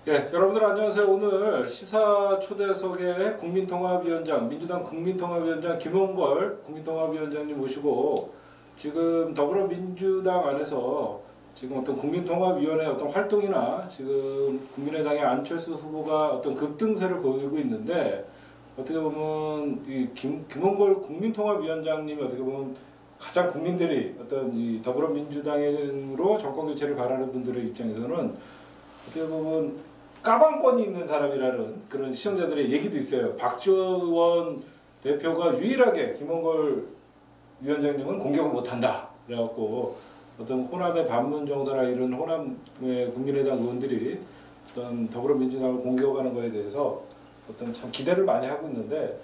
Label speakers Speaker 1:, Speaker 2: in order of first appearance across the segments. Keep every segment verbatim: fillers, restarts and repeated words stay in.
Speaker 1: 예, 여러분들 안녕하세요. 오늘 시사 초대석의 국민통합위원장, 민주당 국민통합위원장 김홍걸 국민통합위원장님 모시고 지금 더불어민주당 안에서 지금 어떤 국민통합위원회 어떤 활동이나 지금 국민의당의 안철수 후보가 어떤 급등세를 보이고 있는데 어떻게 보면 이 김, 김홍걸 국민통합위원장님이 어떻게 보면 가장 국민들이 어떤 이 더불어민주당으로 정권 교체를 바라는 분들의 입장에서는 어떻게 보면 까방권이 있는 사람이라는 그런 시청자들의 얘기도 있어요. 박지원 대표가 유일하게 김홍걸 위원장님은 공격을 못한다. 그래갖고 어떤 호남의 반문 정서나 이런 호남의 국민의당 의원들이 어떤 더불어민주당을 공격하는 것에 대해서 어떤 참 기대를 많이 하고 있는데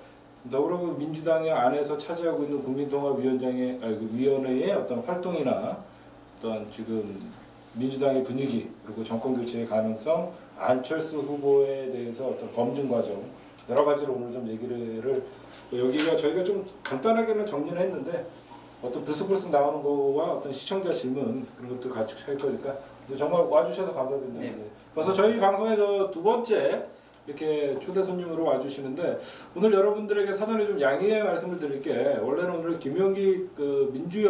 Speaker 1: 더불어민주당의 안에서 차지하고 있는 국민통합위원장의 아니, 그 위원회의 어떤 활동이나 어떤 지금 민주당의 분위기 그리고 정권 교체의 가능성, 안철수 후보에 대해서 어떤 검증 과정 여러 가지로 오늘 좀 얘기를 여기가 저희가 좀 간단하게는 정리를 했는데 어떤 불쑥불쑥 나오는 거와 어떤 시청자 질문 그런 것도 같이 할 거니까 정말 와주셔서 감사드립니다. 네. 그래서 저희 방송에 저 두 번째 이렇게 초대 손님으로 와주시는데 오늘 여러분들에게 사전에 좀 양해의 말씀을 드릴게 원래는 오늘 김용기 그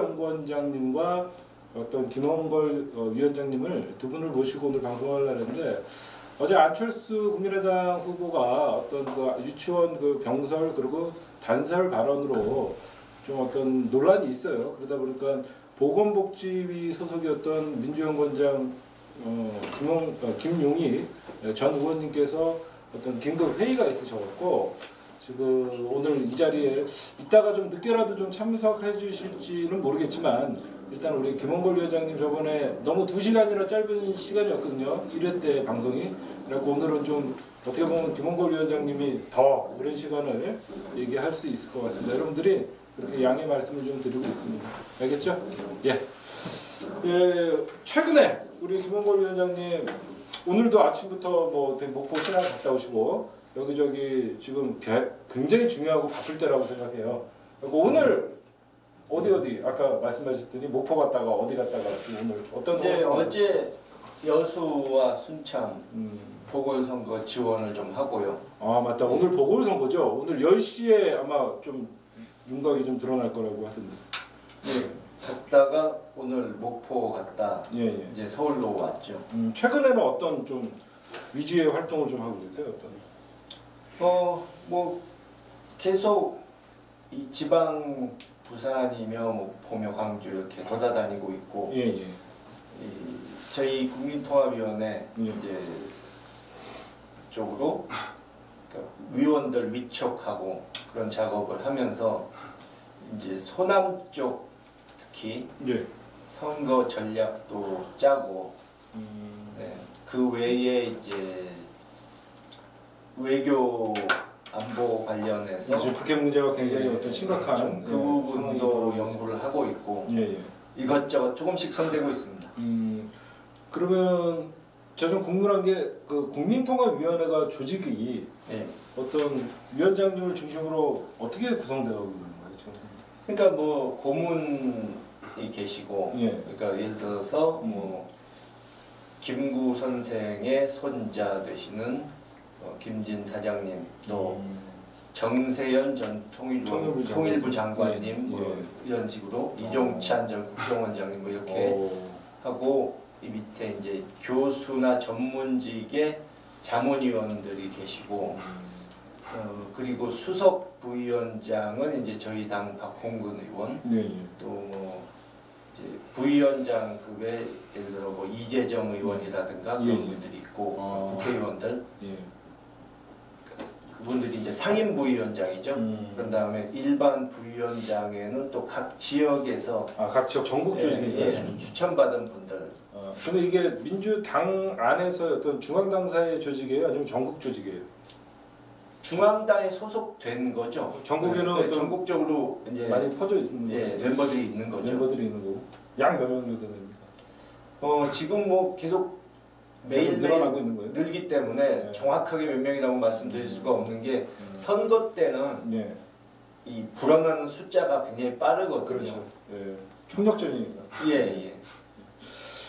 Speaker 1: 민주연구원장님과 어떤 김홍걸 어, 위원장님을 두 분을 모시고 오늘 방송을 하려고 했는데 어제 안철수 국민의당 후보가 어떤 그 유치원 그 병설 그리고 단설 발언으로 좀 어떤 논란이 있어요. 그러다 보니까 보건복지위 소속이었던 민주연구원장 어, 김용, 어, 김용희 전 의원님께서 어떤 긴급 회의가 있으셔갖고 지금 오늘 이 자리에 이따가 좀 늦게라도 좀 참석해 주실지는 모르겠지만 일단 우리 김홍걸 위원장님 저번에 너무 두 시간이나 짧은 시간이었거든요. 일 회 때 방송이. 그래서 오늘은 좀 어떻게 보면 김홍걸 위원장님이 더 오랜 시간을 얘기할 수 있을 것 같습니다. 여러분들이 그렇게 양해 말씀을 좀 드리고 있습니다. 알겠죠? 예. 예, 최근에 우리 김홍걸 위원장님 오늘도 아침부터 뭐 목포 신안 갔다 오시고 여기저기 지금 굉장히 중요하고 바쁠 때라고 생각해요. 오늘 어디 어디 아까 말씀하셨더니 목포 갔다가 어디 갔다가 오늘 어떤
Speaker 2: 이제 어제 여수와 순창
Speaker 1: 음.
Speaker 2: 보궐선거 지원을 좀 하고요.
Speaker 1: 아 맞다 오늘 보궐선거죠. 오늘 열 시에 아마 좀 윤곽이 좀 드러날 거라고 하던데.
Speaker 2: 네. 갔다가 오늘 목포 갔다
Speaker 1: 예, 예.
Speaker 2: 이제 서울로 왔죠.
Speaker 1: 음, 최근에는 어떤 좀 위주의 활동을 좀 하고 계세요? 어떤?
Speaker 2: 어 뭐 계속 이 지방 부산이며 뭐 포며 광주 이렇게 돌아다니고 있고.
Speaker 1: 예, 예.
Speaker 2: 이 저희 국민통합위원회
Speaker 1: 예.
Speaker 2: 이제 쪽으로 그러니까 위원들 위촉하고 그런 작업을 하면서 이제 소남 쪽 특히
Speaker 1: 예.
Speaker 2: 선거 전략도 짜고
Speaker 1: 음.
Speaker 2: 네, 그 외에 이제 외교 안보 관련해서
Speaker 1: 지금 북핵 문제가 굉장히
Speaker 2: 예,
Speaker 1: 어떤 심각한
Speaker 2: 그 부분도 연구를 하고 있고
Speaker 1: 예, 예.
Speaker 2: 이것저것 조금씩 손대고 있습니다.
Speaker 1: 음, 그러면 제가 좀 궁금한 게 그 국민통합위원회가 조직이
Speaker 2: 예.
Speaker 1: 어떤 위원장님을 중심으로 어떻게 구성되어 있는 거예요 지금?
Speaker 2: 그러니까 뭐 고문이 계시고
Speaker 1: 예.
Speaker 2: 그러니까 예를 들어서 뭐 김구 선생의 손자 되시는 어, 김진 사장님 또
Speaker 1: 음.
Speaker 2: 정세현 전 통일부,
Speaker 1: 통일부,
Speaker 2: 통일부 장관님
Speaker 1: 예.
Speaker 2: 뭐
Speaker 1: 예.
Speaker 2: 이런 식으로 이종찬 전 국정원장님 뭐 이렇게
Speaker 1: 오.
Speaker 2: 하고 이 밑에 이제 교수나 전문직의 자문위원들이 계시고 어, 그리고 수석 부위원장은 이제 저희 당 박홍근 의원
Speaker 1: 예, 예.
Speaker 2: 또 뭐 이제 부위원장 급의 예를 들어 뭐 이재정 의원이라든가
Speaker 1: 예,
Speaker 2: 그런
Speaker 1: 예.
Speaker 2: 분들이 있고
Speaker 1: 아.
Speaker 2: 국회의원들
Speaker 1: 예.
Speaker 2: 그분들이 이제 상임 부위원장이죠.
Speaker 1: 음.
Speaker 2: 그런 다음에 일반 부위원장에는 또 각 지역에서
Speaker 1: 아, 각 지역 전국 조직인가요?
Speaker 2: 예, 예, 추천받은 분들.
Speaker 1: 아, 근데 이게 민주당 안에서 어떤 중앙당사의 조직이에요, 아니면 전국 조직이에요?
Speaker 2: 중앙당에 소속된 거죠.
Speaker 1: 전국에는
Speaker 2: 네,
Speaker 1: 어떤
Speaker 2: 전국적으로 이제
Speaker 1: 많이 퍼져 있는
Speaker 2: 예,
Speaker 1: 거죠?
Speaker 2: 멤버들이 있는 거죠.
Speaker 1: 멤버들이 있는 거고. 약 몇 명 정도 됩니까?
Speaker 2: 어 지금 뭐 계속 매일
Speaker 1: 늘어나고
Speaker 2: 매일
Speaker 1: 있는 거예요?
Speaker 2: 늘기 때문에
Speaker 1: 네.
Speaker 2: 정확하게 몇 명이라고 말씀드릴 수가 없는 게
Speaker 1: 음.
Speaker 2: 선거 때는
Speaker 1: 예.
Speaker 2: 이 불어나는 숫자가 굉장히 빠르거든요.
Speaker 1: 그렇죠. 예. 총력전이니까.
Speaker 2: 예, 예.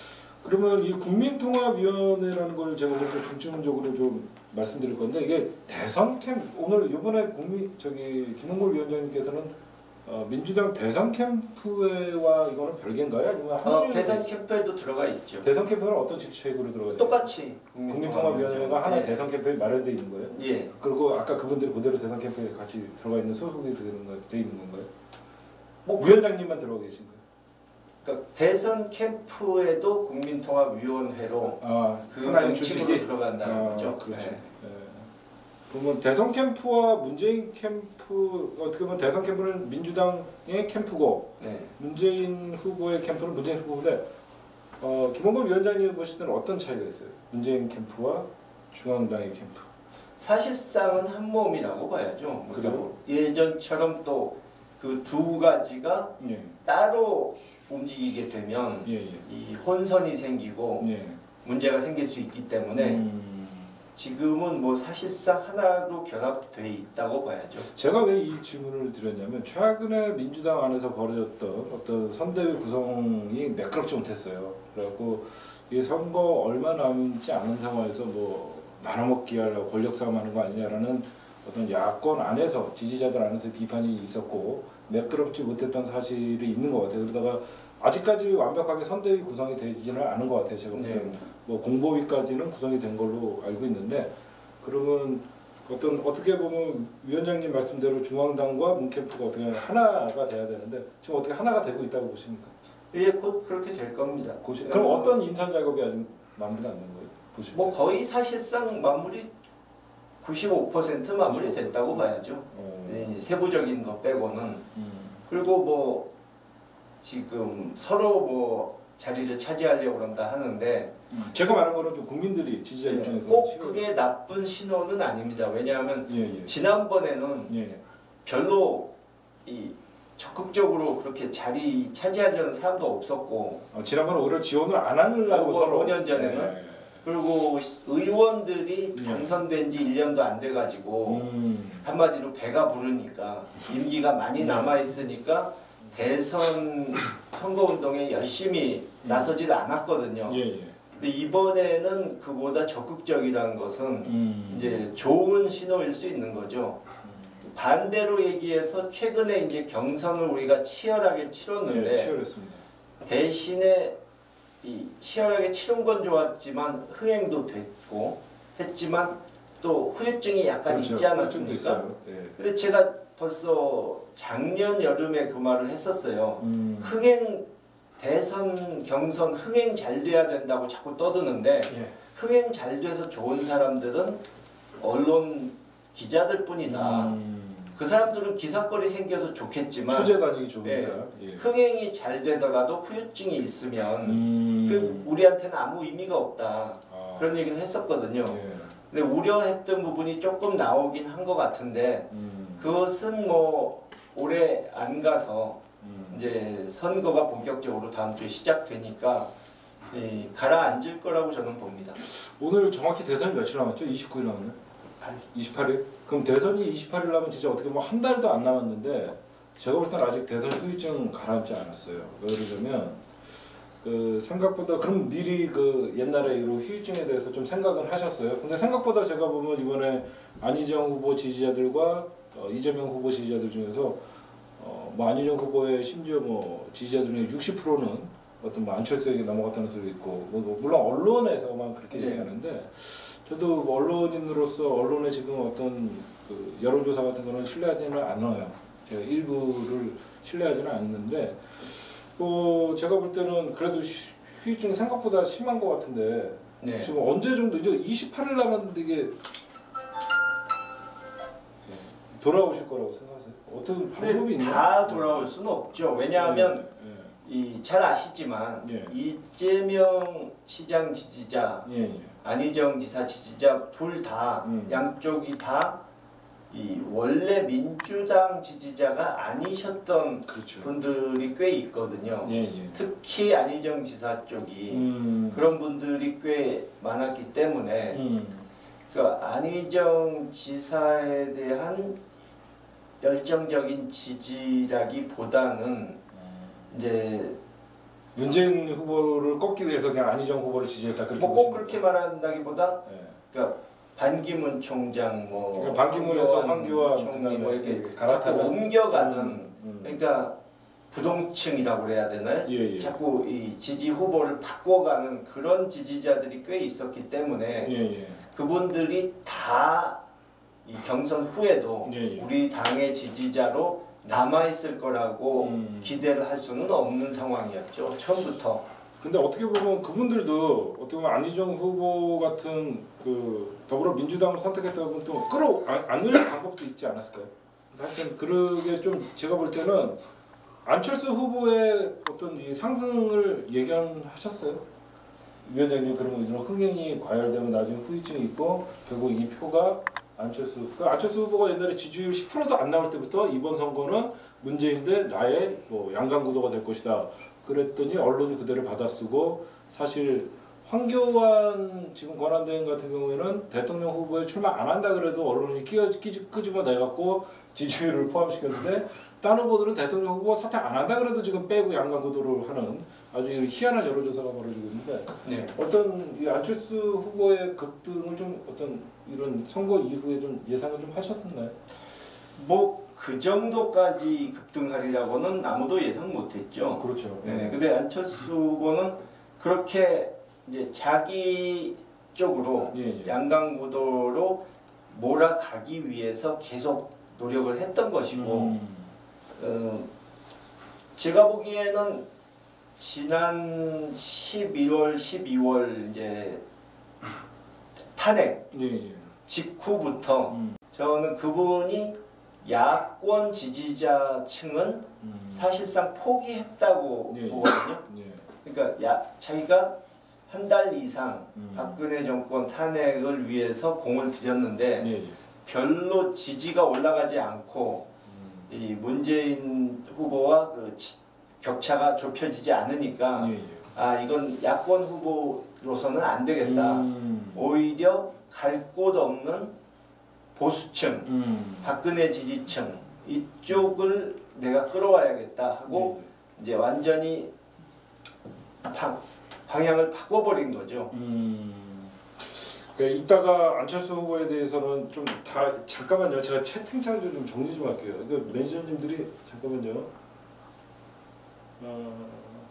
Speaker 1: 그러면 이 국민통합위원회라는 걸 제가 먼저 중점적으로 좀 말씀드릴 건데 이게 대선 캠 오늘 이번에 국민 저기 김홍걸 위원장님께서는 어, 민주당 대선 캠프회와 이거는 별개인가요? 아니면
Speaker 2: 어, 대선 캠프에도 들어가 있죠.
Speaker 1: 대선 캠프는 어떤 직책으로 들어가 있나요?
Speaker 2: 똑같이
Speaker 1: 국민통합위원회가 하나
Speaker 2: 예.
Speaker 1: 대선 캠프에 마련돼 있는 거예요?
Speaker 2: 예.
Speaker 1: 그리고 아까 그분들이 그대로 대선 캠프에 같이 들어가 있는 소속이 되는 거, 돼 있는 건가요?
Speaker 2: 뭐
Speaker 1: 위원장님만 들어가 계신 거예요?
Speaker 2: 그러니까 대선 캠프에도 국민통합위원회로
Speaker 1: 아,
Speaker 2: 그
Speaker 1: 하나의
Speaker 2: 명칭으로
Speaker 1: 조직이
Speaker 2: 들어간다는
Speaker 1: 아,
Speaker 2: 거죠.
Speaker 1: 그렇죠.
Speaker 2: 예.
Speaker 1: 예. 그러면 대선 캠프와 문재인 캠프 어떻게 보면 대선 캠프는 민주당의 캠프고
Speaker 2: 네.
Speaker 1: 문재인 후보의 캠프는 문재인 후보인데 어, 김홍걸 위원장님 보실 때는 어떤 차이가 있어요? 문재인 캠프와 중앙당의 캠프.
Speaker 2: 사실상은 한 몸이라고 봐야죠. 그러니까
Speaker 1: 그래요?
Speaker 2: 예전처럼 또 그 두 가지가
Speaker 1: 예.
Speaker 2: 따로 움직이게 되면
Speaker 1: 예, 예.
Speaker 2: 이 혼선이 생기고
Speaker 1: 예.
Speaker 2: 문제가 생길 수 있기 때문에
Speaker 1: 음.
Speaker 2: 지금은 뭐 사실상 하나로 결합돼 있다고 봐야죠.
Speaker 1: 제가 왜 이 질문을 드렸냐면 최근에 민주당 안에서 벌어졌던 어떤 선대위 구성이 매끄럽지 못했어요. 그래갖고 이 선거 얼마 남지 않은 상황에서 뭐 나눠먹기 하려고 권력 싸움하는 거 아니냐라는 어떤 야권 안에서 지지자들 안에서 비판이 있었고 매끄럽지 못했던 사실이 있는 것 같아요. 그러다가 아직까지 완벽하게 선대위 구성이 되지는 않은 것 같아요. 제가 볼 때는
Speaker 2: 네.
Speaker 1: 뭐 공보위까지는 구성이 된 걸로 알고 있는데 그러면 어떤 어떻게 보면 위원장님 말씀대로 중앙당과 문캠프가 어떻게 하나가 돼야 되는데 지금 어떻게 하나가 되고 있다고 보십니까?
Speaker 2: 예, 곧 그렇게 될 겁니다.
Speaker 1: 고시, 그럼 어떤 인선 작업이 아직 마무리가 안 된 거예요? 보실
Speaker 2: 뭐
Speaker 1: 때?
Speaker 2: 거의 사실상 마무리 구십오 퍼센트 마무리 됐다고 봐야죠.
Speaker 1: 어.
Speaker 2: 예, 세부적인 거 빼고는.
Speaker 1: 음.
Speaker 2: 그리고 뭐 지금 서로 뭐 자리를 차지하려고 그런다 하는데
Speaker 1: 제가 말한 거는 좀 국민들이 지지자
Speaker 2: 예,
Speaker 1: 입장에서
Speaker 2: 꼭
Speaker 1: 시각이-
Speaker 2: 그게 나쁜 신호는 아닙니다. 왜냐하면
Speaker 1: 예, 예.
Speaker 2: 지난번에는
Speaker 1: 예.
Speaker 2: 별로 이 적극적으로 그렇게 자리 차지하려는 사람도 없었고
Speaker 1: 어, 지난번에 오히려 지원을 안 하려고
Speaker 2: 오-
Speaker 1: 서로
Speaker 2: 오 년 전에는?
Speaker 1: 예, 예.
Speaker 2: 그리고 의원들이
Speaker 1: 예.
Speaker 2: 당선된 지 일 년도 안 돼가지고
Speaker 1: 음.
Speaker 2: 한마디로 배가 부르니까 임기가 많이
Speaker 1: 네.
Speaker 2: 남아 있으니까 대선 선거운동에 열심히 나서질 않았거든요.
Speaker 1: 예, 예.
Speaker 2: 근데 이번에는 그보다 적극적이라는 것은
Speaker 1: 음.
Speaker 2: 이제 좋은 신호일 수 있는 거죠. 반대로 얘기해서 최근에 이제 경선을 우리가 치열하게 치렀는데
Speaker 1: 예, 치열했습니다.
Speaker 2: 대신에 이 치열하게 치른 건 좋았지만 흥행도 됐고 했지만 또 후유증이 약간
Speaker 1: 그렇죠.
Speaker 2: 있지 않았습니까?
Speaker 1: 있어요. 예.
Speaker 2: 근데 제가 벌써 작년 여름에 그 말을 했었어요.
Speaker 1: 음.
Speaker 2: 흥행 대선 경선 흥행 잘 돼야 된다고 자꾸 떠드는데
Speaker 1: 예.
Speaker 2: 흥행 잘 돼서 좋은 사람들은 언론 기자들 뿐이다.
Speaker 1: 음.
Speaker 2: 그 사람들은 기사거리 생겨서 좋겠지만
Speaker 1: 수제 다니기 좋으니까. 예.
Speaker 2: 흥행이 잘 되더라도 후유증이 있으면
Speaker 1: 음.
Speaker 2: 그 우리한테는 아무 의미가 없다.
Speaker 1: 아.
Speaker 2: 그런 얘기를 했었거든요.
Speaker 1: 예.
Speaker 2: 근데 우려했던 부분이 조금 나오긴 한 것 같은데
Speaker 1: 음.
Speaker 2: 그것은 뭐 올해 안 가서
Speaker 1: 음.
Speaker 2: 이제 선거가 본격적으로 다음 주에 시작되니까 이 가라앉을 거라고 저는 봅니다.
Speaker 1: 오늘 정확히 대선이 며칠 남았죠? 이십구 일 남았네. 이십팔 일? 그럼 대선이 이십팔 일 남은 진짜 어떻게 보면 한 달도 안 남았는데 제가 볼 때는 아직 대선 후유증 가라앉지 않았어요. 왜 그러냐면 그 생각보다 그럼 미리 그 옛날에 이런 후유증에 대해서 좀 생각은 하셨어요. 근데 생각보다 제가 보면 이번에 안희정 후보 지지자들과 어, 이재명 후보 지지자들 중에서 어, 뭐 안희정 후보의 심지어 뭐 지지자들 중에 육십 퍼센트는 어떤 뭐 안철수에게 넘어갔다는 소리 있고 뭐, 뭐 물론 언론에서만 그렇게
Speaker 2: 네.
Speaker 1: 얘기하는데 저도 뭐 언론인으로서 언론의 지금 어떤 그 여론조사 같은 거는 신뢰하지는 않아요. 제가 일부를 신뢰하지는 않는데 어, 제가 볼 때는 그래도 후유증이 생각보다 심한 것 같은데
Speaker 2: 네.
Speaker 1: 지금 언제 정도 이제 이십팔 일 남았는데 이게 예, 돌아오실 거라고 생각하세요? 어떤 방법이
Speaker 2: 근데
Speaker 1: 있나요?
Speaker 2: 다 돌아올 수는 없죠. 왜냐하면
Speaker 1: 예,
Speaker 2: 이 잘 아시지만
Speaker 1: 예.
Speaker 2: 이재명 시장 지지자,
Speaker 1: 예, 예.
Speaker 2: 안희정 지사 지지자 둘 다
Speaker 1: 음.
Speaker 2: 양쪽이 다 이 원래 민주당 지지자가 아니셨던
Speaker 1: 그렇죠.
Speaker 2: 분들이 꽤 있거든요.
Speaker 1: 예, 예.
Speaker 2: 특히 안희정 지사 쪽이
Speaker 1: 음.
Speaker 2: 그런 분들이 꽤 많았기 때문에
Speaker 1: 음.
Speaker 2: 그 안희정 지사에 대한 열정적인 지지라기보다는 이제
Speaker 1: 문재인 후보를 꺾기 위해서 그냥 안희정 후보를 지지했다 그렇게
Speaker 2: 뭐 꼭
Speaker 1: 보시면
Speaker 2: 그렇게 말한다기보다
Speaker 1: 네.
Speaker 2: 그러니까 반기문 총장 뭐
Speaker 1: 그러니까 반기문에서 황교안
Speaker 2: 총리 뭐 이렇게 자꾸
Speaker 1: 갈아타는
Speaker 2: 옮겨가는
Speaker 1: 음, 음.
Speaker 2: 그러니까 부동층이라고 그래야 되나요?
Speaker 1: 예, 예.
Speaker 2: 자꾸 이 지지 후보를 바꿔가는 그런 지지자들이 꽤 있었기 때문에
Speaker 1: 예, 예.
Speaker 2: 그분들이 다 이 경선 후에도
Speaker 1: 예, 예.
Speaker 2: 우리 당의 지지자로 남아 있을 거라고
Speaker 1: 음.
Speaker 2: 기대를 할 수는 없는 상황이었죠. 처음부터.
Speaker 1: 근데 어떻게 보면 그분들도 어떻게 보면 안희정 후보 같은 그 더불어민주당을 선택했다 보면 또 끌어 안을 방법도 있지 않았을까요? 하여튼 그러게 좀 제가 볼 때는 안철수 후보의 어떤 이 상승을 예견하셨어요? 위원장님 그러면 이런 흥행이 과열되면 나중에 후유증이 있고 결국 이 표가 안철수 그 안철수 후보가 옛날에 지지율 십 퍼센트도 안 나올 때부터 이번 선거는 문재인 대 나의 뭐 양강구도가 될 것이다. 그랬더니 언론이 그대로 받아쓰고 사실 황교안 지금 권한대행 같은 경우에는 대통령 후보에 출마 안 한다 그래도 언론이 끼어 끄집어 내갖고 지지율을 포함시켰는데 다른 후보들은 대통령 후보 사퇴 안 한다 그래도 지금 빼고 양강구도를 하는 아주 희한한 여론조사가 벌어지고 있는데
Speaker 2: 네.
Speaker 1: 어떤 이 안철수 후보의 급등을 좀 어떤 이런 선거 이후에 좀 예상을 좀 하셨었나요?
Speaker 2: 뭐 그 정도까지 급등하리라고는 아무도 예상 못했죠.
Speaker 1: 그렇죠.
Speaker 2: 네, 근데 안철수 후보는 그렇게 이제 자기 쪽으로
Speaker 1: 예, 예.
Speaker 2: 양강구도로 몰아가기 위해서 계속 노력을 했던 것이고,
Speaker 1: 음.
Speaker 2: 어, 제가 보기에는 지난 십일월, 십이월 이제 탄핵
Speaker 1: 예, 예.
Speaker 2: 직후부터
Speaker 1: 음.
Speaker 2: 저는 그분이 야권 지지자층은
Speaker 1: 음.
Speaker 2: 사실상 포기했다고
Speaker 1: 예, 예.
Speaker 2: 보거든요.
Speaker 1: 예.
Speaker 2: 그러니까 야, 자기가 한 달 이상
Speaker 1: 음.
Speaker 2: 박근혜 정권 탄핵을 위해서 공을 들였는데
Speaker 1: 예, 예.
Speaker 2: 별로 지지가 올라가지 않고
Speaker 1: 음.
Speaker 2: 이 문재인 후보와 그 지, 격차가 좁혀지지 않으니까
Speaker 1: 예, 예.
Speaker 2: 아 이건 야권 후보로서는 안 되겠다.
Speaker 1: 음.
Speaker 2: 오히려 갈 곳 없는 보수층,
Speaker 1: 음.
Speaker 2: 박근혜 지지층 이쪽을 내가 끌어와야겠다 하고
Speaker 1: 예.
Speaker 2: 이제 완전히 방, 방향을 바꿔버린 거죠.
Speaker 1: 음. 그 이따가 안철수 후보에 대해서는 좀 다 잠깐만요. 제가 채팅창 좀 정리 좀 할게요. 그 매니저님들이 잠깐만요. 어...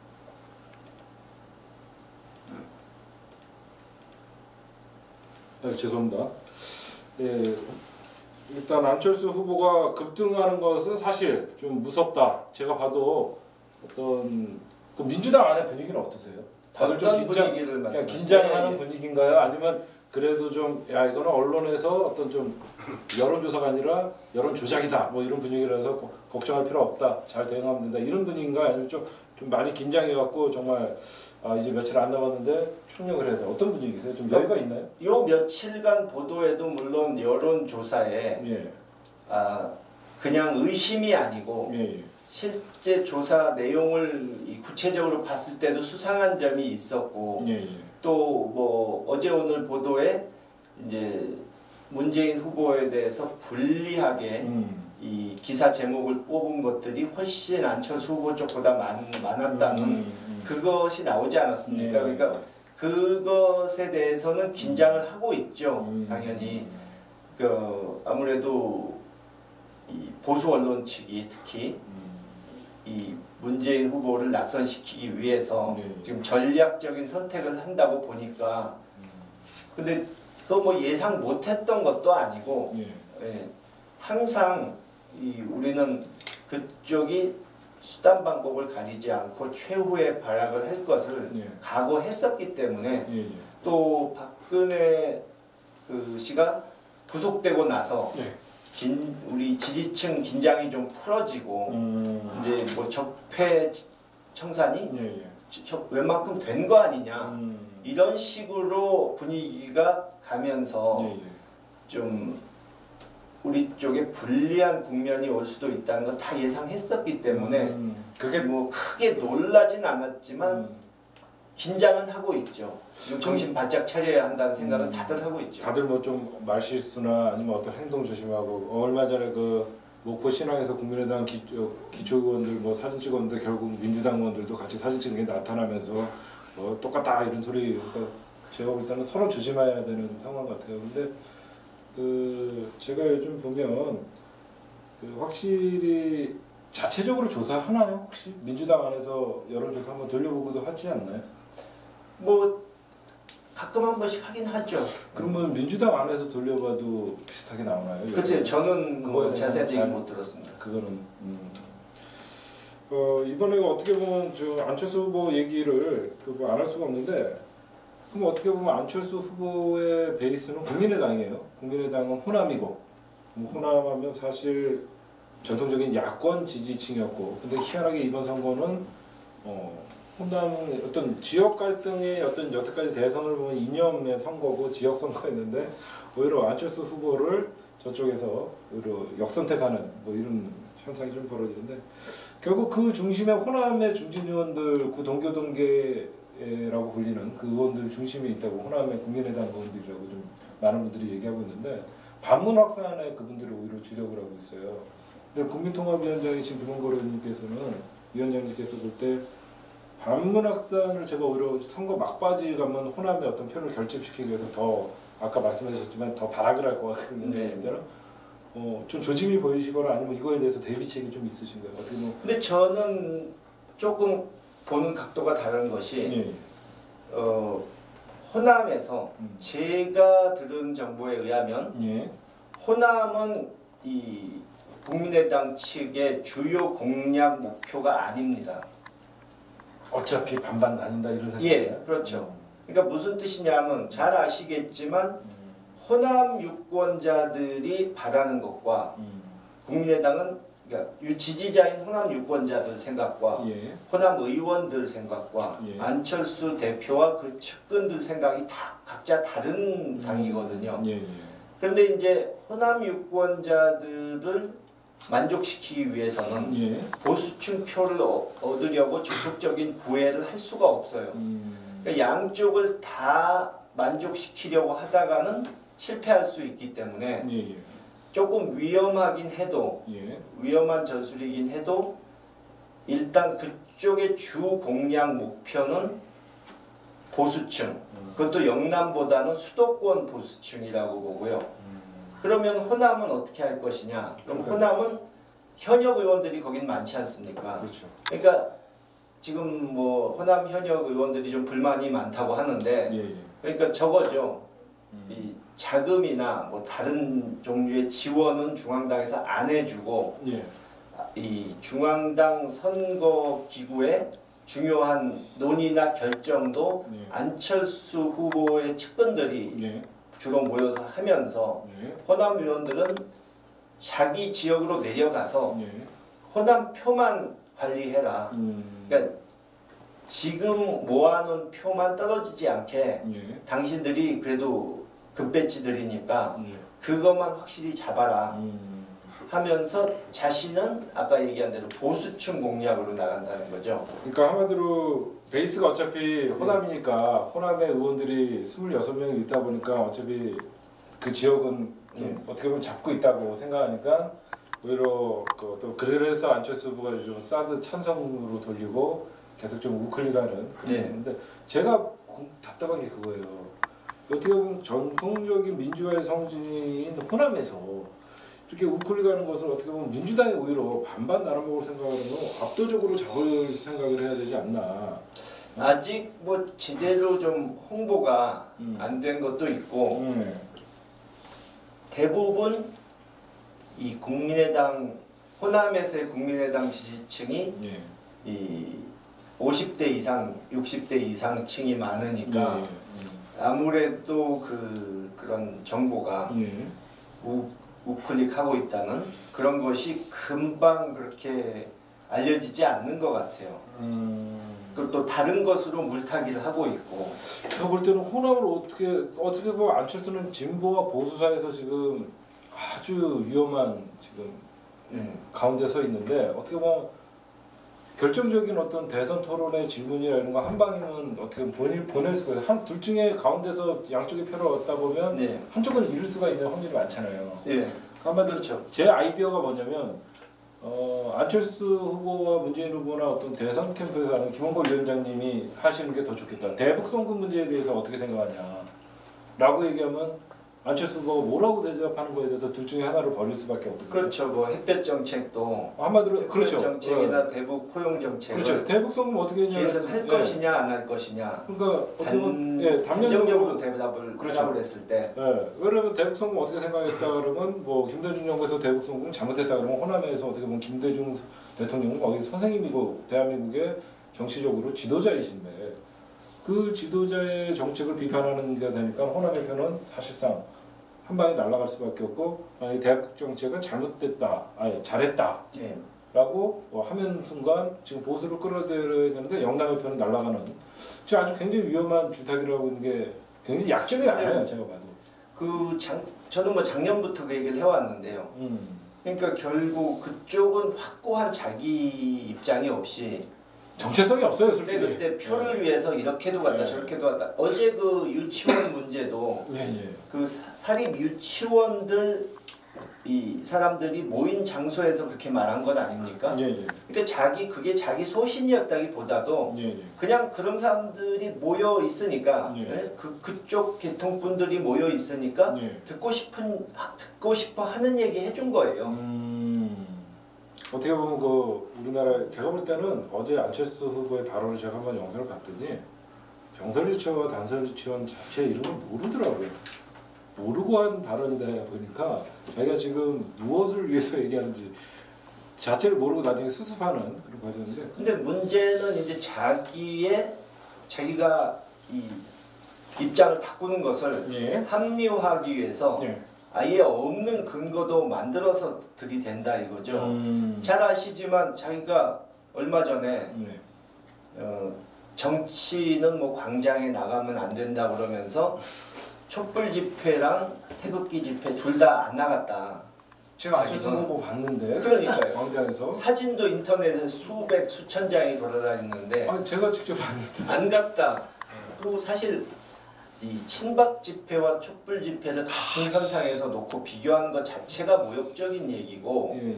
Speaker 1: 네, 죄송합니다. 예, 일단 안철수 후보가 급등하는 것은 사실 좀 무섭다. 제가 봐도 어떤 그 민주당 안의 분위기는 어떠세요? 다들 좀
Speaker 2: 어떤
Speaker 1: 긴장,
Speaker 2: 분위기를
Speaker 1: 그냥
Speaker 2: 말씀하시나요?
Speaker 1: 긴장하는
Speaker 2: 예, 예.
Speaker 1: 분위기인가요? 아니면 그래도 좀 야 이거는 언론에서 어떤 좀 여론조사가 아니라 여론 조작이다 뭐 이런 분위기라서 거- 걱정할 필요 없다 잘 대응하면 된다 이런 분위기인가 아니면 좀, 좀 많이 긴장해갖고 정말 아 이제 며칠 안 남았는데 총력을 해야 돼 어떤 분위기세요? 좀 여유가 있나요?
Speaker 2: 요 며칠간 보도에도 물론 여론조사에
Speaker 1: 예,
Speaker 2: 아, 그냥 의심이 아니고
Speaker 1: 예, 예.
Speaker 2: 실제 조사 내용을 이 구체적으로 봤을 때도 수상한 점이 있었고
Speaker 1: 예, 예.
Speaker 2: 또 뭐 어제 오늘 보도에 이제 문재인 후보에 대해서 불리하게
Speaker 1: 음.
Speaker 2: 이 기사 제목을 뽑은 것들이 훨씬 안철수 후보 쪽보다 많, 많았다는
Speaker 1: 음, 음.
Speaker 2: 그것이 나오지 않았습니까?
Speaker 1: 예.
Speaker 2: 그러니까 그것에 대해서는 긴장을 하고 있죠.
Speaker 1: 음.
Speaker 2: 당연히 그 아무래도 이 보수 언론 측이 특히
Speaker 1: 음.
Speaker 2: 이 문재인 후보를 낙선시키기 위해서
Speaker 1: 네.
Speaker 2: 지금 전략적인 선택을 한다고 보니까 근데 그거 뭐 예상 못했던 것도 아니고
Speaker 1: 예.
Speaker 2: 예, 항상 이 우리는 그쪽이 수단 방법을 가리지 않고 최후의 발악을 할 것을
Speaker 1: 예.
Speaker 2: 각오했었기 때문에
Speaker 1: 예, 예.
Speaker 2: 또 박근혜 그 씨가 구속되고 나서
Speaker 1: 예.
Speaker 2: 긴 우리 지지층 긴장이 좀 풀어지고
Speaker 1: 음.
Speaker 2: 이제 뭐 적폐 청산이
Speaker 1: 예, 예.
Speaker 2: 저- 웬만큼 된 거 아니냐
Speaker 1: 음.
Speaker 2: 이런 식으로 분위기가 가면서
Speaker 1: 예, 예.
Speaker 2: 좀 우리 쪽에 불리한 국면이 올 수도 있다는 걸 다 예상했었기 때문에
Speaker 1: 음.
Speaker 2: 그게 뭐 크게 놀라진 않았지만
Speaker 1: 음.
Speaker 2: 긴장은 하고 있죠. 좀 정신 바짝 차려야 한다는 생각은
Speaker 1: 음.
Speaker 2: 다들 하고 있죠.
Speaker 1: 다들 뭐 좀 말실수나 아니면 어떤 행동 조심하고 얼마 전에 그 목포 신항에서 국민의당 기, 어, 기초 의원들 뭐 사진 찍었는데 결국 민주당 의원들도 같이 사진 찍은 게 나타나면서 어, 똑같다 이런 소리. 그러니까 제가 볼 때는 서로 조심해야 되는 상황 같아요. 근데 그 제가 요즘 보면 그 확실히 자체적으로 조사하나요? 혹시 민주당 안에서 여론조사 한번 돌려보기도 하지 않나요?
Speaker 2: 뭐 가끔 한 번씩 하긴 하죠.
Speaker 1: 그러면 민주당 안에서 돌려봐도 비슷하게 나오나요?
Speaker 2: 글쎄요, 저는
Speaker 1: 그거에
Speaker 2: 뭐 자세한 얘기
Speaker 1: 잘-
Speaker 2: 못 들었습니다.
Speaker 1: 그거는 음. 어, 이번에 어떻게 보면 저 안철수 후보 얘기를 그거 안 할 수가 없는데 그럼 어떻게 보면 안철수 후보의 베이스는 국민의당이에요. 국민의당은 호남이고 뭐 호남하면 사실 전통적인 야권 지지층이었고 근데 희한하게 이번 선거는 어, 호남 어떤 지역 갈등의 어떤 여태까지 대선을 보면 이념의 선거고 지역 선거였는데 오히려 안철수 후보를 저쪽에서 오히려 역선택하는 뭐 이런 현상이 좀 벌어지는데 결국 그 중심에 호남의 중진 의원들 구 동교 동계라고 불리는 그 의원들 중심에 있다고 호남의 국민의당 의원들이라고 좀 많은 분들이 얘기하고 있는데 반문 확산에 그분들이 오히려 주력을 하고 있어요. 근데 국민통합위원장이신 김원걸 의원님께서는 위원장님께서 볼 때 반문 확산을 제가 오히려 선거 막바지 가면 호남의 어떤 표를 결집시키기 위해서 더 아까 말씀하셨지만 더 발악을 할 것 같거든요.
Speaker 2: 네.
Speaker 1: 어, 좀 조짐이 보이시거나 아니면 이거에 대해서 대비책이 좀 있으신가요? 어떻게 뭐?
Speaker 2: 근데 저는 조금 보는 각도가 다른 것이
Speaker 1: 예.
Speaker 2: 어, 호남에서
Speaker 1: 음.
Speaker 2: 제가 들은 정보에 의하면
Speaker 1: 예.
Speaker 2: 호남은 이 국민의당 측의 주요 공약 목표가 아닙니다.
Speaker 1: 어차피 반반 나뉜다 이런 생각.
Speaker 2: 예, 그렇죠. 그러니까 무슨 뜻이냐면 잘 아시겠지만 호남 유권자들이 바라는 것과
Speaker 1: 음.
Speaker 2: 국민의당은 그러니까 유 지지자인 호남 유권자들 생각과
Speaker 1: 예.
Speaker 2: 호남 의원들 생각과
Speaker 1: 예.
Speaker 2: 안철수 대표와 그 측근들 생각이 다 각자 다른 당이거든요.
Speaker 1: 예. 예.
Speaker 2: 그런데 이제 호남 유권자들을 만족시키기 위해서는
Speaker 1: 예.
Speaker 2: 보수층 표를 어- 얻으려고 적극적인 구애를 할 수가 없어요.
Speaker 1: 음.
Speaker 2: 그러니까 양쪽을 다 만족시키려고 하다가는 실패할 수 있기 때문에
Speaker 1: 예. 예.
Speaker 2: 조금 위험하긴 해도
Speaker 1: 예.
Speaker 2: 위험한 전술이긴 해도 일단 그쪽의 주 공약 목표는 보수층, 그것도 영남보다는 수도권 보수층이라고 보고요. 그러면 호남은 어떻게 할 것이냐? 그럼 호남은 현역 의원들이 거긴 많지 않습니까?
Speaker 1: 그렇죠.
Speaker 2: 그러니까 지금 뭐 호남 현역 의원들이 좀 불만이 많다고 하는데
Speaker 1: 예. 예.
Speaker 2: 그러니까 저거죠.
Speaker 1: 음.
Speaker 2: 이 자금이나 뭐 다른 종류의 지원은 중앙당에서 안 해주고
Speaker 1: 예.
Speaker 2: 이 중앙당 선거 기구의 중요한 논의나 결정도
Speaker 1: 예.
Speaker 2: 안철수 후보의 측근들이
Speaker 1: 예.
Speaker 2: 주로 모여서 하면서
Speaker 1: 예.
Speaker 2: 호남 의원들은 자기 지역으로 내려가서
Speaker 1: 예.
Speaker 2: 호남 표만 관리해라.
Speaker 1: 음.
Speaker 2: 그러니까 지금 모아놓은 표만 떨어지지 않게
Speaker 1: 예.
Speaker 2: 당신들이 그래도 급배지들이니까
Speaker 1: 예.
Speaker 2: 그것만 확실히 잡아라
Speaker 1: 음.
Speaker 2: 하면서 자신은 아까 얘기한 대로 보수층 공략으로 나간다는 거죠.
Speaker 1: 그러니까 한마디로 베이스가 어차피 호남이니까 호남의 의원들이 스물여섯 명이 있다 보니까 어차피 그 지역은 좀
Speaker 2: 네.
Speaker 1: 어떻게 보면 잡고 있다고 생각하니까 오히려 그 또 그래서 안철수 후보가 좀 사드 찬성으로 돌리고 계속 좀 우클릭하는 그런
Speaker 2: 네.
Speaker 1: 건데 제가 구- 답답한 게 그거예요. 어떻게 보면 전통적인 민주화의 성지인 호남에서 이렇게 우클릭하는 것을 어떻게 보면 민주당이 오히려 반반 나눠먹을 생각하면 압도적으로 잡을 생각을 해야 되지 않나.
Speaker 2: 아직 뭐 제대로 좀 홍보가
Speaker 1: 음.
Speaker 2: 안 된 것도 있고
Speaker 1: 음.
Speaker 2: 대부분 이 국민의당 호남에서의 국민의당 지지층이
Speaker 1: 예.
Speaker 2: 이 오십 대 이상, 육십 대 이상층이 많으니까
Speaker 1: 예.
Speaker 2: 아무래도 그 그런 정보가
Speaker 1: 예.
Speaker 2: 우, 우클릭하고 있다는 그런 것이 금방 그렇게 알려지지 않는 것 같아요.
Speaker 1: 음.
Speaker 2: 그리고 또 다른 것으로 물타기를 하고 있고.
Speaker 1: 제가 볼 때는 호남을 어떻게 어떻게 보면 안철수는 진보와 보수 사이에서 지금 아주 위험한 지금
Speaker 2: 음.
Speaker 1: 가운데 서 있는데 어떻게 보면 결정적인 어떤 대선 토론의 질문이나 이런 거 한 방이면 어떻게 보낼, 보낼 수가 있어요. 한 둘 중에 가운데서 양쪽의 표를 얻다 보면
Speaker 2: 네.
Speaker 1: 한쪽은 잃을 수가 있는 확률이 많잖아요.
Speaker 2: 예.
Speaker 1: 한마디로
Speaker 2: 그렇죠.
Speaker 1: 제 아이디어가 뭐냐면 어, 안철수 후보와 문재인 후보나 어떤 대선 캠프에서 하는 김원걸 위원장님이 하시는 게 더 좋겠다. 대북 송금 문제에 대해서 어떻게 생각하냐 라고 얘기하면 안철수 후보가 뭐라고 대답하는 거에 대해서 둘 중에 하나를 버릴 수밖에 없거든요.
Speaker 2: 그렇죠. 뭐 햇볕 정책도
Speaker 1: 한마디로
Speaker 2: 햇볕
Speaker 1: 그렇죠.
Speaker 2: 정책이나
Speaker 1: 어.
Speaker 2: 대북 포용 정책을
Speaker 1: 그렇죠. 대북 송금 어떻게 했냐
Speaker 2: 계속할
Speaker 1: 예.
Speaker 2: 것이냐 안 할 것이냐
Speaker 1: 그러니까 어떻게
Speaker 2: 단,
Speaker 1: 보면 예,
Speaker 2: 단정적으로
Speaker 1: 단면적으로
Speaker 2: 대답을
Speaker 1: 그렇죠.
Speaker 2: 하라고 했을 때
Speaker 1: 예. 왜냐면 대북 송금 어떻게 생각했다 그러면 뭐 김대중 정부에서 대북 송금 잘못했다 그러면 호남에서 어떻게 보면 김대중 대통령은 거기 선생님이고 대한민국의 정치적으로 지도자이신데 그 지도자의 정책을 비판하는 게 되니까 호남의 편은 사실상 한 방에 날아갈 수밖에 없고 만약에 대북 정책은 잘못됐다, 아니 잘했다
Speaker 2: 예.
Speaker 1: 라고 하면 순간 지금 보수를 끌어들여야 되는데 영남의 편은 날아가는 지금 아주 굉장히 위험한 주탁이라고 있는 게 굉장히 약점이 많아요. 제가 봐도.
Speaker 2: 그 장, 저는 뭐 작년부터 그 얘기를 해왔는데요.
Speaker 1: 음.
Speaker 2: 그러니까 결국 그쪽은 확고한 자기 입장이 없이
Speaker 1: 정체성이 없어요,
Speaker 2: 그때
Speaker 1: 솔직히.
Speaker 2: 그때 표를
Speaker 1: 예.
Speaker 2: 위해서 이렇게도 갔다
Speaker 1: 예.
Speaker 2: 저렇게도 갔다. 어제 그 유치원 문제도
Speaker 1: 예, 예.
Speaker 2: 그 사- 사립 유치원들 이 사람들이 모인 장소에서 그렇게 말한 건 아닙니까?
Speaker 1: 예, 예.
Speaker 2: 그러니까 자기 그게 자기 소신이었다기보다도
Speaker 1: 예, 예.
Speaker 2: 그냥 그런 사람들이 모여 있으니까
Speaker 1: 예.
Speaker 2: 예? 그 그쪽 계통분들이 모여 있으니까
Speaker 1: 예.
Speaker 2: 듣고 싶은 하- 듣고 싶어 하는 얘기 해준 거예요.
Speaker 1: 음. 어떻게 보면 그 우리나라 제가 볼 때는 어제 안철수 후보의 발언을 제가 한번 영상을 봤더니 병설 유치원과 단설 유치원 자체 이름을 모르더라고요. 모르고 한 발언이다 보니까 자기가 지금 무엇을 위해서 얘기하는지 자체를 모르고 나중에 수습하는 그런 과정인데.
Speaker 2: 근데 문제는 이제 자기의 자기가 이 입장을 바꾸는 것을
Speaker 1: 예.
Speaker 2: 합리화하기 위해서
Speaker 1: 예.
Speaker 2: 아예 없는 근거도 만들어서 들이댄다 이거죠.
Speaker 1: 음.
Speaker 2: 잘 아시지만 자기가 얼마 전에
Speaker 1: 네.
Speaker 2: 어, 정치는 뭐 광장에 나가면 안 된다 그러면서 촛불 집회랑 태극기 집회 둘 다 안 나갔다.
Speaker 1: 제가 안철수
Speaker 2: 자기는-
Speaker 1: 후보 봤는데
Speaker 2: 그러니까요.
Speaker 1: 광장에서
Speaker 2: 사진도 인터넷에 수백 수천 장이 돌아다니는데
Speaker 1: 아 제가 직접 봤는데
Speaker 2: 안 갔다. 그리고 사실 이 친박 집회와 촛불 집회를 같은 선상에서 놓고 비교하는 것 자체가 모욕적인 얘기고
Speaker 1: 예, 예.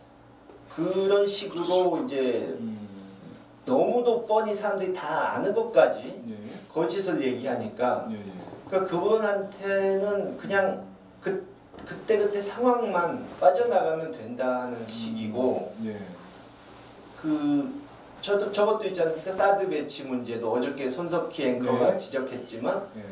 Speaker 2: 그런 식으로 이제
Speaker 1: 음.
Speaker 2: 너무도 뻔히 사람들이 다 아는 것까지
Speaker 1: 예.
Speaker 2: 거짓을 얘기하니까
Speaker 1: 예, 예.
Speaker 2: 그러니까 그분한테는 그냥 그 그때 그때 상황만 빠져나가면 된다는 식이고
Speaker 1: 예.
Speaker 2: 그 저도 저것도 있지 않습니까? 사드 배치 문제도 어저께 손석희 앵커가
Speaker 1: 네.
Speaker 2: 지적했지만
Speaker 1: 예.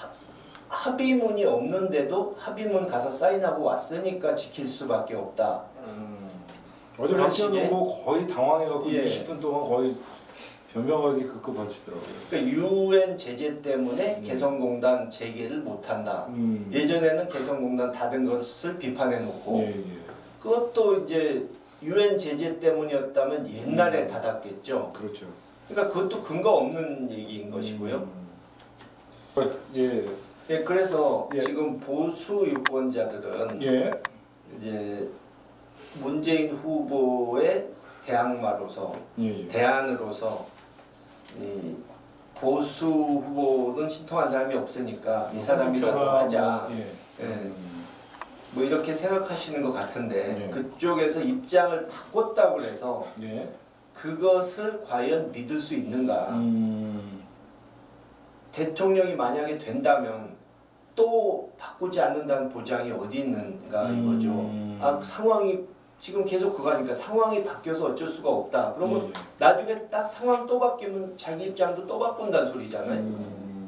Speaker 2: 합의문이 없는데도 합의문 가서 사인하고 왔으니까 지킬 수밖에 없다.
Speaker 1: 음. 어제
Speaker 2: 그런
Speaker 1: 박지원
Speaker 2: 식의-
Speaker 1: 후보 거의 당황해갖고
Speaker 2: 예.
Speaker 1: 이십 분 동안 거의 변명하기 급급하시더라고요.
Speaker 2: 그러니까 유엔 제재 때문에
Speaker 1: 음.
Speaker 2: 개성공단 재개를 못한다.
Speaker 1: 음.
Speaker 2: 예전에는 개성공단 닫은 것을 비판해놓고
Speaker 1: 예, 예.
Speaker 2: 그것도 이제 유엔 제재 때문이었다면 옛날에
Speaker 1: 음.
Speaker 2: 닫았겠죠.
Speaker 1: 그렇죠.
Speaker 2: 그러니까 그것도 근거 없는 얘기인 것이고요.
Speaker 1: 음. 예.
Speaker 2: 예, 그래서
Speaker 1: 예.
Speaker 2: 지금 보수 유권자들은
Speaker 1: 예.
Speaker 2: 이제 문재인 후보의 대항마로서
Speaker 1: 예. 예.
Speaker 2: 대안으로서 이 보수 후보는 신통한 사람이 없으니까 이 사람이라도 하자.
Speaker 1: 예.
Speaker 2: 예.
Speaker 1: 음.
Speaker 2: 뭐 이렇게 생각하시는 것 같은데
Speaker 1: 네.
Speaker 2: 그쪽에서 입장을 바꿨다고 해서
Speaker 1: 예.
Speaker 2: 그것을 과연 믿을 수 있는가?
Speaker 1: 음.
Speaker 2: 대통령이 만약에 된다면 또 바꾸지 않는다는 보장이 어디 있는가 이거죠.
Speaker 1: 음.
Speaker 2: 아 상황이 지금 계속 그거 하니까 상황이 바뀌어서 어쩔 수가 없다. 그러면
Speaker 1: 예, 예.
Speaker 2: 나중에 딱 상황 또 바뀌면 자기 입장도 또 바꾼다는 소리잖아요.
Speaker 1: 음.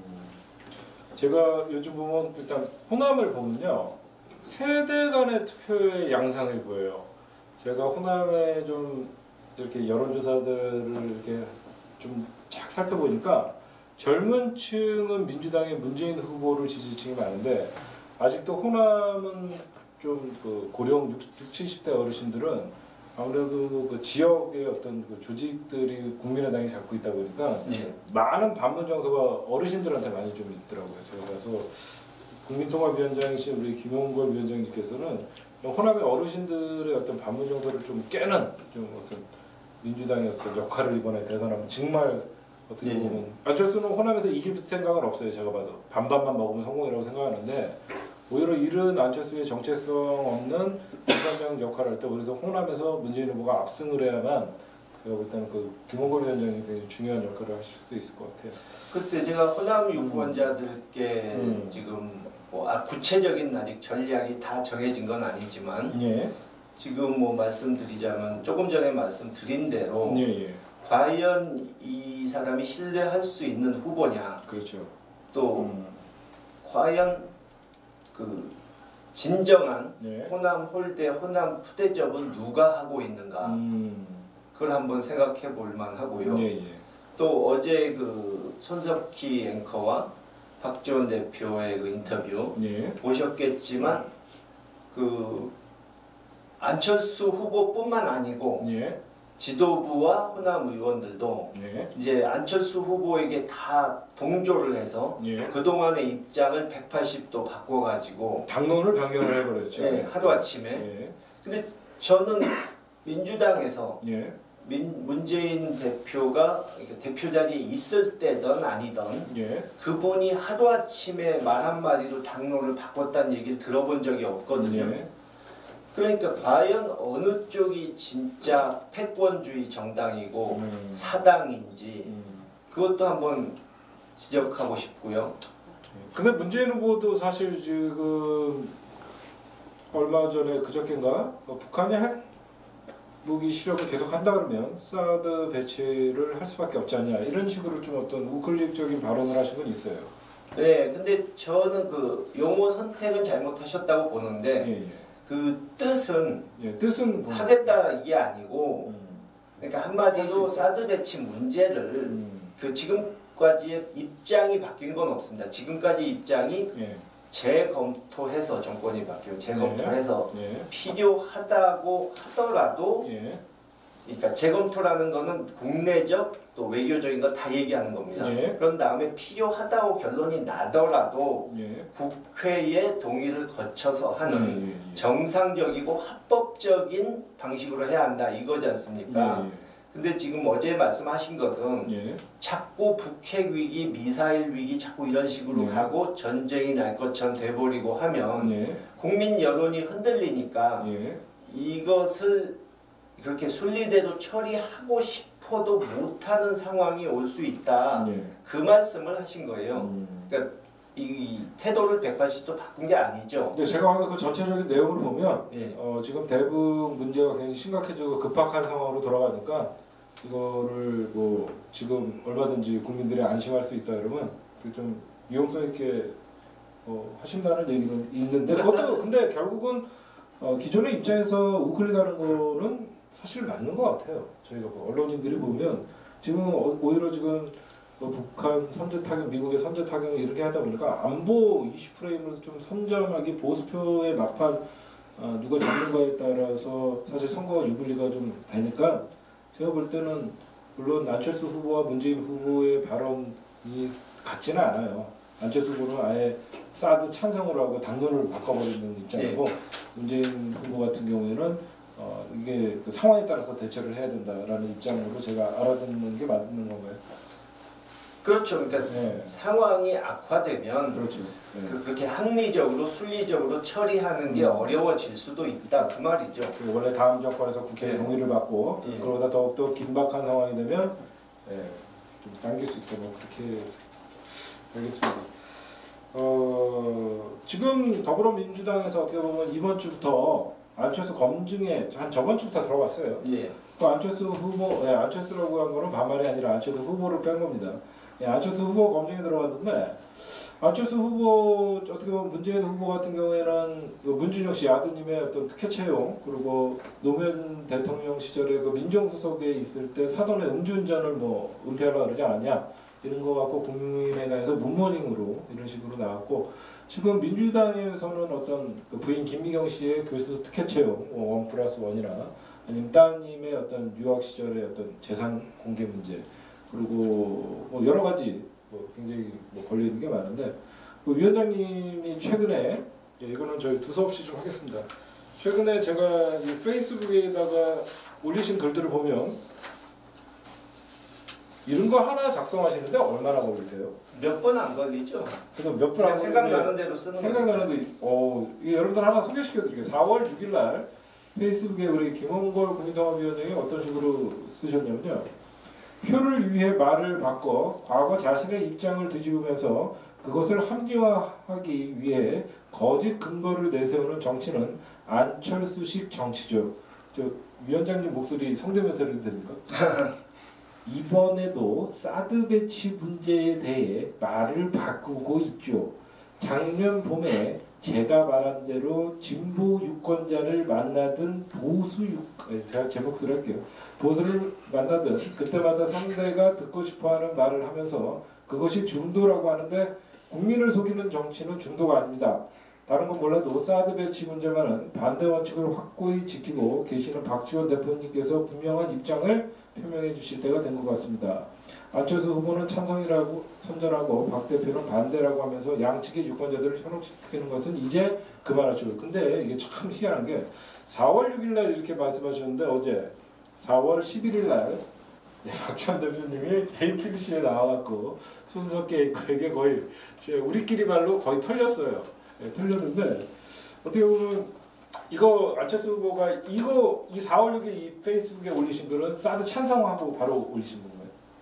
Speaker 1: 제가 요즘 보면 일단 호남을 보면요 세대 간의 투표의 양상을 보여요. 제가 호남에 좀 이렇게 여론조사들을 이렇게 좀 쫙 살펴보니까 젊은 층은 민주당의 문재인 후보를 지지층이 많은데 아직도 호남은 좀 그 고령 육십, 칠십 대 어르신들은 아무래도 그 지역의 어떤 그 조직들이 국민의당이 잡고 있다 보니까
Speaker 2: 예.
Speaker 1: 많은 반문 정서가 어르신들한테 많이 좀 있더라고요. 제가 그래서 국민통합위원장이신 우리 김용걸 위원장님께서는 호남의 어르신들의 어떤 반문 정서를 좀 깨는 좀 어떤 민주당의 어떤 역할을 이번에 대선하면 정말 어떻게
Speaker 2: 예.
Speaker 1: 보면 안철수는 호남에서 이길 생각은 없어요. 제가 봐도 반반만 먹으면 성공이라고 생각하는데 오히려 이런 안철수의 정체성 없는 위원장 역할을 할 때 오히려 호남에서 문재인 후보가 압승을 해야만 제가 볼 때는 그 김홍걸 위원장이 굉장히 중요한 역할을 하실 수 있을 것 같아요.
Speaker 2: 글쎄 제가 호남 유권자들께
Speaker 1: 음.
Speaker 2: 지금 뭐 아, 구체적인 아직 전략이 다 정해진 건 아니지만
Speaker 1: 예.
Speaker 2: 지금 뭐 말씀드리자면 조금 전에 말씀드린 대로
Speaker 1: 예, 예.
Speaker 2: 과연 이 사람이 신뢰할 수 있는 후보냐
Speaker 1: 그렇죠.
Speaker 2: 또
Speaker 1: 음.
Speaker 2: 과연 그 진정한
Speaker 1: 예.
Speaker 2: 호남 홀대 호남 푸대접은 누가 하고 있는가
Speaker 1: 음.
Speaker 2: 그걸 한번 생각해 볼 만하고요.
Speaker 1: 예, 예.
Speaker 2: 또 어제 그 손석희 앵커와 박지원 대표의 그 인터뷰
Speaker 1: 예.
Speaker 2: 보셨겠지만 그 안철수 후보뿐만 아니고
Speaker 1: 예.
Speaker 2: 지도부와 호남 의원들도
Speaker 1: 예.
Speaker 2: 이제 안철수 후보에게 다 동조를 해서
Speaker 1: 예.
Speaker 2: 그동안의 입장을 백팔십 도 바꿔가지고
Speaker 1: 당론을 변경을 해버렸죠.
Speaker 2: 예, 하루아침에
Speaker 1: 예.
Speaker 2: 근데 저는 민주당에서
Speaker 1: 예.
Speaker 2: 민, 문재인 대표가 그러니까 대표 자리에 있을 때든 아니든
Speaker 1: 예.
Speaker 2: 그분이 하루아침에 말 한마디로 당론을 바꿨다는 얘기를 들어본 적이 없거든요.
Speaker 1: 예.
Speaker 2: 그러니까 과연 어느 쪽이 진짜 패권주의 정당이고
Speaker 1: 음.
Speaker 2: 사당인지
Speaker 1: 음.
Speaker 2: 그것도 한번 지적하고 싶고요.
Speaker 1: 근데 문재인 후보도 사실 지금 얼마 전에 그저께인가 어, 북한이 핵 무기 시력을 계속 한다 그러면 사드 배치를 할 수밖에 없지 않냐 이런 식으로 좀 어떤 우클릭적인 발언을 하신 건 있어요.
Speaker 2: 네, 근데 저는 그 용어 선택은 잘못하셨다고 보는데
Speaker 1: 예, 예.
Speaker 2: 그 뜻은
Speaker 1: 예, 뜻은 뭐-
Speaker 2: 하겠다 이게 아니고
Speaker 1: 음,
Speaker 2: 그러니까
Speaker 1: 할수
Speaker 2: 한마디로
Speaker 1: 있다.
Speaker 2: 사드 배치 문제를
Speaker 1: 음,
Speaker 2: 그 지금까지의 입장이 바뀐 건 없습니다. 지금까지 입장이
Speaker 1: 예,
Speaker 2: 재검토해서 정권이 바뀌고 재검토해서
Speaker 1: 예,
Speaker 2: 필요하다고 하더라도
Speaker 1: 예,
Speaker 2: 그러니까 재검토라는 거는 국내적 또 외교적인 거 다 얘기하는 겁니다.
Speaker 1: 예.
Speaker 2: 그런 다음에 필요하다고 결론이 나더라도
Speaker 1: 예,
Speaker 2: 국회의 동의를 거쳐서 하는
Speaker 1: 예, 예, 예.
Speaker 2: 정상적이고 합법적인 방식으로 해야 한다 이거지 않습니까?
Speaker 1: 예,
Speaker 2: 근데 지금 어제 말씀하신 것은
Speaker 1: 예, 예.
Speaker 2: 자꾸 북핵 위기, 미사일 위기 자꾸 이런 식으로
Speaker 1: 네.
Speaker 2: 가고 전쟁이 날 것처럼 돼버리고 하면
Speaker 1: 예,
Speaker 2: 국민 여론이 흔들리니까
Speaker 1: 예,
Speaker 2: 이것을 그렇게 순리대로 처리하고 싶어도 못하는 상황이 올 수 있다.
Speaker 1: 예.
Speaker 2: 그 말씀을 하신 거예요.
Speaker 1: 음.
Speaker 2: 그러니까 이, 이 태도를 백팔십 도 바꾼 게 아니죠.
Speaker 1: 근데 제가 봐서 그 전체적인 내용을 보면
Speaker 2: 예.
Speaker 1: 어, 지금 대북 문제가 굉장히 심각해지고 급박한 상황으로 돌아가니까 이거를 뭐 지금 얼마든지 국민들이 안심할 수 있다 그러면 좀 유용성 있게 어, 하신다는 얘기는 있는데 그것도 근데 결국은 어, 기존의 입장에서 우클릭하는 거는 사실 맞는 것 같아요. 저희가 뭐 언론인들이 보면 지금 어, 오히려 지금 어, 북한 선제 타격, 미국의 선제 타격을 이렇게 하다 보니까 안보 이슈 프레임을 좀 선점하기 보수표의 막판 어, 누가 잡는가에 따라서 사실 선거가 유불리가 좀 되니까 제가 볼 때는 물론 안철수 후보와 문재인 후보의 발언이 같지는 않아요. 안철수 후보는 아예 사드 찬성을 하고 당론을 바꿔버리는 입장이고
Speaker 2: 네.
Speaker 1: 문재인 후보 같은 경우에는 어, 이게 그 상황에 따라서 대처를 해야 된다라는 입장으로 제가 알아듣는 게 맞는 건가요?
Speaker 2: 그렇죠. 그러니까
Speaker 1: 네.
Speaker 2: 상황이 악화되면
Speaker 1: 그렇죠. 네.
Speaker 2: 그, 그렇게 합리적으로 순리적으로 처리하는 게
Speaker 1: 음.
Speaker 2: 어려워질 수도 있다 그 말이죠.
Speaker 1: 그 원래 다음 정권에서 국회의
Speaker 2: 예.
Speaker 1: 동의를 받고
Speaker 2: 예.
Speaker 1: 그러다 더욱더 긴박한 상황이 되면 예, 좀 당길 수 있다. 뭐 그렇게 알겠습니다. 어, 지금 더불어민주당에서 어떻게 보면 이번 주부터 안철수 검증에 한 저번 주부터 들어갔어요.
Speaker 2: 예.
Speaker 1: 또 안철수 후보, 예, 안철수라고 한 거는 반말이 아니라 안철수 후보를 뺀 겁니다. 예, 안철수 후보 검증에 들어갔는데 안철수 후보 어떻게 보면 문재인 후보 같은 경우에는 그 문준영 씨 아드님의 어떤 특혜 채용 그리고 노무현 대통령 시절에 그 민정수석에 있을 때 사돈의 음주운전을 뭐 은폐하려고 그러지 않았냐 이런 거 갖고 국민의당에서 문모닝으로 이런 식으로 나왔고 지금 민주당에서는 어떤 그 부인 김미경 씨의 교수 특혜 채용 원 플러스 원이나 아니면 따님의 어떤 유학 시절의 어떤 재산 공개 문제 그리고 뭐 여러 가지 뭐 굉장히 뭐 걸려 있는 게 많은데 그 위원장님이 최근에 예, 이거는 저희 두서없이 좀 하겠습니다. 최근에 제가 이 페이스북에다가 올리신 글들을 보면 이런 거 하나 작성하시는데 얼마나 걸리세요?
Speaker 2: 몇 번 안 걸리죠.
Speaker 1: 그래서 몇 분
Speaker 2: 그냥
Speaker 1: 안
Speaker 2: 생각나는 대로 쓰는 거예요.
Speaker 1: 생각나는데 어, 이게 여러분들 하나 소개시켜드릴게요. 사월 육일 날 페이스북에 우리 김원걸 국민통합위원장이 어떤 식으로 쓰셨냐면요. 표를 위해 말을 바꿔 과거 자신의 입장을 뒤집으면서 그것을 합리화하기 위해 거짓 근거를 내세우는 정치는 안철수식 정치죠. 저 위원장님 목소리 성대면서 해도 됩니까? 이번에도 사드 배치 문제에 대해 말을 바꾸고 있죠. 작년 봄에 제가 말한 대로 진보 유권자를 만나든 보수 유 제가 제 목소리 할게요. 보수를 만나든 그때마다 상대가 듣고 싶어하는 말을 하면서 그것이 중도라고 하는데 국민을 속이는 정치는 중도가 아닙니다. 다른 건 몰라도 사드 배치 문제만은 반대 원칙을 확고히 지키고 계시는 박지원 대표님께서 분명한 입장을 표명해 주실 때가 된 것 같습니다. 안철수 후보는 찬성이라고 선전하고 박 대표는 반대라고 하면서 양측의 유권자들을 현혹시키는 것은 이제 그만하죠. 근데 이게 참 희한한 게 사월 육일 날 이렇게 말씀하셨는데 어제 사월 십일일 날 박지원 대표님이 제이티비씨에 나와갖고 손석희 앵커에게 거의 우리끼리 말로 거의 털렸어요. 네, 틀렸는데 어떻게 보면 이거 안철수 후보가 이거 이 사월 육일 이 페이스북에 올리신 글은 사드 찬성하고 바로 올리신 건가요?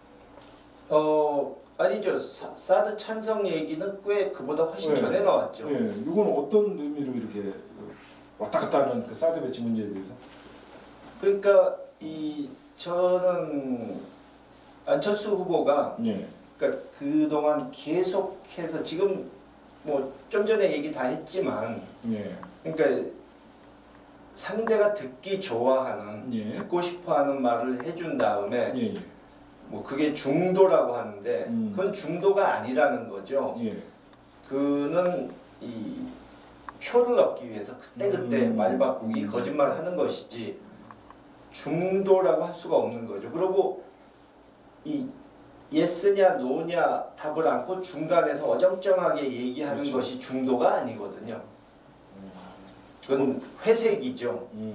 Speaker 2: 어 아니죠. 사, 사드 찬성 얘기는 꽤 그보다 훨씬
Speaker 1: 네.
Speaker 2: 전에 나왔죠.
Speaker 1: 네, 이건 어떤 의미로 이렇게 왔다 갔다 하는 그 사드 배치 문제에 대해서?
Speaker 2: 그러니까 이 저는 안철수 후보가
Speaker 1: 네.
Speaker 2: 그러니까 그동안 계속해서 지금 뭐 좀 전에 얘기 다 했지만
Speaker 1: 네.
Speaker 2: 그러니까 상대가 듣기 좋아하는
Speaker 1: 예.
Speaker 2: 듣고 싶어하는 말을 해준 다음에
Speaker 1: 예, 예.
Speaker 2: 뭐 그게 중도라고 하는데
Speaker 1: 음.
Speaker 2: 그건 중도가 아니라는 거죠.
Speaker 1: 예.
Speaker 2: 그는 이 표를 얻기 위해서 그때그때
Speaker 1: 음.
Speaker 2: 말 바꾸기 거짓말하는 것이지 중도라고 할 수가 없는 거죠. 그리고 이 예스냐 노냐 답을 않고 중간에서 어정쩡하게 얘기하는
Speaker 1: 그렇죠.
Speaker 2: 것이 중도가 아니거든요. 그건 회색이죠.
Speaker 1: 음.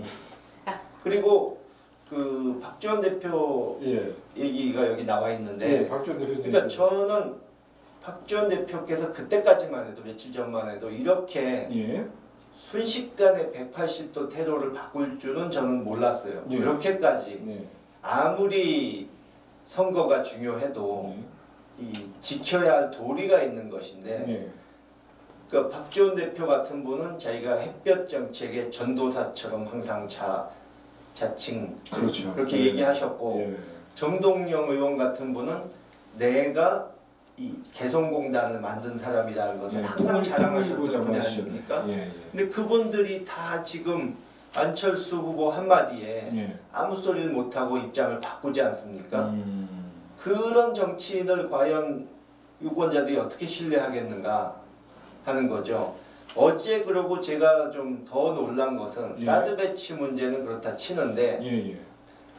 Speaker 2: 그리고 그 박지원 대표
Speaker 1: 예.
Speaker 2: 얘기가 여기 나와 있는데
Speaker 1: 네, 박지원 대표님.
Speaker 2: 그러니까 저는 박지원 대표께서 그때까지만 해도 며칠 전만 해도 이렇게
Speaker 1: 예.
Speaker 2: 순식간에 백팔십 도 테러를 바꿀 줄은 저는 몰랐어요.
Speaker 1: 예.
Speaker 2: 그렇게까지
Speaker 1: 네.
Speaker 2: 아무리 선거가 중요해도
Speaker 1: 네.
Speaker 2: 이 지켜야 할 도리가 있는 것인데
Speaker 1: 네.
Speaker 2: 그러니까 박지원 대표 같은 분은 자기가 햇볕 정책의 전도사처럼 항상 자, 자칭
Speaker 1: 그렇죠.
Speaker 2: 그렇게
Speaker 1: 네.
Speaker 2: 얘기하셨고
Speaker 1: 예.
Speaker 2: 정동영 의원 같은 분은 내가 이 개성공단을 만든 사람이라는 것을
Speaker 1: 네,
Speaker 2: 항상
Speaker 1: 똥을-
Speaker 2: 자랑하셨던
Speaker 1: 똥을
Speaker 2: 분이
Speaker 1: 보자마시죠.
Speaker 2: 아닙니까?
Speaker 1: 예, 예.
Speaker 2: 근데 그분들이 다 지금 안철수 후보 한마디에
Speaker 1: 예.
Speaker 2: 아무 소리를 못하고 입장을 바꾸지 않습니까?
Speaker 1: 음.
Speaker 2: 그런 정치인을 과연 유권자들이 어떻게 신뢰하겠는가 하는 거죠. 어제 그러고 제가 좀 더 놀란 것은
Speaker 1: 예.
Speaker 2: 사드 배치 문제는 그렇다 치는데
Speaker 1: 예, 예.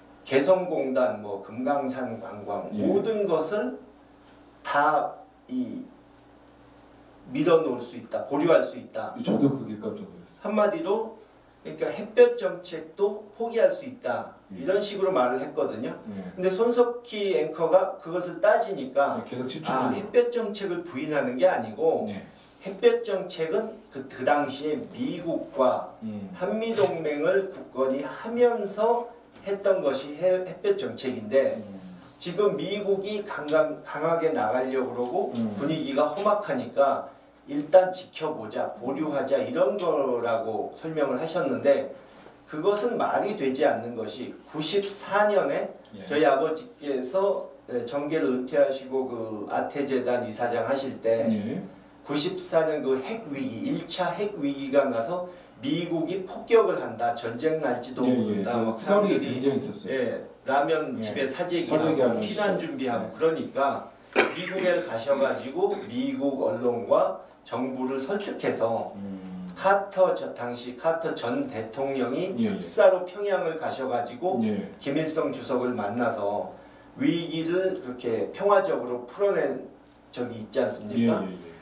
Speaker 2: 개성공단, 뭐 금강산 관광
Speaker 1: 예.
Speaker 2: 모든 것을 다 이 밀어놓을 수 있다, 보류할 수 있다.
Speaker 1: 저도 그게 깜짝 놀랐어요.
Speaker 2: 한마디로 그러니까 햇볕 정책도 포기할 수 있다
Speaker 1: 예.
Speaker 2: 이런 식으로 말을 했거든요.
Speaker 1: 예.
Speaker 2: 근데 손석희 앵커가 그것을 따지니까
Speaker 1: 예, 계속 집중.
Speaker 2: 아, 햇볕 정책을 부인하는 게 아니고
Speaker 1: 네.
Speaker 2: 햇볕 정책은 그, 그 당시에 미국과
Speaker 1: 음.
Speaker 2: 한미동맹을 굳건히 하면서 했던 것이 해- 햇볕 정책인데
Speaker 1: 음.
Speaker 2: 지금 미국이 강강, 강하게 나가려고 그러고
Speaker 1: 음.
Speaker 2: 분위기가 험악하니까 일단 지켜보자, 보류하자 이런 거라고 설명을 하셨는데 그것은 말이 되지 않는 것이 구십사 년에
Speaker 1: 예.
Speaker 2: 저희 아버지께서 정계를 은퇴하시고 그 아태재단 이사장 하실 때
Speaker 1: 예.
Speaker 2: 구십사 년 그 핵위기, 일 차 핵위기가 나서 미국이 폭격을 한다, 전쟁 날지도
Speaker 1: 예, 예.
Speaker 2: 모른다.
Speaker 1: 그
Speaker 2: 뭐
Speaker 1: 썰이
Speaker 2: 사람들이
Speaker 1: 굉장히 있었어요.
Speaker 2: 예, 라면
Speaker 1: 예.
Speaker 2: 집에
Speaker 1: 사재기하는
Speaker 2: 사재기하고 피난 준비하고
Speaker 1: 네.
Speaker 2: 그러니까 미국에 가셔가지고 미국 언론과 정부를 설득해서
Speaker 1: 음.
Speaker 2: 카터 저 당시 카터 전 대통령이
Speaker 1: 예, 예.
Speaker 2: 특사로 평양을 가셔가지고
Speaker 1: 예.
Speaker 2: 김일성 주석을 만나서 위기를 그렇게 평화적으로 풀어낸 적이 있지
Speaker 1: 예,
Speaker 2: 않습니까?
Speaker 1: 예, 예.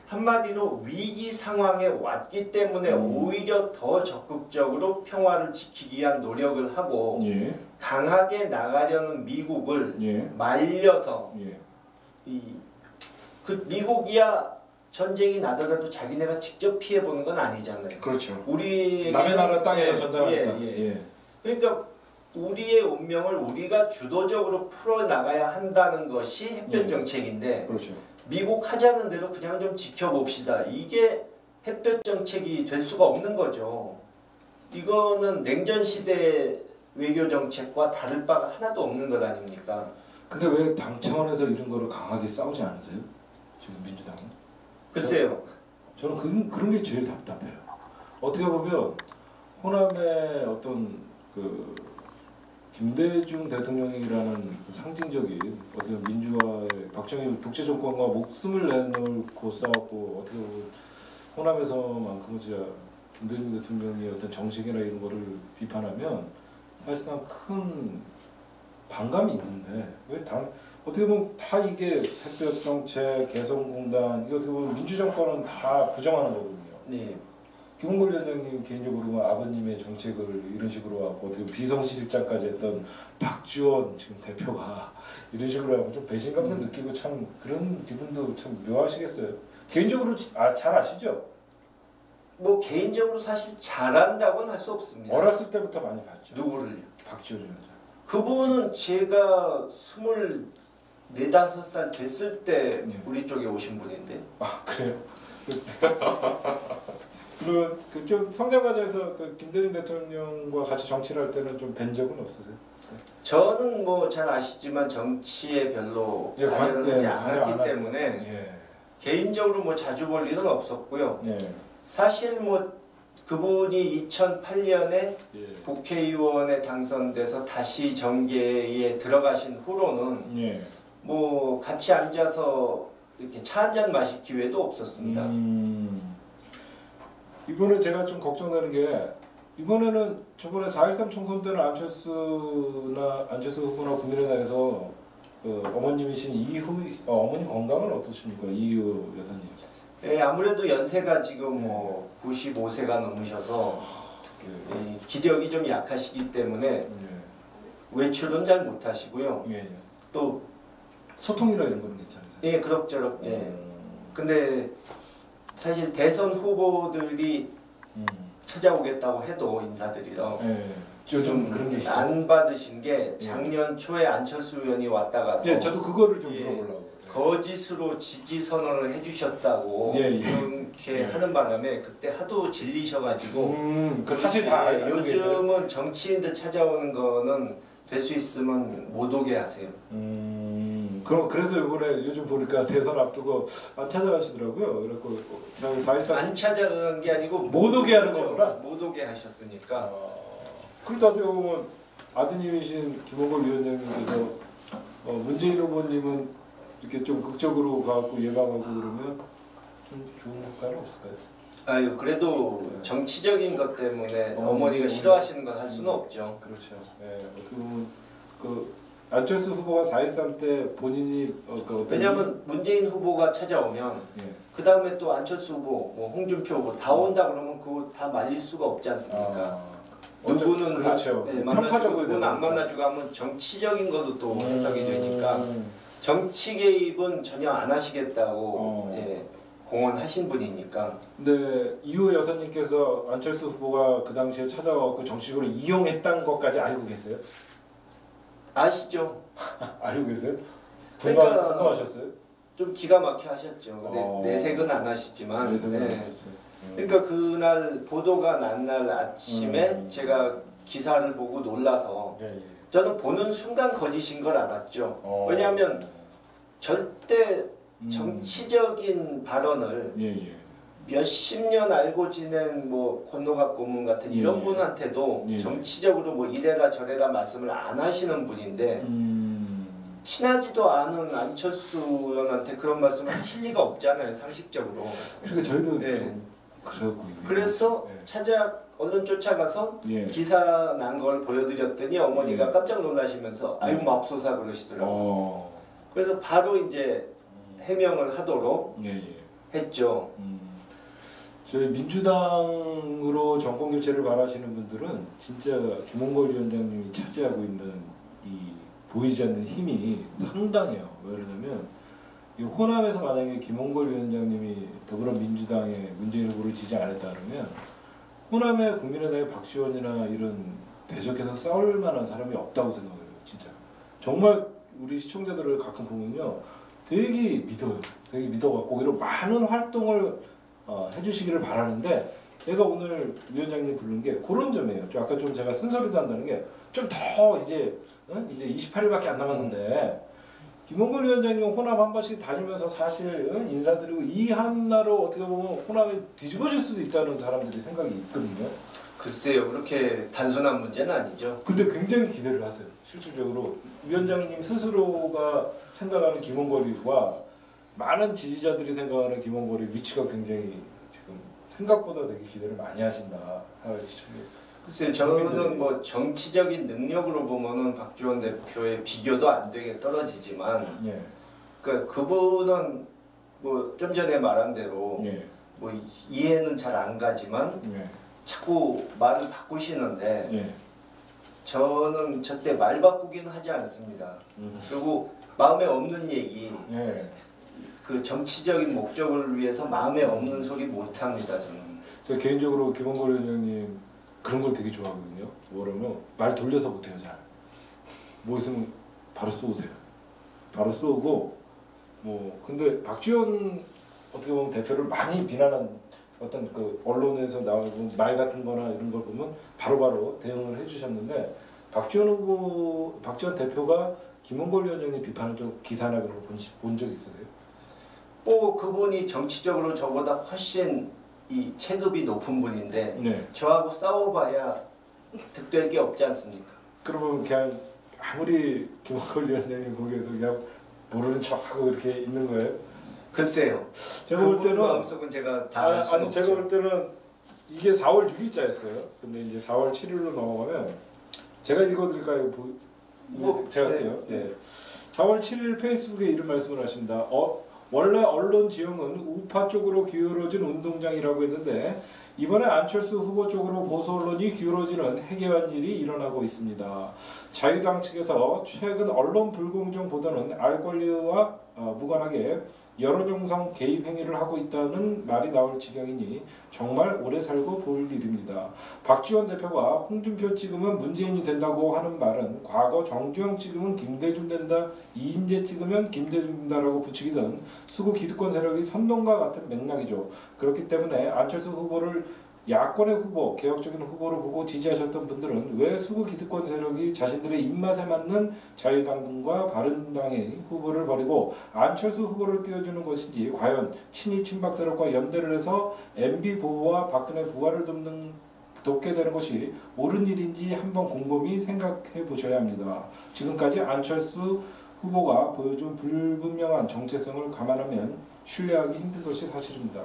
Speaker 2: 한마디로 위기 상황에 왔기 때문에
Speaker 1: 음.
Speaker 2: 오히려 더 적극적으로 평화를 지키기 위한 노력을 하고
Speaker 1: 예.
Speaker 2: 강하게 나가려는 미국을
Speaker 1: 예.
Speaker 2: 말려서
Speaker 1: 예.
Speaker 2: 이 그 미국이야 전쟁이 나더라도 자기네가 직접 피해 보는 건 아니잖아요.
Speaker 1: 그렇죠.
Speaker 2: 우리
Speaker 1: 남의 나라 땅에서
Speaker 2: 예,
Speaker 1: 전쟁하니까.
Speaker 2: 예, 예.
Speaker 1: 예.
Speaker 2: 그러니까 우리의 운명을 우리가 주도적으로 풀어 나가야 한다는 것이 햇볕
Speaker 1: 예.
Speaker 2: 정책인데
Speaker 1: 그렇죠.
Speaker 2: 미국 하자는 대로 그냥 좀 지켜봅시다. 이게 햇볕 정책이 될 수가 없는 거죠. 이거는 냉전 시대 외교 정책과 다를 바가 하나도 없는 것 아닙니까?
Speaker 1: 근데 왜 당 차원에서 이런 거를 강하게 싸우지 않으세요? 지금 민주당은?
Speaker 2: 글쎄요.
Speaker 1: 저는 그런 그런 게 제일 답답해요. 어떻게 보면 호남의 어떤 그 김대중 대통령이라는 상징적인 어떻게 보면 민주화의 박정희 독재 정권과 목숨을 내놓고 싸웠고 어떻게 보면 호남에서만큼은 진짜 김대중 대통령의 어떤 정책이나 이런 거를 비판하면 사실상 큰 반감이 있는데 왜 당 어떻게 보면 다 이게 햇볕 정책, 개성공단 이거 어떻게 보면 민주정권은 다 부정하는 거거든요.
Speaker 2: 네.
Speaker 1: 김홍걸 위원장님 개인적으로 아버님의 정책을 이런 식으로 하고 어떻게 비서실장까지 했던 박지원 지금 대표가 이런 식으로 하고 좀 배신감도
Speaker 2: 음.
Speaker 1: 느끼고 참 그런 기분도 참 묘하시겠어요. 개인적으로 아, 잘 아시죠?
Speaker 2: 뭐 개인적으로 사실 잘한다고는 할 수 없습니다.
Speaker 1: 어렸을 때부터 많이 봤죠.
Speaker 2: 누구를요?
Speaker 1: 박지원 위원장.
Speaker 2: 그분은 제가 스물 네다섯 살 됐을 때
Speaker 1: 네.
Speaker 2: 우리 쪽에 오신 분인데.
Speaker 1: 아 그래요? 그런 그좀 성장 과정에서 그 김대중 대통령과 같이 정치를 할 때는 좀 뵌 적은 없으세요?
Speaker 2: 저는 뭐 잘 아시지만 정치에 별로
Speaker 1: 예, 관-
Speaker 2: 관여를
Speaker 1: 예,
Speaker 2: 하지
Speaker 1: 관여
Speaker 2: 않았기
Speaker 1: 안 하-
Speaker 2: 때문에
Speaker 1: 예.
Speaker 2: 개인적으로 뭐 자주 볼 일은 없었고요.
Speaker 1: 예.
Speaker 2: 사실 뭐 그분이 이천팔 년에
Speaker 1: 예.
Speaker 2: 국회의원에 당선돼서 다시 정계에 들어가신 후로는
Speaker 1: 예.
Speaker 2: 뭐 같이 앉아서 이렇게 차 한 잔 마실 기회도 없었습니다.
Speaker 1: 음, 이번에 제가 좀 걱정되는 게 이번에는 저번에 사 일삼 총선 때는 안철수나 안철수 후보나 국민의당에서 그 어머님이신 이후 어, 어머님 건강은 어떠십니까? 이후 여사님.
Speaker 2: 예, 아무래도 연세가 지금 뭐 구십오 세가 넘으셔서
Speaker 1: 예.
Speaker 2: 이 기력이 좀 약하시기 때문에
Speaker 1: 예.
Speaker 2: 외출은 잘 못하시고요.
Speaker 1: 예. 예.
Speaker 2: 또
Speaker 1: 소통이나 이런 거는 괜찮으세요?
Speaker 2: 예, 그럭저럭 예.
Speaker 1: 음.
Speaker 2: 근데 사실 대선 후보들이
Speaker 1: 음.
Speaker 2: 찾아오겠다고 해도 인사드리러
Speaker 1: 예. 요즘 그런 게 있어요.
Speaker 2: 안 받으신 게 작년 초에 안철수 의원이 왔다 가서
Speaker 1: 예, 저도 그거를 좀
Speaker 2: 예.
Speaker 1: 물어보려고.
Speaker 2: 거짓으로 지지 선언을 해주셨다고
Speaker 1: 예, 예.
Speaker 2: 이렇게
Speaker 1: 예.
Speaker 2: 하는 바람에 그때 하도 질리셔가지고
Speaker 1: 음, 그 사실 다
Speaker 2: 예,
Speaker 1: 알고 계세요?
Speaker 2: 요즘은 정치인들 찾아오는 거는 될 수 있으면 못 오게 하세요.
Speaker 1: 음, 그럼 그래서 이번에 요즘 보니까 대선 앞두고 안 찾아가시더라고요. 그래갖고 저 사일삼
Speaker 2: 안 찾아간 게 아니고
Speaker 1: 못 오게 하는 거구나.
Speaker 2: 못 오게 하셨으니까.
Speaker 1: 그렇다 어떻게 보면 아드님이신 김홍걸 위원장님께서 어, 문재인 후보님은 이렇게 좀 극적으로 가고 예방하고 그러면 좀 좋은 효과는 없을까요?
Speaker 2: 아유 그래도
Speaker 1: 네.
Speaker 2: 정치적인 것 때문에
Speaker 1: 어,
Speaker 2: 어머니가
Speaker 1: 어,
Speaker 2: 싫어하시는 건 할 수는
Speaker 1: 음.
Speaker 2: 없죠.
Speaker 1: 그렇죠. 예, 어떻게 보면 그 안철수 후보가 사 일삼 때 본인이 어, 그 어떤
Speaker 2: 왜냐하면 문재인 후보가 찾아오면
Speaker 1: 예.
Speaker 2: 그 다음에 또 안철수 후보, 뭐 홍준표 후보 다 온다 그러면 그거 다 말릴 수가 없지 않습니까?
Speaker 1: 아,
Speaker 2: 누구는
Speaker 1: 어쩌- 그렇죠.
Speaker 2: 네, 만나주고
Speaker 1: 편파적으로
Speaker 2: 누구는 안
Speaker 1: 되니까.
Speaker 2: 만나주고 하면 정치적인 것도 또
Speaker 1: 음.
Speaker 2: 해석이 되니까 정치 개입은 전혀 안 하시겠다고
Speaker 1: 어.
Speaker 2: 예, 공언하신 분이니까.
Speaker 1: 근데 이후 여사님께서 안철수 후보가 그 당시에 찾아와서 정치적으로 이용했다는 것까지 알고 계세요?
Speaker 2: 아시죠?
Speaker 1: 알고 계세요? 궁금,
Speaker 2: 그러니까-
Speaker 1: 궁금하셨어요?
Speaker 2: 좀 기가 막혀 하셨죠. 근데
Speaker 1: 어.
Speaker 2: 내색은 안 하시지만.
Speaker 1: 네, 생각
Speaker 2: 예.
Speaker 1: 안 하셨어요. 음.
Speaker 2: 그러니까 그날 보도가 난 날 아침에
Speaker 1: 음.
Speaker 2: 제가 기사를 보고 놀라서
Speaker 1: 예, 예.
Speaker 2: 저는 보는 순간 거짓인 걸 알았죠.
Speaker 1: 어.
Speaker 2: 왜냐하면 절대
Speaker 1: 음.
Speaker 2: 정치적인 발언을
Speaker 1: 예, 예.
Speaker 2: 몇십 년 알고 지낸 뭐 권노갑 고문 같은 이런
Speaker 1: 예, 예.
Speaker 2: 분한테도
Speaker 1: 예, 예.
Speaker 2: 정치적으로 뭐 이래라 저래라 말씀을 안 하시는 분인데
Speaker 1: 음.
Speaker 2: 친하지도 않은 안철수 의원한테 그런 말씀을 하실 리가 없잖아요, 상식적으로.
Speaker 1: 그러니까 저희도
Speaker 2: 네.
Speaker 1: 좀 그래갖고 이게-
Speaker 2: 그래서
Speaker 1: 예.
Speaker 2: 찾아 얼른 쫓아가서
Speaker 1: 예.
Speaker 2: 기사 난 걸 보여드렸더니 어머니가
Speaker 1: 예.
Speaker 2: 깜짝 놀라시면서 아유 맙소사 그러시더라고요.
Speaker 1: 어.
Speaker 2: 그래서 바로 이제 해명을 하도록
Speaker 1: 예, 예.
Speaker 2: 했죠.
Speaker 1: 음, 저희 민주당으로 정권 교체를 바라시는 분들은 진짜 김홍걸 위원장님이 차지하고 있는 이 보이지 않는 힘이 상당해요. 왜 그러냐면 이 호남에서 만약에 김홍걸 위원장님이 더불어민주당에 문재인 후보를 지지 않았다 그러면 호남의 국민의당의 박지원이나 이런 대적해서 싸울 만한 사람이 없다고 생각해요. 진짜 정말 우리 시청자들을 가끔 보면요 되게 믿어요. 되게 믿어갖고 이런 많은 활동을 어, 해주시기를 바라는데 제가 오늘 위원장님 부른 게 그런 점이에요. 좀 아까 좀 제가 쓴소리도 한다는 게 좀 더 이제 어? 이제 이십팔 일밖에 안 남았는데 김홍걸 위원장님 호남 한 번씩 다니면서 사실 어? 인사드리고 이 하나로 어떻게 보면 호남이 뒤집어질 수도 있다는 사람들이 생각이 있거든요.
Speaker 2: 글쎄요, 그렇게 단순한 문제는 아니죠.
Speaker 1: 근데 굉장히 기대를 하세요. 실질적으로 위원장님 스스로가 생각하는 김홍걸이와 많은 지지자들이 생각하는 김홍걸이 위치가 굉장히 지금 생각보다 되게 기대를 많이 하신다.
Speaker 2: 글쎄요, 저는 뭐 정치적인 능력으로 보면은 박지원 대표의 비교도 안 되게 떨어지지만,
Speaker 1: 예.
Speaker 2: 그러니까 그분은 뭐 좀 전에 말한 대로
Speaker 1: 예.
Speaker 2: 뭐 이해는 잘 안 가지만
Speaker 1: 예.
Speaker 2: 자꾸 말을 바꾸시는데
Speaker 1: 예.
Speaker 2: 저는 절대 말 바꾸기는 하지 않습니다.
Speaker 1: 음.
Speaker 2: 그리고 마음에 없는 얘기,
Speaker 1: 예.
Speaker 2: 그 정치적인 목적을 위해서 마음에 없는 소리 못 합니다. 저는.
Speaker 1: 저 개인적으로 김홍걸 위원장님 그런 걸 되게 좋아하거든요. 뭐라면 말 돌려서 못해요 잘. 뭐 있으면 바로 쏘세요. 바로 쏘고 뭐 근데 박지원 어떻게 보면 대표를 많이 비난한 어떤 그 언론에서 나오고 말 같은 거나 이런 걸 보면 바로바로 대응을 해주셨는데 박지원 후보, 박지원 대표가 김홍걸 위원장님 비판한 적 기사나 그런 거 본 적 있으세요?
Speaker 2: 뭐 그분이 정치적으로 저보다 훨씬 이 체급이 높은 분인데
Speaker 1: 네.
Speaker 2: 저하고 싸워봐야 득될 게 없지 않습니까?
Speaker 1: 그러면 그냥 아무리 김홍걸 위원장님 보기에도 그냥 모르는 척하고 이렇게 있는 거예요?
Speaker 2: 글쎄요.
Speaker 1: 제가 볼
Speaker 2: 그분
Speaker 1: 때는
Speaker 2: 마음속은 제가 다
Speaker 1: 아,
Speaker 2: 알 수는
Speaker 1: 아니
Speaker 2: 없죠.
Speaker 1: 제가 볼 때는 이게 사월 육일자였어요. 근데 이제 사월 칠일로 넘어가면 제가 읽어드릴까요? 보,
Speaker 2: 뭐,
Speaker 1: 제가
Speaker 2: 네.
Speaker 1: 할게요. 예. 사월 칠일 페이스북에 이런 말씀을 하십니다. 어, 원래 언론 지형은 우파 쪽으로 기울어진 운동장이라고 했는데 이번에 안철수 후보 쪽으로 보수 언론이 기울어지는 해괴한 일이 일어나고 있습니다. 자유당 측에서 최근 언론 불공정 보도는 알 권리와 어, 무관하게 여론 형성 개입 행위를 하고 있다는 말이 나올 지경이니 정말 오래 살고 볼 일입니다. 박지원 대표가 홍준표 찍으면 문재인이 된다고 하는 말은 과거 정주영 찍으면 김대중 된다, 이인재 찍으면 김대중 된다라고 부추기던 수구 기득권 세력이 선동과 같은 맥락이죠. 그렇기 때문에 안철수 후보를 야권의 후보, 개혁적인 후보로 보고 지지하셨던 분들은 왜 수구 기득권 세력이 자신들의 입맛에 맞는 자유당과 바른당의 후보를 버리고 안철수 후보를 띄워주는 것인지, 과연 친이 친박 세력과 연대를 해서 엠비 보호와 박근혜 부활을 돕는 돕게 되는 것이 옳은 일인지 한번 곰곰이 생각해 보셔야 합니다. 지금까지 안철수 후보가 보여준 불분명한 정체성을 감안하면 신뢰하기 힘든 것이 사실입니다.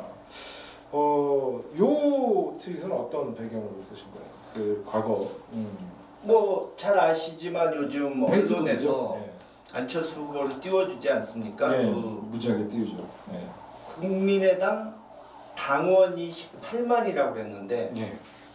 Speaker 1: 어, 요 트윗은 어떤 배경으로 쓰신 거예요? 그 과거. 음.
Speaker 2: 뭐 잘 아시지만 요즘
Speaker 1: 페이스북이죠?
Speaker 2: 언론에서
Speaker 1: 네.
Speaker 2: 안철수 후보를 띄워주지 않습니까?
Speaker 1: 네,
Speaker 2: 그
Speaker 1: 무지하게 띄우죠. 네.
Speaker 2: 국민의당 당원이 십팔만이라고 그랬는데
Speaker 1: 네.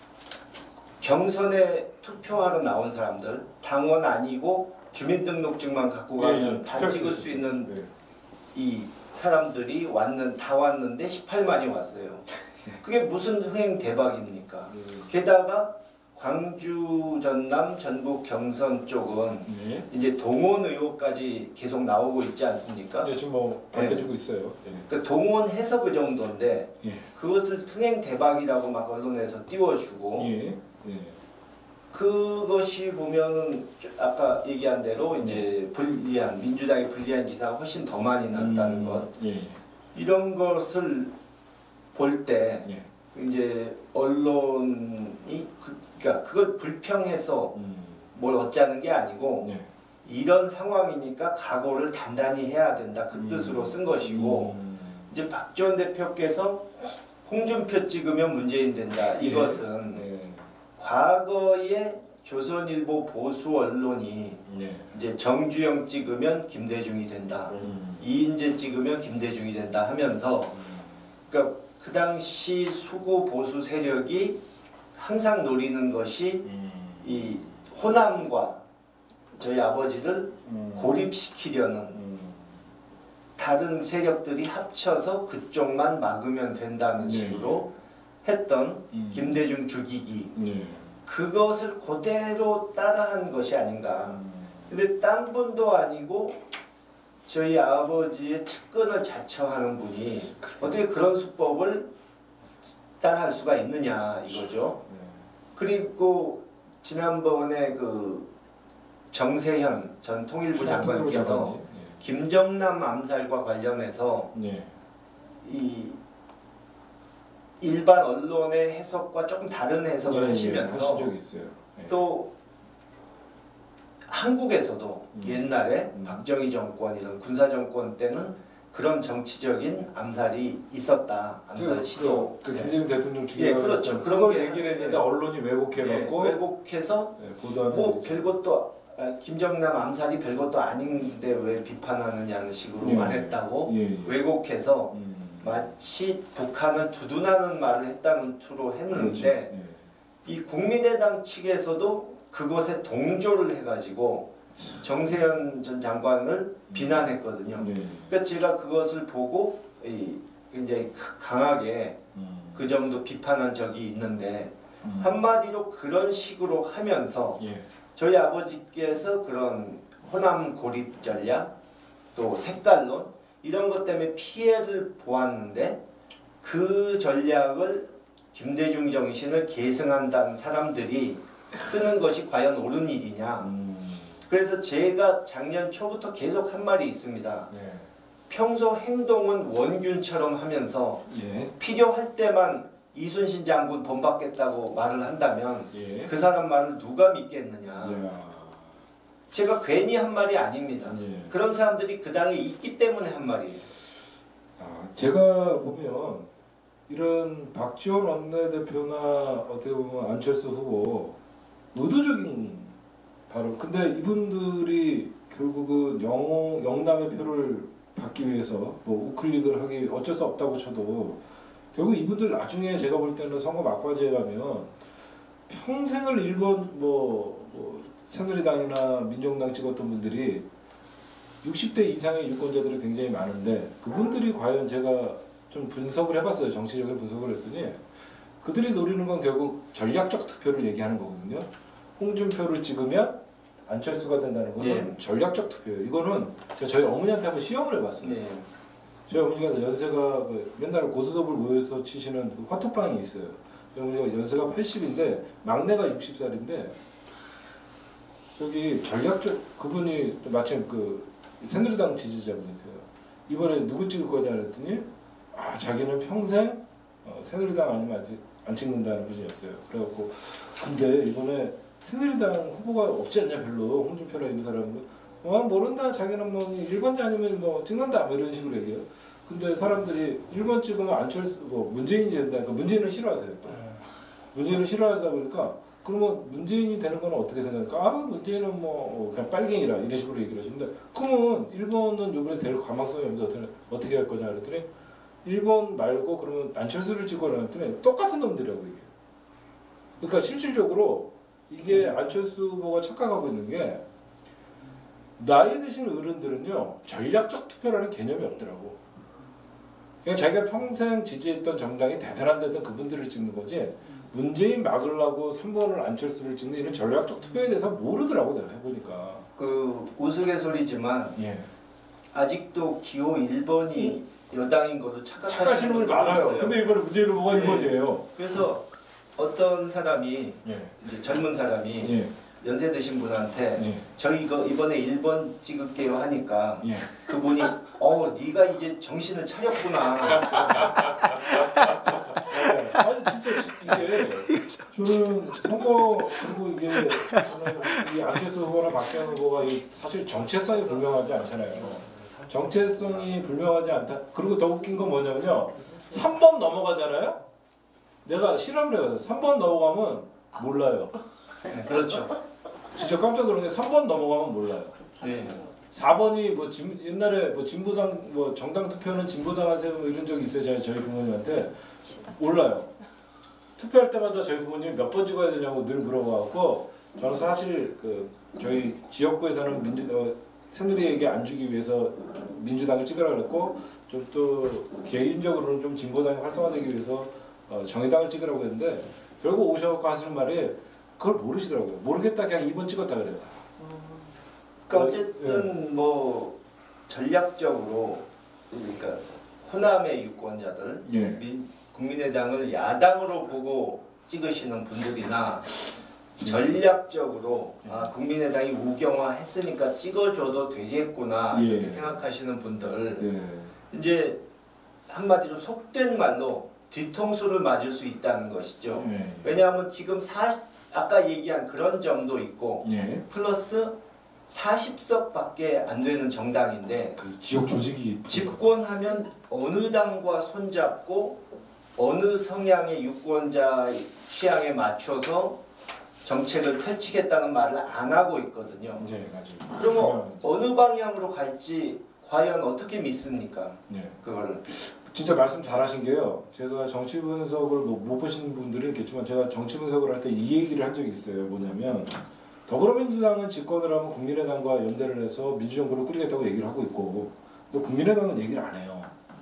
Speaker 2: 경선에 투표하러 나온 사람들, 당원 아니고 주민등록증만 갖고 가면
Speaker 1: 네,
Speaker 2: 다 찍을 수 있는
Speaker 1: 네.
Speaker 2: 이 사람들이 왔는 다 왔는데 십팔만이 왔어요. 그게 무슨 흥행 대박입니까?
Speaker 1: 음.
Speaker 2: 게다가 광주, 전남, 전북, 경선 쪽은
Speaker 1: 네.
Speaker 2: 이제 동원 의혹까지 계속 나오고 있지 않습니까?
Speaker 1: 네, 지금 뭐 밝혀지고 있어요. 네.
Speaker 2: 그러니까 동원해서 그 정도인데
Speaker 1: 예.
Speaker 2: 그것을 흥행 대박이라고 막 언론에서 띄워주고
Speaker 1: 예. 예.
Speaker 2: 그것이 보면은 아까 얘기한 대로 이제 불리한 민주당의 불리한 기사가 훨씬 더 많이 났다는
Speaker 1: 음,
Speaker 2: 것
Speaker 1: 예.
Speaker 2: 이런 것을 볼 때
Speaker 1: 예.
Speaker 2: 이제 언론이 그, 그러니까 그걸 불평해서
Speaker 1: 음.
Speaker 2: 뭘 어쩌는 게 아니고
Speaker 1: 예.
Speaker 2: 이런 상황이니까 각오를 단단히 해야 된다 그
Speaker 1: 음.
Speaker 2: 뜻으로 쓴 것이고
Speaker 1: 음.
Speaker 2: 이제 박지원 대표께서 홍준표 찍으면 문재인 된다 이것은
Speaker 1: 예.
Speaker 2: 과거에 조선일보 보수 언론이
Speaker 1: 예.
Speaker 2: 이제 정주영 찍으면 김대중이 된다,
Speaker 1: 음.
Speaker 2: 이인재 찍으면 김대중이 된다 하면서 그러니까 그 당시 수구 보수 세력이 항상 노리는 것이
Speaker 1: 음.
Speaker 2: 이 호남과 저희 아버지를
Speaker 1: 음.
Speaker 2: 고립시키려는
Speaker 1: 음.
Speaker 2: 다른 세력들이 합쳐서 그쪽만 막으면 된다는
Speaker 1: 네.
Speaker 2: 식으로 했던
Speaker 1: 음.
Speaker 2: 김대중 죽이기
Speaker 1: 네.
Speaker 2: 그것을 그대로 따라한 것이 아닌가.
Speaker 1: 음.
Speaker 2: 근데 딴 분도 아니고 저희 아버지의 측근을 자처하는 분이 어떻게 그런 수법을 따라할 수가 있느냐 이거죠.
Speaker 1: 네.
Speaker 2: 그리고 지난번에 그 정세현 전 통일부 장관께서
Speaker 1: 네.
Speaker 2: 김정남 암살과 관련해서
Speaker 1: 네.
Speaker 2: 이 일반 언론의 해석과 조금 다른 해석을
Speaker 1: 네,
Speaker 2: 하시면서
Speaker 1: 네, 하신 적이 있어요. 네.
Speaker 2: 또 한국에서도
Speaker 1: 음.
Speaker 2: 옛날에
Speaker 1: 음.
Speaker 2: 박정희 정권 이런 군사 정권 때는 그런 정치적인 암살이 있었다. 암살
Speaker 1: 그,
Speaker 2: 시도.
Speaker 1: 그, 그
Speaker 2: 네.
Speaker 1: 김대중 대통령
Speaker 2: 예,
Speaker 1: 죽이고
Speaker 2: 그렇죠.
Speaker 1: 그런
Speaker 2: 그런
Speaker 1: 걸
Speaker 2: 게-
Speaker 1: 얘기를 했는데
Speaker 2: 예.
Speaker 1: 언론이
Speaker 2: 예,
Speaker 1: 왜곡해갖고
Speaker 2: 왜곡해서
Speaker 1: 네, 보도하는
Speaker 2: 뭐
Speaker 1: 거죠.
Speaker 2: 별것도 아, 김정남 암살이 별것도 아닌데 왜 비판하느냐는 식으로
Speaker 1: 예,
Speaker 2: 말했다고
Speaker 1: 예, 예.
Speaker 2: 왜곡해서
Speaker 1: 음.
Speaker 2: 마치 북한을 두둔하는 말을 했다는 투로 했는데
Speaker 1: 그렇죠. 예.
Speaker 2: 이 국민의당 측에서도 그것에 동조를 해가지고 정세현 전 장관을 비난했거든요.
Speaker 1: 네.
Speaker 2: 그러니까 제가 그것을 보고 이 굉장히 강하게
Speaker 1: 음.
Speaker 2: 그 정도 비판한 적이 있는데
Speaker 1: 음.
Speaker 2: 한마디로 그런 식으로 하면서
Speaker 1: 예.
Speaker 2: 저희 아버지께서 그런 호남 고립 전략 또 색깔론 이런 것 때문에 피해를 보았는데 그 전략을 김대중 정신을 계승한다는 사람들이 쓰는 것이 과연 옳은 일이냐.
Speaker 1: 음.
Speaker 2: 그래서 제가 작년 초부터 계속 한 말이 있습니다.
Speaker 1: 네.
Speaker 2: 평소 행동은 원균처럼 하면서
Speaker 1: 예.
Speaker 2: 필요할 때만 이순신 장군 본받겠다고 말을 한다면
Speaker 1: 예.
Speaker 2: 그 사람 말을 누가 믿겠느냐.
Speaker 1: 야.
Speaker 2: 제가 괜히 한 말이 아닙니다.
Speaker 1: 예.
Speaker 2: 그런 사람들이 그 당에 있기 때문에 한 말이에요.
Speaker 1: 아, 제가 보면 이런 박지원 원내대표나 어떻게 보면 안철수 후보 의도적인 발언. 근데 이분들이 결국은 영 영남의 표를 받기 위해서 뭐 우클릭을 하기 어쩔 수 없다고 쳐도 결국 이분들 나중에 제가 볼 때는 선거 막바지에 가면 평생을 일본 뭐, 뭐 새누리당이나 민정당 찍었던 분들이 육십 대 이상의 유권자들이 굉장히 많은데 그분들이 과연 제가 좀 분석을 해봤어요. 정치적인 분석을 했더니 그들이 노리는 건 결국 전략적 투표를 얘기하는 거거든요. 홍준표를 찍으면 안철수가 된다는 것은
Speaker 2: 네.
Speaker 1: 전략적 투표예요. 이거는 제가 저희 어머니한테 한번 시험을 해봤어요.
Speaker 2: 네.
Speaker 1: 저희 어머니가 연세가 그 맨날 고스톱을 모여서 치시는 그 화토방이 있어요. 저희 어머니가 연세가 팔십인데 막내가 육십 살인데 여기 전략적 그분이 마침 그 새누리당 지지자분이세요. 이번에 누구 찍을 거냐 그랬더니 아 자기는 평생 어, 새누리당 아니면 안, 찍, 안 찍는다는 분이었어요. 그래갖고 근데 이번에 새누리당 후보가 없지 않냐 별로 홍준표나 이런 사람은 어 모른다 자기는 뭐 일 번이 아니면 뭐 찍는다 뭐 이런 식으로 얘기해요. 근데 사람들이 일 번 찍으면 안철수 뭐 문재인이 된다. 그러니까 문재인을 싫어하세요. 또. 문재인을 싫어하다 보니까 그러면 문재인이 되는 건 어떻게 생각할까? 아 문재인은 뭐 그냥 빨갱이라 이런 식으로 얘기를 하시는데 그러면 일 번은 이번에 될 가망성이 없는데 어떻게, 어떻게 할 거냐 그랬더니 일 번 말고 그러면 안철수를 찍어라 했더니 똑같은 놈들이라고 얘기해요. 그러니까 실질적으로 이게 안철수 후보가 착각하고 있는 게 나이 드신 어른들은요 전략적 투표라는 개념이 없더라고. 그러니까 자기가 평생 지지했던 정당이 대단한 데든 그분들을 찍는 거지 문재인 막으려고 삼 번을 안철수를 찍는 이런 전략적 투표에 대해서 모르더라고 내가 해보니까.
Speaker 2: 그 우스갯소리지만
Speaker 1: 예.
Speaker 2: 아직도 기호 일 번이 여당인 거로 착각하시는
Speaker 1: 착각하시는 분이
Speaker 2: 분들이
Speaker 1: 많아요.
Speaker 2: 있어요.
Speaker 1: 근데 이번에 문재인 후보가
Speaker 2: 네.
Speaker 1: 일 번이에요.
Speaker 2: 그래서 어떤 사람이
Speaker 1: 예.
Speaker 2: 이제 젊은 사람이
Speaker 1: 예.
Speaker 2: 연세 드신 분한테
Speaker 1: 예.
Speaker 2: 저희 이거 이번에 일 번 찍을게요 하니까
Speaker 1: 예.
Speaker 2: 그분이 어 네가 이제 정신을 차렸구나.
Speaker 1: 네. 아니 진짜 이게 저는 선거 그리고 이게 저는 이 안철수 후보나 박지원 후보가 이 사실 정체성이 불명하지 않잖아요. 정체성이 불명하지 않다. 그리고 더 웃긴 건 뭐냐면요. 삼 번 넘어가잖아요. 내가 실험을 해봤어요. 삼 번 넘어가면 몰라요.
Speaker 2: 네, 그렇죠.
Speaker 1: 진짜 깜짝 놀란 게 삼 번 넘어가면 몰라요.
Speaker 2: 네.
Speaker 1: 사 번이 뭐 진, 옛날에 뭐 진보당 뭐 정당 투표는 진보당 하세요 뭐 이런 적이 있어요. 저희, 저희 부모님한테 몰라요. 투표할 때마다 저희 부모님이 몇 번 찍어야 되냐고 늘 물어봐갖고 저는 사실 그 저희 지역구에서는 민주 어, 새누리에게 안 주기 위해서 민주당을 찍으라 그랬고 좀 또 개인적으로는 좀 진보당이 활성화되기 위해서 어, 정의당을 찍으라고 했는데 결국 오셔갖고 하시는 말이 그걸 모르시더라고요. 모르겠다 그냥 이 번 찍었다 그래요.
Speaker 2: 그러니까 어쨌든 뭐 전략적으로 그러니까 호남의 유권자들
Speaker 1: 예.
Speaker 2: 민, 국민의당을 야당으로 보고 찍으시는 분들이나 전략적으로 아 국민의당이 우경화했으니까 찍어줘도 되겠구나
Speaker 1: 예.
Speaker 2: 이렇게 생각하시는 분들
Speaker 1: 예.
Speaker 2: 이제 한마디로 속된 말로 뒤통수를 맞을 수 있다는 것이죠.
Speaker 1: 예.
Speaker 2: 왜냐하면 지금 사, 아까 얘기한 그런 점도 있고
Speaker 1: 예.
Speaker 2: 플러스 사십 석밖에 안 되는 정당인데
Speaker 1: 그 지역 조직이
Speaker 2: 집권하면 어느 당과 손잡고 어느 성향의 유권자 취향에 맞춰서 정책을 펼치겠다는 말을 안 하고 있거든요.
Speaker 1: 네, 맞아요.
Speaker 2: 그러면 어느 방향으로 갈지 과연 어떻게 믿습니까?
Speaker 1: 네.
Speaker 2: 그걸
Speaker 1: 진짜 말씀 잘하신 게요. 제가 정치 분석을 뭐 못 보시는 분들은 있겠지만 제가 정치 분석을 할 때 이 얘기를 한 적이 있어요. 뭐냐면 더불어민주당은 집권을 하면 국민의당과 연대를 해서 민주정부를 꾸리겠다고 얘기를 하고 있고 또 국민의당은 얘기를 안 해요.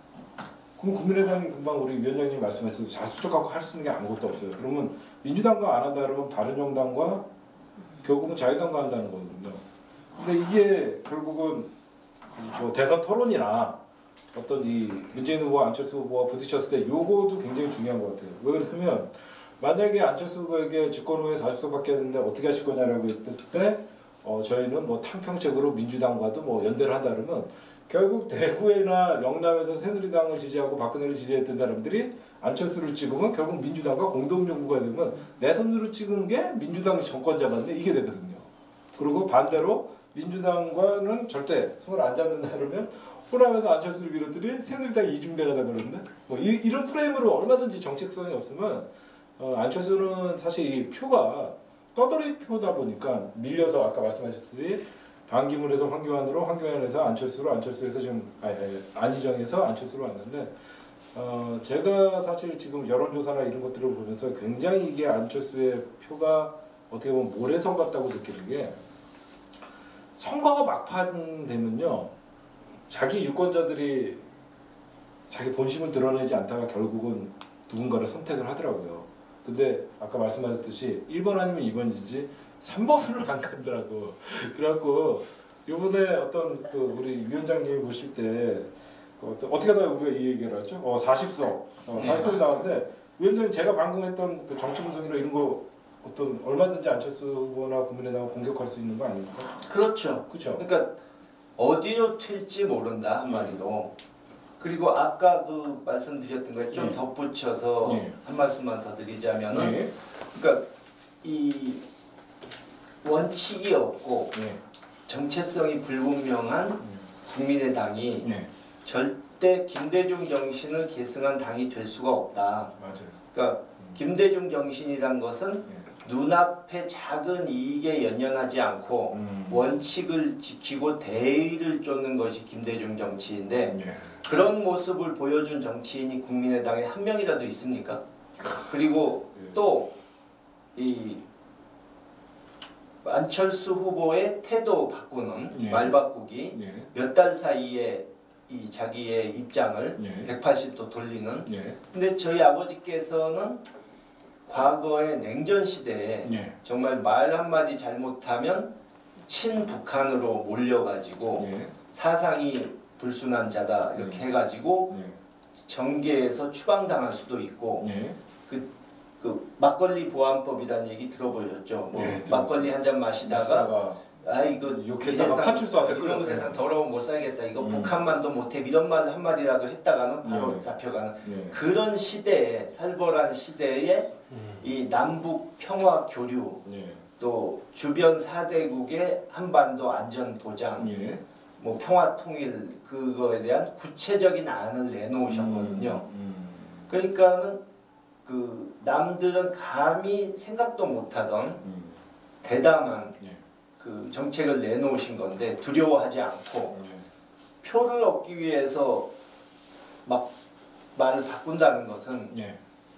Speaker 1: 그럼 국민의당이 금방 우리 위원장님 말씀하셔서 자수적 갖고 할 수 있는 게 아무것도 없어요. 그러면 민주당과 안 한다 그러면 바른정당과 결국은 자유당과 한다는 거거든요. 근데 이게 결국은 뭐 대선 토론이나 어떤 이 문재인 후보와 안철수 후보가 부딪혔을 때 요거도 굉장히 중요한 것 같아요. 왜 그러냐면 만약에 안철수 후보에게 집권 후에 사십 석밖에 했는데 어떻게 하실 거냐라고 했을 때 어, 저희는 뭐 탕평책으로 민주당과도 뭐 연대를 한다 그러면 결국 대구나 영남에서 새누리당을 지지하고 박근혜를 지지했던 사람들이 안철수를 찍으면 결국 민주당과 공동정부가 되면 내 손으로 찍은 게 민주당이 정권 잡았네 이게 되거든요. 그리고 반대로 민주당과는 절대 손을 안 잡는다 그러면 호남에서 안철수를 밀었더니 새누리당이 이중대가 돼버렸는데 뭐 이, 이런 프레임으로 얼마든지 정책성이 없으면 어, 안철수는 사실 이 표가 떠돌이 표다 보니까 밀려서 아까 말씀하셨듯이 반기문에서 황교안으로 황교안에서 안철수로 안철수에서 지금 아니, 아니, 안희정에서 안철수로 왔는데 어, 제가 사실 지금 여론조사나 이런 것들을 보면서 굉장히 이게 안철수의 표가 어떻게 보면 모래성 같다고 느끼는 게 선거가 막판 되면요 자기 유권자들이 자기 본심을 드러내지 않다가 결국은 누군가를 선택을 하더라고요. 근데 아까 말씀하셨듯이 일 번 아니면 이 번이지 삼 번으로 안 가더라고. 그래갖고 요번에 어떤 그 우리 위원장님이 보실 때 어떤 어떻게 하다가 우리가 이 얘기를 하죠? 어 사십 석, 어, 사십 석이 나왔는데 위원장님 제가 방금 했던 그 정치 분석이나 이런 거 어떤 얼마든지 안철수 후보나 국민의당을 공격할 수 있는 거 아닙니까?
Speaker 2: 그렇죠.
Speaker 1: 그렇죠.
Speaker 2: 그러니까 어디로 튈지 모른다 한마디로. 그리고 아까 그 말씀드렸던 거에 좀
Speaker 1: 네.
Speaker 2: 덧붙여서
Speaker 1: 네.
Speaker 2: 한 말씀만 더 드리자면은
Speaker 1: 네.
Speaker 2: 그러니까 이 원칙이 없고
Speaker 1: 네.
Speaker 2: 정체성이 불분명한 국민의당이
Speaker 1: 네.
Speaker 2: 절대 김대중 정신을 계승한 당이 될 수가 없다.
Speaker 1: 맞아요.
Speaker 2: 그러니까 김대중 정신이란 것은
Speaker 1: 네.
Speaker 2: 눈앞의 작은 이익에 연연하지 않고
Speaker 1: 음.
Speaker 2: 원칙을 지키고 대의를 쫓는 것이 김대중 정치인데
Speaker 1: 네.
Speaker 2: 그런 모습을 보여준 정치인이 국민의당에 한 명이라도 있습니까? 그리고
Speaker 1: 네.
Speaker 2: 또 이 안철수 후보의 태도 바꾸는
Speaker 1: 네.
Speaker 2: 말 바꾸기
Speaker 1: 네.
Speaker 2: 몇 달 사이에 이 자기의 입장을
Speaker 1: 네.
Speaker 2: 백팔십 도 돌리는.
Speaker 1: 네.
Speaker 2: 근데 저희 아버지께서는 과거의 냉전 시대에
Speaker 1: 네.
Speaker 2: 정말 말 한마디 잘못하면 친북한으로 몰려가지고
Speaker 1: 네.
Speaker 2: 사상이 불순한 자다 이렇게
Speaker 1: 네.
Speaker 2: 해가지고
Speaker 1: 네.
Speaker 2: 정계에서 추방당할 수도 있고
Speaker 1: 네.
Speaker 2: 그, 그 막걸리 보안법이라는 얘기 들어보셨죠? 뭐
Speaker 1: 네,
Speaker 2: 막걸리 한 잔 마시다가 아 이거 이
Speaker 1: 욕했다가
Speaker 2: 세상
Speaker 1: 파출소 앞에
Speaker 2: 이런
Speaker 1: 끌려가요.
Speaker 2: 세상 더러운 못 살겠다 이거
Speaker 1: 음.
Speaker 2: 북한만도 못해 이런 말 한마디라도 했다가는 바로
Speaker 1: 네.
Speaker 2: 잡혀가는
Speaker 1: 네.
Speaker 2: 그런 시대에 살벌한 시대에
Speaker 1: 음.
Speaker 2: 이 남북 평화 교류
Speaker 1: 네.
Speaker 2: 또 주변 사대국의 한반도 안전 보장
Speaker 1: 예.
Speaker 2: 뭐 평화 통일 그거에 대한 구체적인 안을 내놓으셨거든요.
Speaker 1: 음. 음.
Speaker 2: 그러니까는 그 남들은 감히 생각도 못하던
Speaker 1: 음.
Speaker 2: 대담한
Speaker 1: 예.
Speaker 2: 그 정책을 내놓으신 건데 두려워하지 않고
Speaker 1: 예.
Speaker 2: 표를 얻기 위해서 막 말을 바꾼다는 것은
Speaker 1: 예.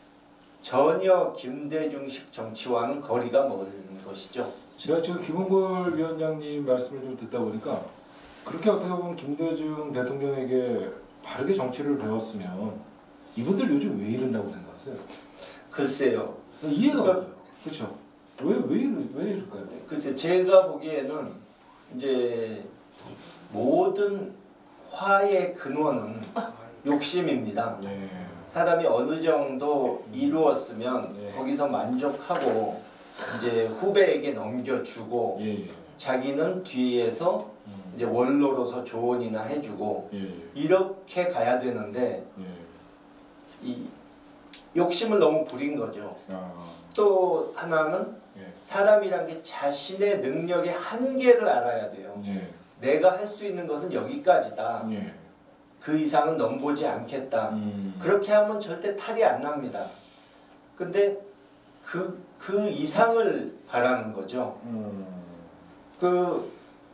Speaker 2: 전혀 김대중식 정치와는 거리가 먼 것이죠.
Speaker 1: 제가 지금 김홍걸 위원장님 말씀을 좀 듣다 보니까 그렇게 어떻게 보면 김대중 대통령에게 바르게 정치를 배웠으면 이분들 요즘 왜 이런다고 생각하세요?
Speaker 2: 글쎄요.
Speaker 1: 이해가
Speaker 2: 그러니까-
Speaker 1: 안 가요. 그렇죠? 왜 왜 이러 왜 이럴까요?
Speaker 2: 글쎄 제가 보기에는 이제 모든 화의 근원은 욕심입니다.
Speaker 1: 네.
Speaker 2: 사람이 어느 정도 이루었으면
Speaker 1: 네.
Speaker 2: 거기서 만족하고 이제 후배에게 넘겨주고
Speaker 1: 예, 예.
Speaker 2: 자기는 뒤에서
Speaker 1: 음.
Speaker 2: 이제 원로로서 조언이나 해주고
Speaker 1: 예, 예.
Speaker 2: 이렇게 가야 되는데
Speaker 1: 예.
Speaker 2: 이 욕심을 너무 부린 거죠.
Speaker 1: 아.
Speaker 2: 또 하나는
Speaker 1: 예.
Speaker 2: 사람이란 게 자신의 능력의 한계를 알아야 돼요.
Speaker 1: 예.
Speaker 2: 내가 할 수 있는 것은 여기까지다.
Speaker 1: 예.
Speaker 2: 그 이상은 넘보지 않겠다.
Speaker 1: 음.
Speaker 2: 그렇게 하면 절대 탈이 안 납니다. 근데 그, 그 이상을 바라는 거죠.
Speaker 1: 음.
Speaker 2: 그,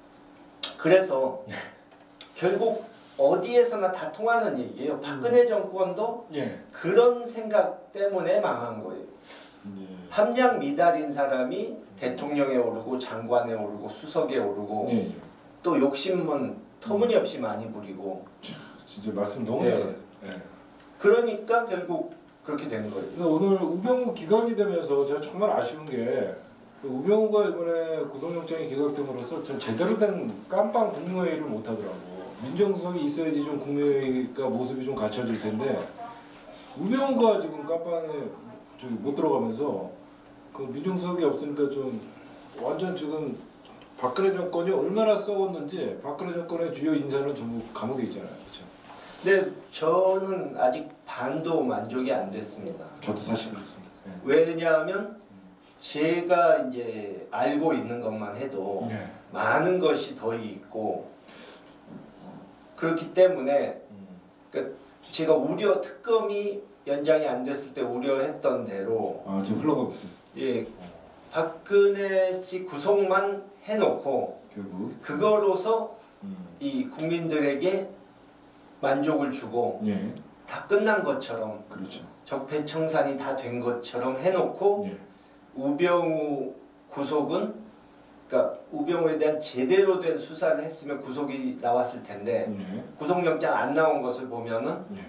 Speaker 2: 그래서 결국 어디에서나 다 통하는 얘기예요. 박근혜 정권도
Speaker 1: 예.
Speaker 2: 그런 생각 때문에 망한 거예요.
Speaker 1: 예.
Speaker 2: 함량 미달인 사람이 대통령에 오르고 장관에 오르고 수석에 오르고
Speaker 1: 예. 예.
Speaker 2: 또 욕심은 터무니없이 많이 부리고
Speaker 1: 진짜 말씀 너무
Speaker 2: 예.
Speaker 1: 잘하세요. 예.
Speaker 2: 그러니까 결국 그렇게 된 거예요.
Speaker 1: 그래서 오늘 우병우 기각이 되면서 제가 정말 아쉬운 게 우병우가 이번에 구속영장이 기각됨으로써 좀 제대로 된 깜빵 국무회의를 못 하더라고. 민정수석이 있어야지 좀 국무회의가 모습이 좀 갖춰질 텐데 우병우가 지금 깜빵에 저기 못 들어가면서 그 민정수석이 없으니까 좀 완전 지금 박근혜 정권이 얼마나 썩었는지 박근혜 정권의 주요 인사는 전부 감옥에 있잖아요. 그렇죠?
Speaker 2: 근데 저는 아직 반도 만족이 안 됐습니다.
Speaker 1: 저도 사실 그렇습니다. 예.
Speaker 2: 왜냐하면 제가 이제 알고 있는 것만 해도
Speaker 1: 예.
Speaker 2: 많은 것이 더 있고 그렇기 때문에 그러니까 제가 우려 특검이 연장이 안 됐을 때 우려했던 대로
Speaker 1: 아 지금 흘러가고 있어요.
Speaker 2: 예, 박근혜 씨 구속만 해놓고
Speaker 1: 결국.
Speaker 2: 그거로서
Speaker 1: 음.
Speaker 2: 이 국민들에게 만족을 주고
Speaker 1: 예.
Speaker 2: 다 끝난 것처럼
Speaker 1: 그렇죠.
Speaker 2: 적폐청산이 다 된 것처럼 해놓고
Speaker 1: 예.
Speaker 2: 우병우 구속은 그러니까 우병우에 대한 제대로 된 수사를 했으면 구속이 나왔을 텐데
Speaker 1: 예.
Speaker 2: 구속영장 안 나온 것을 보면은
Speaker 1: 예.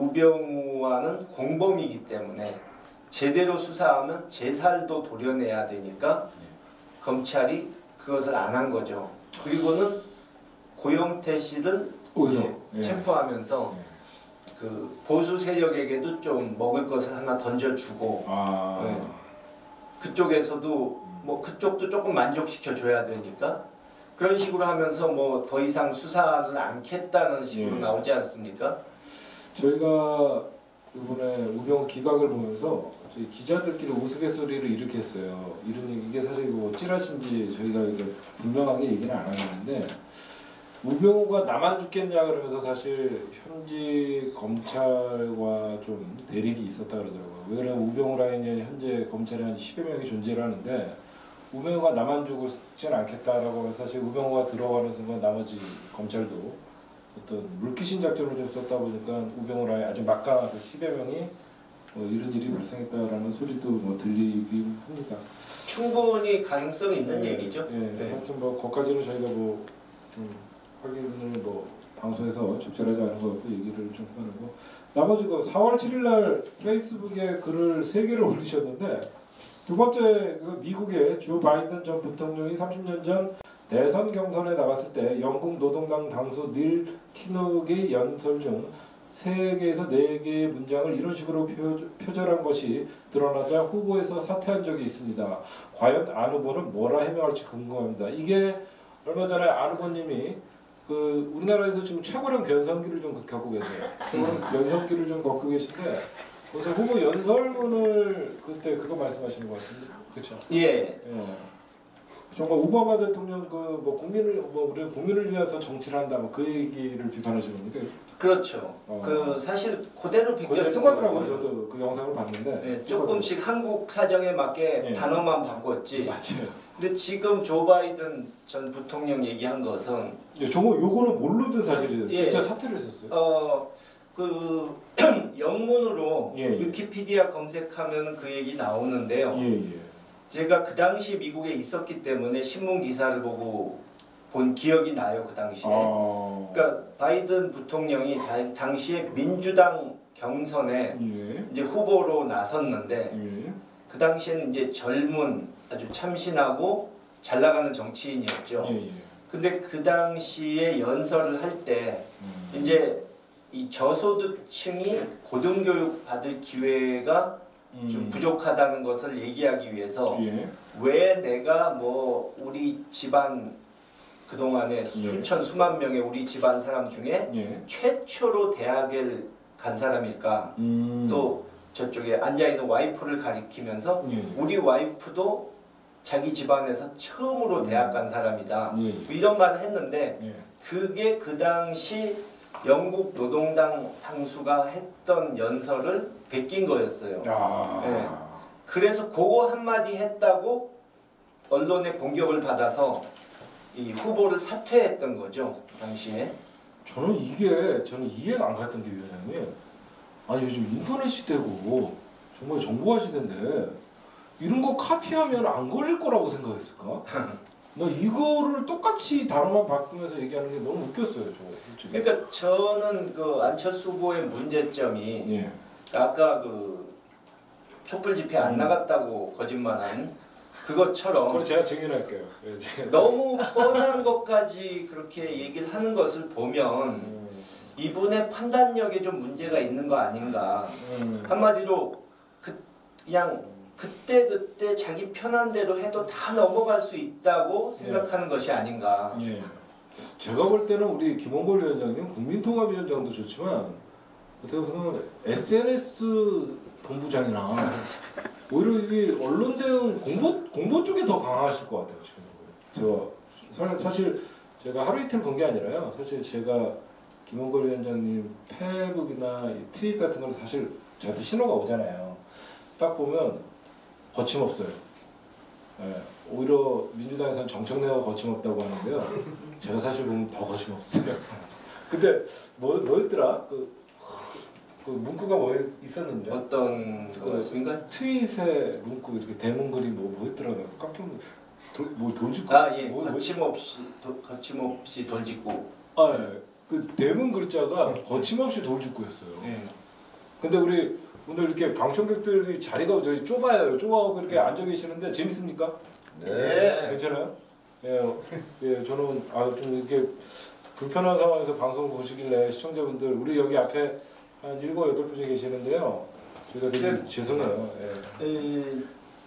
Speaker 2: 우병우와는 공범이기 때문에 제대로 수사하면 제살도 도려내야 되니까 검찰이 그것을 안 한 거죠. 그리고는 고영태 씨를
Speaker 1: 오히려,
Speaker 2: 예,
Speaker 1: 예.
Speaker 2: 체포하면서
Speaker 1: 예.
Speaker 2: 그 보수 세력에게도 좀 먹을 것을 하나 던져주고
Speaker 1: 아.
Speaker 2: 네. 그쪽에서도 뭐 그쪽도 조금 만족시켜 줘야 되니까 그런 식으로 하면서 뭐 더 이상 수사를 않겠다는 식으로
Speaker 1: 예.
Speaker 2: 나오지 않습니까?
Speaker 1: 저희가 이번에 우병우 기각을 보면서 저희 기자들끼리 우스갯소리를 이렇게 했어요. 이런 얘기, 이게 사실 뭐 찌라신지 저희가 이거 분명하게 얘기는 안 하는데 우병우가 나만 죽겠냐 그러면서 사실 현지 검찰과 좀 대립이 있었다 그러더라고요. 왜냐면 우병우 라인이 현재 검찰에 한 십여 명이 존재를 하는데 우병우가 나만 죽진 않겠다라고 하면 사실 우병우가 들어가는 순간 나머지 검찰도 어떤 물귀신 작전을 좀 썼다 보니까 우병우 라인 아주 막강한 그 십여 명이 뭐 이런 일이 발생했다라는 소리도 뭐 들리긴 합니다.
Speaker 2: 충분히 가능성이 있는
Speaker 1: 네,
Speaker 2: 얘기죠.
Speaker 1: 예,
Speaker 2: 네.
Speaker 1: 하여튼 뭐 거기까지는 저희가 뭐 음, 확인을 뭐 방송에서 적절하지 않은 것 같고 얘기를 좀 하고 나머지 그 사월 칠일 날 페이스북에 글을 세 개를 올리셨는데 두 번째 그 미국의 조 바이든 전 부통령이 삼십 년 전 대선 경선에 나갔을 때 영국 노동당 당수 닐 키녹의 연설 중 세 개에서 네 개의 문장을 이런 식으로 표, 표절한 것이 드러나자 후보에서 사퇴한 적이 있습니다. 과연 안 후보는 뭐라 해명할지 궁금합니다. 이게 얼마 전에 안 후보님이 그 우리나라에서 지금 최고령 변성기를 좀 겪고 계세요. 최고령 변성기를 좀 겪고 계신데 그래서 후보 연설문을 그때 그거 말씀하시는 것 같은데 그렇죠?
Speaker 2: 예.
Speaker 1: 예. 정말 오바마 대통령 그 뭐 국민을 뭐 우리 국민을 위해서 정치를 한다 뭐 그 얘기를 비판하시는 겁니까?
Speaker 2: 그렇죠.
Speaker 1: 어.
Speaker 2: 그 사실 그대로
Speaker 1: 그게
Speaker 2: 베꼈어요.
Speaker 1: 똑같더라고요. 저도 그 영상을 봤는데
Speaker 2: 네, 조금씩 한국 사정에 맞게
Speaker 1: 네.
Speaker 2: 단어만 바꿨지.
Speaker 1: 맞아요.
Speaker 2: 근데 지금 조 바이든 전 부통령 얘기한 것은
Speaker 1: 예, 저거 요거는 모르던 사실이에요.
Speaker 2: 예.
Speaker 1: 진짜 사퇴를 했었어요.
Speaker 2: 어그 영문으로
Speaker 1: 예, 예.
Speaker 2: 위키피디아 검색하면 그 얘기 나오는데요.
Speaker 1: 예, 예.
Speaker 2: 제가 그 당시 미국에 있었기 때문에 신문 기사를 보고 본 기억이 나요. 그 당시에.
Speaker 1: 아.
Speaker 2: 그러니까 바이든 부통령이 다, 당시에 민주당 경선에
Speaker 1: 예.
Speaker 2: 이제 후보로 나섰는데
Speaker 1: 예.
Speaker 2: 그 당시에는 이제 젊은 아주 참신하고 잘 나가는 정치인이었죠.
Speaker 1: 예, 예.
Speaker 2: 근데 그 당시에 연설을 할 때
Speaker 1: 음.
Speaker 2: 이제 이 저소득층이 고등교육 받을 기회가
Speaker 1: 음.
Speaker 2: 좀 부족하다는 것을 얘기하기 위해서
Speaker 1: 예.
Speaker 2: 왜 내가 뭐 우리 집안 그동안에 수천 수만 명의 우리 집안 사람 중에
Speaker 1: 예.
Speaker 2: 최초로 대학을 간 사람일까?
Speaker 1: 음.
Speaker 2: 또 저쪽에 앉아있는 와이프를 가리키면서
Speaker 1: 예.
Speaker 2: 우리 와이프도 자기 집안에서 처음으로 대학 간 사람이다.
Speaker 1: 예.
Speaker 2: 이런 말을 했는데
Speaker 1: 예.
Speaker 2: 그게 그 당시 영국 노동당 당수가 했던 연설을 베낀 거였어요.
Speaker 1: 야.
Speaker 2: 예. 그래서 그거 한마디 했다고 언론의 공격을 받아서 이 후보를 사퇴했던 거죠. 당시에.
Speaker 1: 저는 이게 저는 이해가 안 갔던 게 위원장님. 아니 요즘 인터넷 시대고 정말 정보화 시대인데 이런 거 카피하면 안 걸릴 거라고 생각했을까? 나 이거를 똑같이 단어만 바꾸면서 얘기하는 게 너무 웃겼어요, 저 솔직히.
Speaker 2: 그러니까 저는 그 안철수 후보의 문제점이
Speaker 1: 예.
Speaker 2: 아까 그 촛불 집회 안
Speaker 1: 음.
Speaker 2: 나갔다고 거짓말한 그것처럼
Speaker 1: 그걸 제가 증인할게요. 예, 제가
Speaker 2: 너무 뻔한 것까지 그렇게 얘기를 하는 것을 보면
Speaker 1: 음,
Speaker 2: 이분의 판단력에 좀 문제가 있는 거 아닌가.
Speaker 1: 음,
Speaker 2: 한마디로 그 그냥 그때 그때 자기 편한 대로 해도 다 넘어갈 수 있다고 생각하는 것이 아닌가.
Speaker 1: 예. 제가 볼 때는 우리 김원걸 위원장님, 국민통합위원장도 좋지만 어떻게 보면 에스엔에스 본부장이나 오히려 이 언론 대응 공보 공보 쪽에 더 강하실 것 같아요 지금. 제가 사실 제가 하루 이틀 본 게 아니라요. 사실 제가 김원걸 위원장님 페이북이나 이 트윗 같은 걸 사실 저한테 신호가 오잖아요. 딱 보면 거침없어요. 예, 오히려 민주당에서는 정청래가 거침없다고 하는데요. 제가 사실 보면 더 거침없어요. 근데 뭐 뭐였더라? 그, 그 문구가 뭐 있었는데.
Speaker 2: 어떤
Speaker 1: 그
Speaker 2: 거였습니까?
Speaker 1: 트윗에 문구 이렇게 대문 글이 뭐 뭐였더라? 깜짝 놀. 뭐 돌직구.
Speaker 2: 아 예,
Speaker 1: 뭐, 뭐,
Speaker 2: 거침없이 도, 거침없이 돌직구.
Speaker 1: 아 예. 그 대문 글자가 거침없이 돌직구였어요.
Speaker 2: 예.
Speaker 1: 근데 우리 오늘 이렇게 방청객들이 자리가 저희 좁아요. 좁아서 이렇게 앉아 계시는데 재밌습니까?
Speaker 2: 네.
Speaker 1: 괜찮아요? 예, 예, 저는 아 좀 이렇게 불편한 상황에서 방송 보시길래 시청자분들 우리 여기 앞에 한 일곱 여덟 분이 계시는데요. 제가 되게
Speaker 2: 네.
Speaker 1: 죄송해요. 예.
Speaker 2: 에,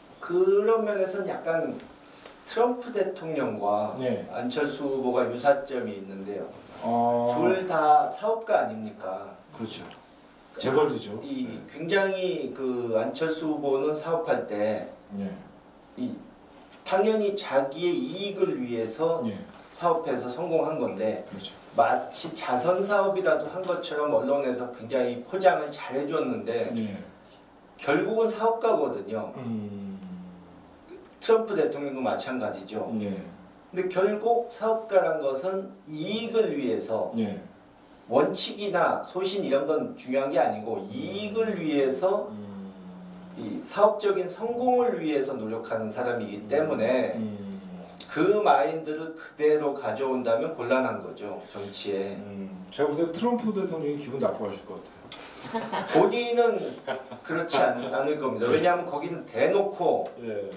Speaker 2: 그런 면에서는 약간 트럼프 대통령과
Speaker 1: 네.
Speaker 2: 안철수 후보가 유사점이 있는데요.
Speaker 1: 아,
Speaker 2: 둘 다 사업가 아닙니까?
Speaker 1: 그렇죠. 재벌이죠.
Speaker 2: 이 굉장히 그 안철수 후보는 사업할 때
Speaker 1: 예.
Speaker 2: 이 당연히 자기의 이익을 위해서
Speaker 1: 예.
Speaker 2: 사업해서 성공한 건데
Speaker 1: 그렇죠.
Speaker 2: 마치 자선 사업이라도 한 것처럼 언론에서 굉장히 포장을 잘 해줬는데
Speaker 1: 예.
Speaker 2: 결국은 사업가거든요.
Speaker 1: 음.
Speaker 2: 트럼프 대통령도 마찬가지죠.
Speaker 1: 예.
Speaker 2: 근데 결국 사업가란 것은 이익을 위해서
Speaker 1: 예.
Speaker 2: 원칙이나 소신 이런 건 중요한 게 아니고 이익을 위해서
Speaker 1: 음.
Speaker 2: 이 사업적인 성공을 위해서 노력하는 사람이기 때문에
Speaker 1: 음.
Speaker 2: 그 마인드를 그대로 가져온다면 곤란한 거죠, 정치에.
Speaker 1: 음. 제가 볼 때 트럼프 대통령이 기분 나빠하실 것 같아요.
Speaker 2: 본인은 그렇지 않, 않을 겁니다. 왜냐하면 거기는 대놓고
Speaker 1: 예.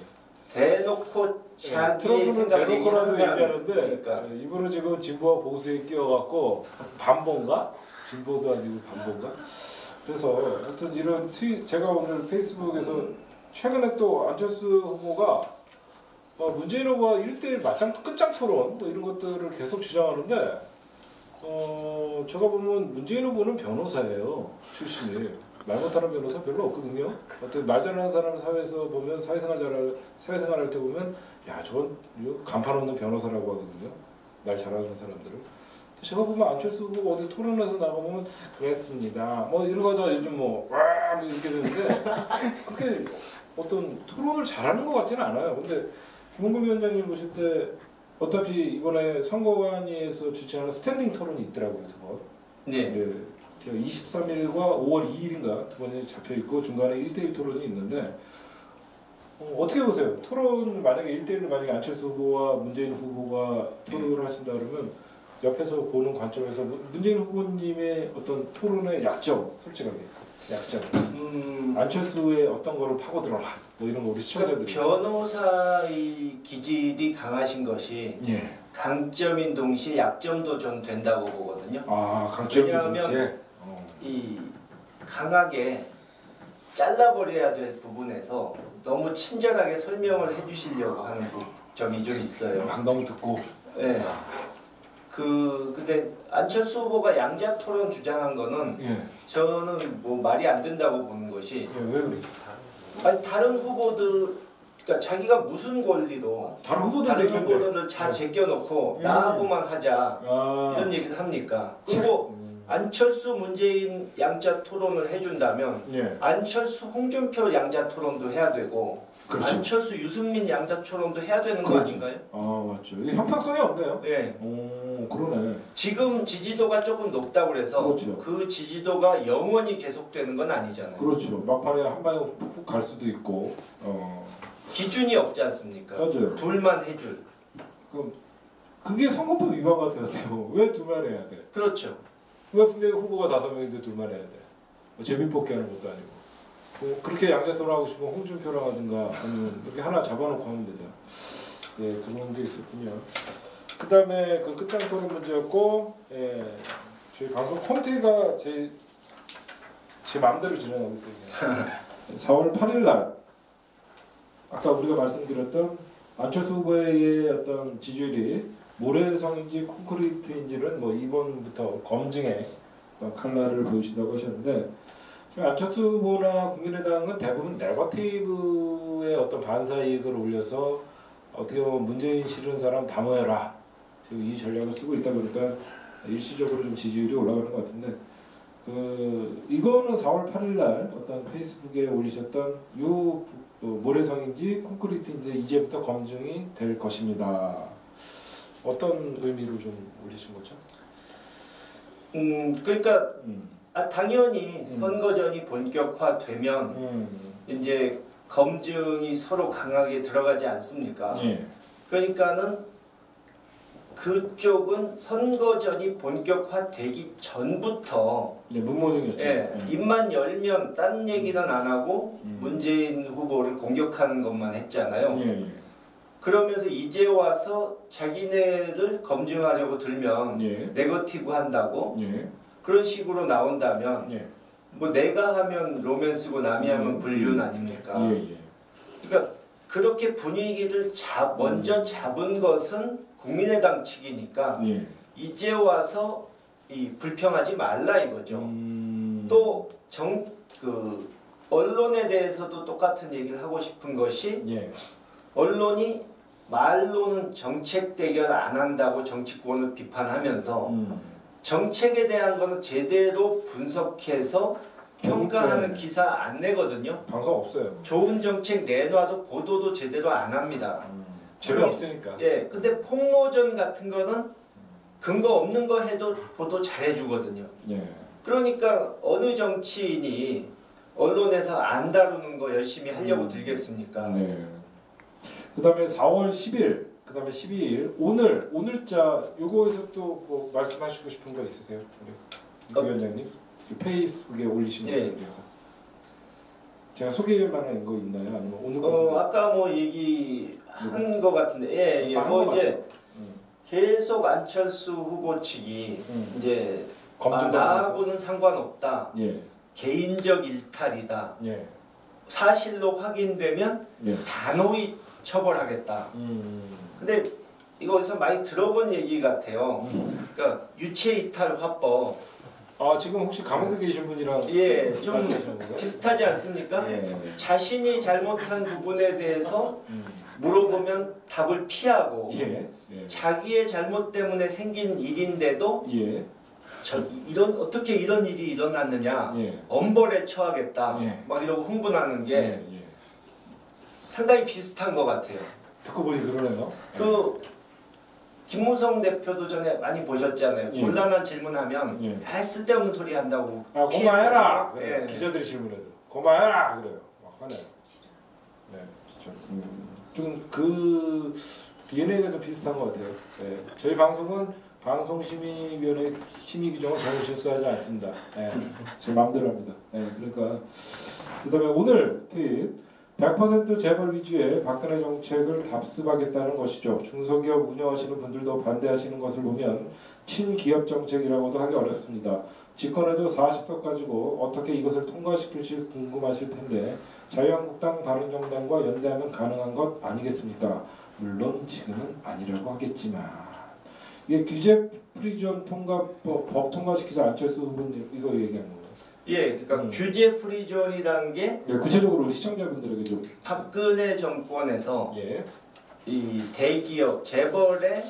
Speaker 2: 대놓고 자기의
Speaker 1: 트럼프는
Speaker 2: 생각을
Speaker 1: 대놓고라도
Speaker 2: 얘기하는
Speaker 1: 얘기하는데
Speaker 2: 그러니까.
Speaker 1: 예, 이분은 지금 진보와 보수에 끼어갖고 반본가? 진보도 아니고 반본가? 그래서 하여튼 이런 트윗 제가 오늘 페이스북에서 최근에 또 안철수 후보가 어, 문재인 후보와 일 대일 맞짱 끝장 토론 뭐 이런 것들을 계속 주장하는데 어, 제가 보면 문재인 후보는 변호사예요 출신이. 말 못하는 변호사 별로 없거든요. 어떻게 말 잘하는 사람 사회에서 보면 사회생활 잘할 사회생활 할 때 보면 야 저건 간판 없는 변호사라고 하거든요. 말 잘하는 사람들을. 제가 보면 안철수 후보가 어디 토론에서 나가보면 그랬습니다. 뭐 이런 거다 요즘 뭐와 이렇게 되는데 그렇게 어떤 토론을 잘하는 것 같지는 않아요. 근데 김홍근 위원장님 보실 때 어차피 이번에 선거관위에서 주최하는 스탠딩 토론이 있더라고요, 두 번.
Speaker 2: 네.
Speaker 1: 예, 제가 이십삼 일과 오월 이 일인가 두 번이 잡혀 있고 중간에 일 대일 토론이 있는데 어, 어떻게 보세요? 토론 만약에 일 대일로 만약에 안철수 후보와 문재인 후보가 토론을 하신다 그러면 옆에서 보는 관점에서 문재인 후보님의 어떤 토론의 약점, 솔직하게 약점.
Speaker 2: 음,
Speaker 1: 안철수의 어떤 거를 파고들어라. 뭐 이런 거 우리
Speaker 2: 그러니까
Speaker 1: 시청자들이.
Speaker 2: 변호사의 기질이 강하신 것이
Speaker 1: 예.
Speaker 2: 강점인 동시에 약점도 좀 된다고 보거든요.
Speaker 1: 아, 강점이
Speaker 2: 왜냐하면
Speaker 1: 동시에. 어.
Speaker 2: 이 강하게 잘라버려야 될 부분에서 너무 친절하게 설명을 해주시려고 하는 부, 점이 좀 있어요.
Speaker 1: 막 너무 듣고.
Speaker 2: 네. 그 근데 안철수 후보가 양자 토론 주장한 거는
Speaker 1: 예.
Speaker 2: 저는 뭐 말이 안 된다고 보는 것이
Speaker 1: 예, 왜 그러지?
Speaker 2: 아니 다른 후보들 그러니까 자기가 무슨 권리로
Speaker 1: 다른 후보들도
Speaker 2: 다른
Speaker 1: 있는데.
Speaker 2: 후보들을 다
Speaker 1: 네.
Speaker 2: 제껴놓고
Speaker 1: 음.
Speaker 2: 나하고만 하자
Speaker 1: 아.
Speaker 2: 이런 얘기를 합니까? 그리고
Speaker 1: 음.
Speaker 2: 안철수 문재인 양자 토론을 해준다면
Speaker 1: 예.
Speaker 2: 안철수 홍준표 양자 토론도 해야 되고
Speaker 1: 그렇죠.
Speaker 2: 안철수 유승민 양자 토론도 해야 되는 거
Speaker 1: 그렇죠.
Speaker 2: 아닌가요?
Speaker 1: 아, 맞죠. 이게 형평성이 없네요.
Speaker 2: 네.
Speaker 1: 오, 그러네.
Speaker 2: 지금 지지도가 조금 높다고 그래서
Speaker 1: 그렇죠.
Speaker 2: 그 지지도가 영원히 계속되는 건 아니잖아요.
Speaker 1: 그렇죠. 막판에 한 방에 훅 갈 수도 있고. 어.
Speaker 2: 기준이 없지 않습니까?
Speaker 1: 맞아요.
Speaker 2: 둘만 해줄.
Speaker 1: 그럼 그게 선거법 위반 같아요. 왜 둘만 해야 돼?
Speaker 2: 그렇죠.
Speaker 1: 왜 분명히 후보가 다섯 명인데 둘만 해야 돼? 뭐 재미뽑기 하는 것도 아니고. 뭐 그렇게 양자 토론하고 싶으면 홍준표랑 하든가 아니면 이렇게 하나 잡아놓고 하면 되잖아. 예, 그런 게 있었군요. 그 다음에 그 끝장 토론 문제였고, 예, 저희 방송 콘텐츠가 제, 제 마음대로 진행하고 있어요. 사월 팔일 날, 아까 우리가 말씀드렸던 안철수 후보의 어떤 지지율이 모래성인지 콘크리트인지는 뭐 이번부터 검증에 칼날을 보이신다고 하셨는데, 지금 안철수 후보나 국민의당은 대부분 네거티브의 어떤 반사이익을 올려서 어떻게 보면 문재인 싫은 사람 다 모여라 지금 이 전략을 쓰고 있다 보니까 일시적으로 좀 지지율이 올라가는 것 같은데, 그 이거는 사월 팔일 날 어떤 페이스북에 올리셨던 요 모래성인지 콘크리트인지 이제부터 검증이 될 것입니다. 어떤 의미로 좀 올리신 거죠?
Speaker 2: 음, 그러니까
Speaker 1: 음.
Speaker 2: 아, 당연히
Speaker 1: 음.
Speaker 2: 선거전이 본격화되면
Speaker 1: 음.
Speaker 2: 이제 검증이 서로 강하게 들어가지 않습니까?
Speaker 1: 예.
Speaker 2: 그러니까는 그쪽은 선거전이 본격화되기 전부터
Speaker 1: 네, 문모중이었죠.
Speaker 2: 예,
Speaker 1: 예.
Speaker 2: 입만 열면 딴 얘기는 안 하고
Speaker 1: 음.
Speaker 2: 문재인 후보를 공격하는 것만 했잖아요.
Speaker 1: 예, 예.
Speaker 2: 그러면서 이제 와서 자기네를 검증하려고 들면
Speaker 1: 예.
Speaker 2: 네거티브 한다고
Speaker 1: 예.
Speaker 2: 그런 식으로 나온다면
Speaker 1: 예.
Speaker 2: 뭐 내가 하면 로맨스고 남이
Speaker 1: 음.
Speaker 2: 하면 불륜 아닙니까?
Speaker 1: 예, 예.
Speaker 2: 그러니까 그렇게 분위기를 잡 먼저 잡은 것은 국민의당 측이니까
Speaker 1: 예.
Speaker 2: 이제 와서 이 불평하지 말라 이거죠.
Speaker 1: 음.
Speaker 2: 또 정 그 언론에 대해서도 똑같은 얘기를 하고 싶은 것이
Speaker 1: 예.
Speaker 2: 언론이 말로는 정책 대결 안 한다고 정치권을 비판하면서
Speaker 1: 음.
Speaker 2: 정책에 대한 거는 제대로 분석해서 평가하는
Speaker 1: 네.
Speaker 2: 기사 안 내거든요.
Speaker 1: 방송 없어요.
Speaker 2: 좋은 정책 내놔도 보도도 제대로 안 합니다.
Speaker 1: 음. 재미없으니까.
Speaker 2: 예, 근데 폭로전 같은 거는 근거 없는 거 해도 보도 잘해주거든요.
Speaker 1: 예.
Speaker 2: 그러니까 어느 정치인이 언론에서 안 다루는 거 열심히 하려고
Speaker 1: 음.
Speaker 2: 들겠습니까?
Speaker 1: 네. 그다음에 사월 십일, 그다음에 십이일 오늘 오늘자 요거에서 또 뭐 말씀하시고 싶은 거 있으세요, 우리
Speaker 2: 어.
Speaker 1: 위원장님? 페이스북에 올리신
Speaker 2: 예.
Speaker 1: 것들에 대해서 제가 소개할 만한 거 있나요? 아니면 오늘
Speaker 2: 어, 아까 뭐 얘기한 거 같은데, 예, 예,
Speaker 1: 아까
Speaker 2: 뭐
Speaker 1: 한거
Speaker 2: 이제
Speaker 1: 맞죠? 음.
Speaker 2: 계속 안철수 후보 측이
Speaker 1: 음.
Speaker 2: 이제 아,
Speaker 1: 검증 과정에서
Speaker 2: 나하고는 상관없다,
Speaker 1: 예.
Speaker 2: 개인적 일탈이다,
Speaker 1: 예.
Speaker 2: 사실로 확인되면
Speaker 1: 예.
Speaker 2: 단호히 처벌하겠다.
Speaker 1: 음.
Speaker 2: 근데 이거 어디서 많이 들어본 얘기 같아요. 그러니까 유체이탈 화법
Speaker 1: 아 지금 혹시 감옥에 계신 분이랑
Speaker 2: 예, 좀
Speaker 1: 말씀하시는 건가요?
Speaker 2: 비슷하지 않습니까?
Speaker 1: 예.
Speaker 2: 자신이 잘못한 부분에 대해서
Speaker 1: 음.
Speaker 2: 물어보면 답을 피하고
Speaker 1: 예. 예.
Speaker 2: 자기의 잘못 때문에 생긴 일인데도
Speaker 1: 예.
Speaker 2: 저, 이런 어떻게 이런 일이 일어났느냐
Speaker 1: 예.
Speaker 2: 엄벌에 처하겠다
Speaker 1: 예.
Speaker 2: 막 이러고 흥분하는 게
Speaker 1: 예. 예.
Speaker 2: 상당히 비슷한 것 같아요.
Speaker 1: 듣고 보니 그러네요.
Speaker 2: 그 김무성 대표도 전에 많이 보셨잖아요.
Speaker 1: 예.
Speaker 2: 곤란한 질문하면
Speaker 1: 예.
Speaker 2: 아, 쓸데없는 소리 한다고
Speaker 1: 아 고마해라.
Speaker 2: 피했거든요.
Speaker 1: 그래요.
Speaker 2: 예.
Speaker 1: 기자들이 질문해도 고마해라 그래요. 막 화내요. 네, 진짜 음, 좀그 디엔에이가 좀 비슷한 것 같아요. 네. 저희 방송은 방송심의위원회 심의 규정을 전혀 실수하지 않습니다. 네. 제 마음대로 합니다. 네, 그러니까 그다음에 오늘 트윗 백 퍼센트 재벌 위주의 박근혜 정책을 답습하겠다는 것이죠. 중소기업 운영하시는 분들도 반대하시는 것을 보면 친기업 정책이라고도 하기 어렵습니다. 집권해도 사십 석 가지고 어떻게 이것을 통과시킬지 궁금하실 텐데 자유한국당, 바른정당과 연대하면 가능한 것 아니겠습니까? 물론 지금은 아니라고 하겠지만 이게 규제 프리존 통과법 법 통과시키자 안철수 후보님 이거 얘기하는 거예요.
Speaker 2: 예, 그러니까
Speaker 1: 음.
Speaker 2: 규제 프리존이란 게
Speaker 1: 네, 구체적으로 우리 시청자분들에게 좀
Speaker 2: 박근혜 정권에서
Speaker 1: 예.
Speaker 2: 이 대기업 재벌의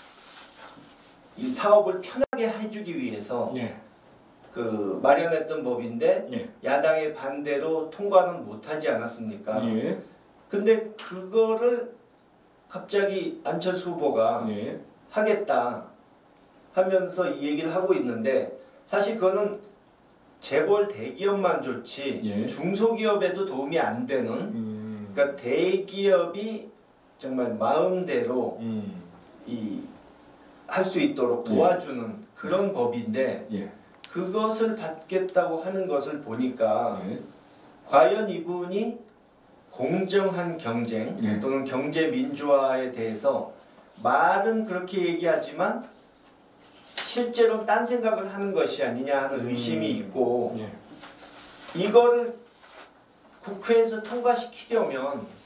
Speaker 2: 이 사업을 편하게 해주기 위해서
Speaker 1: 예.
Speaker 2: 그 마련했던 법인데
Speaker 1: 예.
Speaker 2: 야당의 반대로 통과는 못하지 않았습니까?
Speaker 1: 예.
Speaker 2: 근데 그거를 갑자기 안철수 후보가
Speaker 1: 예.
Speaker 2: 하겠다 하면서 이 얘기를 하고 있는데 사실 그거는 재벌 대기업만 좋지
Speaker 1: 예.
Speaker 2: 중소기업에도 도움이 안 되는
Speaker 1: 음.
Speaker 2: 그러니까 대기업이 정말 마음대로
Speaker 1: 음.
Speaker 2: 이 할 수 있도록 도와주는 그런 법인데
Speaker 1: 예.
Speaker 2: 그것을 받겠다고 하는 것을 보니까
Speaker 1: 예.
Speaker 2: 과연 이분이 공정한 경쟁
Speaker 1: 예.
Speaker 2: 또는 경제 민주화에 대해서 말은 그렇게 얘기하지만 실제로 딴 생각을 하는 것이 아니냐 하는 의심이 있고
Speaker 1: 예.
Speaker 2: 이거를 국회에서 통과시키려면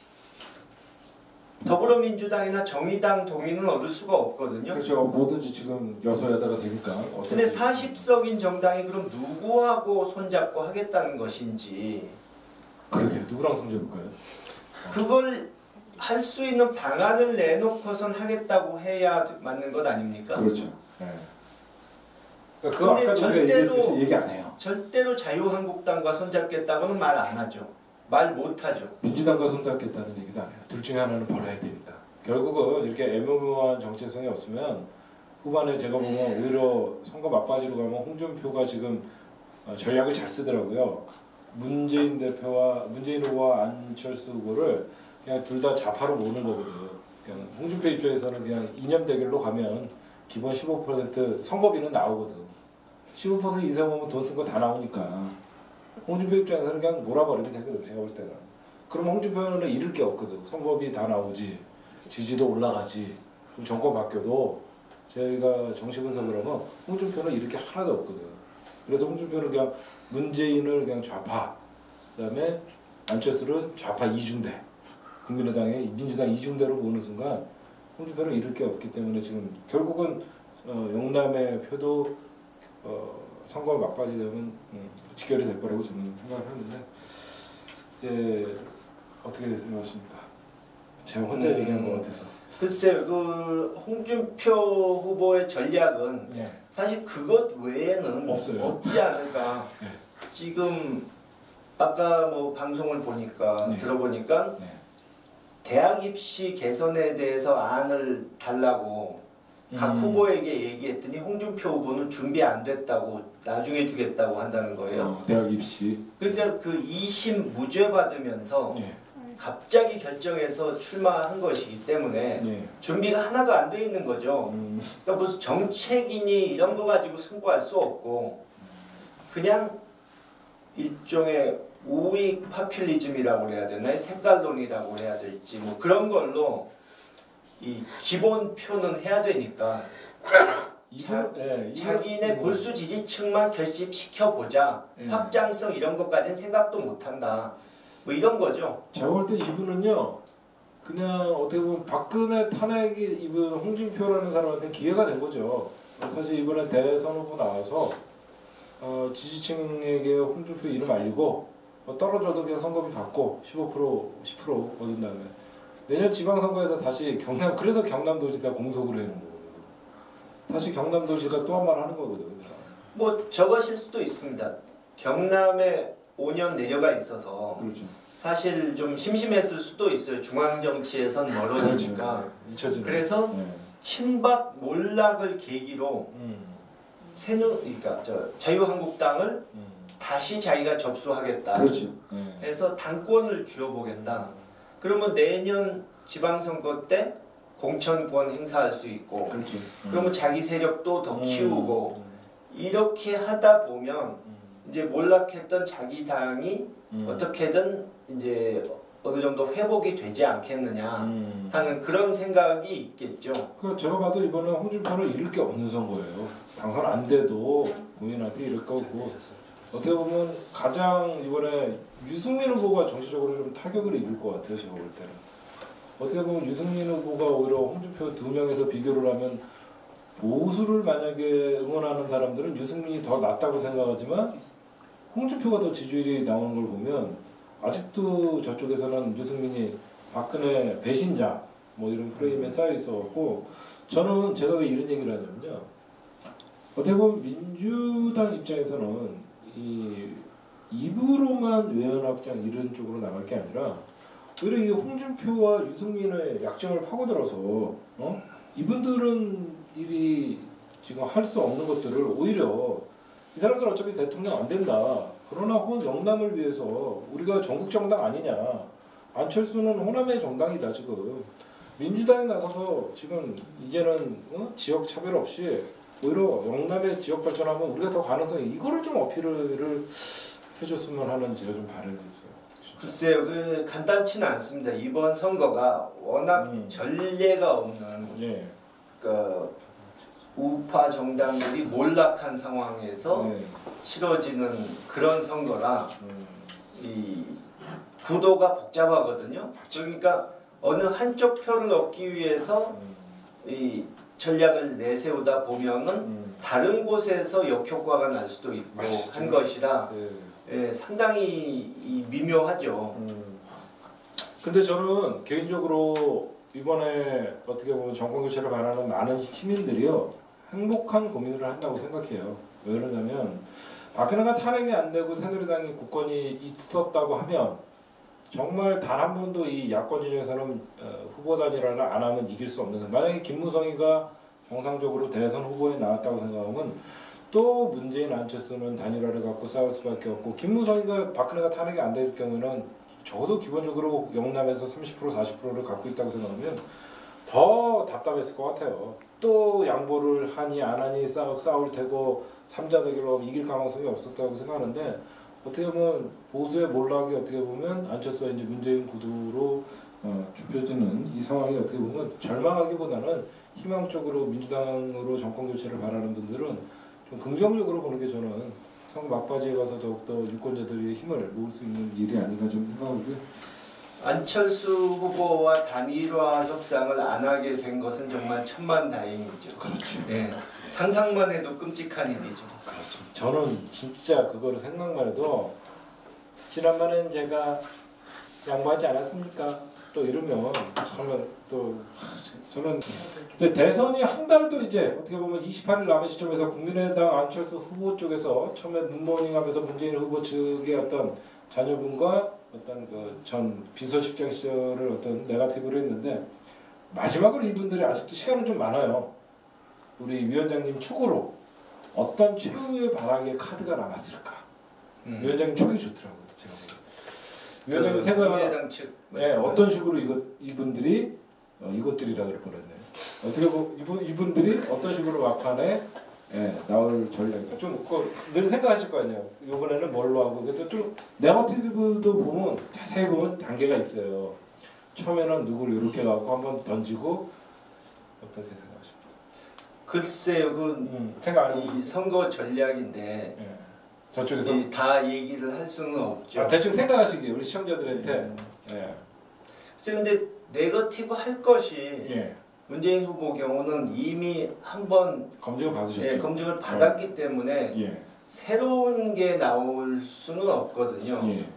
Speaker 2: 더불어민주당이나 정의당 동의는 얻을 수가 없거든요.
Speaker 1: 그렇죠. 뭐든지 지금 여소야다가 되니까.
Speaker 2: 근데 사십 석인 정당이 그럼 누구하고 손잡고 하겠다는 것인지
Speaker 1: 그러게요. 누구랑 손잡을까요?
Speaker 2: 그걸 할 수 있는 방안을 내놓고선 하겠다고 해야 맞는 것 아닙니까?
Speaker 1: 그렇죠. 예. 그러니까 그거
Speaker 2: 근데
Speaker 1: 아까 우리가
Speaker 2: 절대로-
Speaker 1: 얘기했듯이 얘기 안 해요.
Speaker 2: 절대로 자유한국당과 손잡겠다고는 말 안 하죠. 말 못하죠.
Speaker 1: 민주당과 손잡겠다는 얘기도 안 해요. 둘 중에 하나는 벌어야 되니까. 결국은 이렇게 애매모호한 정체성이 없으면 후반에 제가 보면 오히려 선거 막바지로 가면 홍준표가 지금 어, 전략을 잘 쓰더라고요. 문재인 대표와 문재인 후보와 안철수 후보를 그냥 둘 다 좌파로 모는 거거든. 그냥 홍준표 입장에서는 그냥 이념 대결로 가면 기본 십오 퍼센트 선거비는 나오거든. 십오 퍼센트 이상 오면 돈 쓴 거 다 나오니까. 홍준표 입장에서는 그냥 몰아버리면 되거든. 제가 볼 때는. 그럼 홍준표는 잃을 게 없거든. 선거비 다 나오지. 지지도 올라가지. 그럼 정권 바뀌어도 저희가 정치 분석을 하면 홍준표는 잃을 게 하나도 없거든. 그래서 홍준표는 그냥 문재인을 그냥 좌파, 그다음에 안철수를 좌파 이중대, 국민의당의 민주당 이중대로 보는 순간 홍준표는 잃을 게 없기 때문에 지금 결국은 어, 영남의 표도 어, 선거 막바지 되면 음, 직결이 될 거라고 저는 생각을 하는데 예, 어떻게 생각하십니까? 제가 혼자
Speaker 2: 음,
Speaker 1: 얘기한 것 같아서.
Speaker 2: 글쎄요, 그 홍준표 후보의 전략은
Speaker 1: 예.
Speaker 2: 사실 그것 외에는
Speaker 1: 없어요.
Speaker 2: 없지 않을까.
Speaker 1: 네.
Speaker 2: 지금 아까 뭐 방송을 보니까
Speaker 1: 네.
Speaker 2: 들어보니까
Speaker 1: 네.
Speaker 2: 대학 입시 개선에 대해서 안을 달라고 각
Speaker 1: 음.
Speaker 2: 후보에게 얘기했더니 홍준표 후보는 준비 안 됐다고 나중에 주겠다고 한다는 거예요.
Speaker 1: 어, 대학 입시.
Speaker 2: 그러니까 그 이심 무죄 받으면서
Speaker 1: 예.
Speaker 2: 갑자기 결정해서 출마한 것이기 때문에
Speaker 1: 예.
Speaker 2: 준비가 하나도 안 돼 있는 거죠.
Speaker 1: 음.
Speaker 2: 그러니까 무슨 정책이니 이런 거 가지고 승부할 수 없고 그냥 일종의 우익 파퓰리즘이라고 해야 되나 색깔론이라고 해야 될지 뭐 그런 걸로 이 기본 표는 해야 되니까 자,
Speaker 1: 예,
Speaker 2: 자기네 골수 지지층만 결집시켜 보자.
Speaker 1: 예.
Speaker 2: 확장성 이런 것까지는 생각도 못 한다. 뭐 이런 거죠.
Speaker 1: 제가 볼 때 이분은요 그냥 어떻게 보면 박근혜 탄핵이 이분 홍준표라는 사람한테 기회가 된 거죠. 사실 이번에 대선 후보 나와서 어, 지지층에게 홍준표 이름 알리고 뭐 떨어져도 그냥 선거비 받고 십오 퍼센트 십 퍼센트 얻은 다음에 내년 지방선거에서 다시 경남 그래서 경남도지사 공석으로 해놓은 거거든. 다시 경남도지사 또 한 번 하는 거거든.
Speaker 2: 뭐 저것일 수도 있습니다. 경남에 오 년 내려가 있어서
Speaker 1: 그렇죠.
Speaker 2: 사실 좀 심심했을 수도 있어요. 중앙 정치에선 멀어지니까.
Speaker 1: 그렇죠.
Speaker 2: 그래서
Speaker 1: 네.
Speaker 2: 친박 몰락을 계기로
Speaker 1: 음.
Speaker 2: 새누 그러니까 저 자유한국당을
Speaker 1: 음.
Speaker 2: 다시 자기가 접수하겠다.
Speaker 1: 그렇죠. 네.
Speaker 2: 해서 당권을 쥐어보겠다. 그러면 내년 지방선거 때 공천권 행사할 수 있고,
Speaker 1: 그렇죠.
Speaker 2: 그러면 자기 세력도 더
Speaker 1: 음.
Speaker 2: 키우고 이렇게 하다 보면
Speaker 1: 음.
Speaker 2: 이제 몰락했던 자기 당이
Speaker 1: 음.
Speaker 2: 어떻게든 이제 어느 정도 회복이 되지 않겠느냐
Speaker 1: 음.
Speaker 2: 하는 그런 생각이 있겠죠.
Speaker 1: 그 제가 봐도 이번에 홍준표는 잃을 게 없는 선거예요. 당선 안 돼도 본인한테 잃을 거 없고 어떻게 보면 가장 이번에 유승민 후보가 정치적으로 좀 타격을 입을 것 같아요. 제가 볼 때는 어떻게 보면 유승민 후보가 오히려 홍준표 두 명에서 비교를 하면 보수를 만약에 응원하는 사람들은 유승민이 더 낫다고 생각하지만 홍준표가 더 지지율이 나오는 걸 보면 아직도 저쪽에서는 유승민이 박근혜 배신자 뭐 이런 프레임에 쌓여 있어갖고 저는 제가 왜 이런 얘기를 하냐면요. 어떻게 보면 민주당 입장에서는 이 입으로만 외연확장 이런 쪽으로 나갈 게 아니라 오히려 이 홍준표와 유승민의 약점을 파고들어서 어? 이분들은 일이 지금 할 수 없는 것들을 오히려 이 사람들 어차피 대통령 안 된다. 그러나 호 영남을 위해서 우리가 전국 정당 아니냐. 안철수는 호남의 정당이다 지금. 민주당에 나서서 지금 이제는 어? 지역 차별 없이 오히려 영남의 지역 발전하면 우리가 더 가능성이 이거를 좀 어필을 해줬으면 하는 제가 좀 바람이 있어요.
Speaker 2: 글쎄요, 그 간단치는 않습니다. 이번 선거가 워낙
Speaker 1: 음.
Speaker 2: 전례가 없는
Speaker 1: 예.
Speaker 2: 그 우파 정당들이 몰락한 상황에서
Speaker 1: 네.
Speaker 2: 치러지는 그런 선거라
Speaker 1: 음.
Speaker 2: 이 구도가 복잡하거든요. 그러니까 어느 한쪽 표를 얻기 위해서
Speaker 1: 음.
Speaker 2: 이 전략을 내세우다 보면은
Speaker 1: 음.
Speaker 2: 다른 곳에서 역효과가 날 수도 있고
Speaker 1: 맞습니다.
Speaker 2: 한 것이라
Speaker 1: 네.
Speaker 2: 예, 상당히 이 미묘하죠.
Speaker 1: 음. 근데 저는 개인적으로 이번에 어떻게 보면 정권 교체를 바라는 많은 시민들이요 행복한 고민을 한다고 생각해요. 왜 그러냐면 박근혜가 탄핵이 안 되고 새누리당이 국권이 있었다고 하면 정말 단 한 번도 이 야권 진영에서는 어, 후보 단일화를 안 하면 이길 수 없는. 만약에 김무성이가 정상적으로 대선 후보에 나왔다고 생각하면 또 문재인 안철수는 단일화를 갖고 싸울 수밖에 없고 김무성이가 박근혜가 탄핵이 안 될 경우에는 적어도 기본적으로 영남에서 삼십 퍼센트 사십 퍼센트를 갖고 있다고 생각하면 더 답답했을 것 같아요. 또 양보를 하니 안 하니 싸우, 싸울 테고 삼자 대결로 이길 가능성이 없었다고 생각하는데 어떻게 보면 보수의 몰락이 어떻게 보면 안철수와 이제 문재인 구도로 어, 좁혀지는 이 상황이 어떻게 보면 절망하기보다는 희망적으로 민주당으로 정권 교체를 바라는 분들은 좀 긍정적으로 보는 게 저는 선거 막바지에 가서 더욱더 유권자들의 힘을 모을 수 있는 일이 아닌가 좀 생각하고요.
Speaker 2: 안철수 후보와 단일화 협상을 안 하게 된 것은 정말 천만다행이죠.
Speaker 1: 그렇죠.
Speaker 2: 예, 상상만 해도 끔찍한 일이죠.
Speaker 1: 그렇죠. 저는 진짜 그거를 생각만 해도 지난번엔 제가 양보하지 않았습니까? 또 이러면 정말 또 저는 근데 대선이 한 달도 이제 어떻게 보면 이십팔 일 남은 시점에서 국민의당 안철수 후보 쪽에서 처음에 문모닝하면서 문재인 후보 측의 어떤 자녀분과 어떤 그 전 비서실장 시절을 어떤 네거티브로 했는데 마지막으로 이분들이 아직도 시간은 좀 많아요. 우리 위원장님 촉으로 어떤 최후의 바닥의 카드가 남았을까?
Speaker 2: 음.
Speaker 1: 위원장님 촉이 좋더라고요. 제가 보기엔. 위원장님 생각은
Speaker 2: 국민의당 측
Speaker 1: 네, 어떤 식으로 이것 이분들이 어, 이것들이라 그럴 뻔했네. 어떻게 보면 이분 이분들이 어떤 식으로 막판에 예, 나올 전략 좀늘 생각하실 거 아니에요. 이번에는 뭘로 하고 그래도 좀 네거티브도 보면 자세히 보면 단계가 있어요. 처음에는 누구를 이렇게 갖고 한번 던지고 어떻게 생각하십니까?
Speaker 2: 글쎄요, 그
Speaker 1: 음, 생각 안
Speaker 2: 이
Speaker 1: 해보세요.
Speaker 2: 선거 전략인데
Speaker 1: 예. 저쪽에서
Speaker 2: 이 다 얘기를 할 수는 없죠.
Speaker 1: 아, 대충 생각하시기 우리 시청자들한테
Speaker 2: 음.
Speaker 1: 예.
Speaker 2: 글쎄 근데 네거티브 할 것이
Speaker 1: 예.
Speaker 2: 문재인 후보 경우는 이미 한번
Speaker 1: 검증을 받으셨죠.
Speaker 2: 예, 검증을 받았기 때문에
Speaker 1: 예.
Speaker 2: 새로운 게 나올 수는 없거든요.
Speaker 1: 예.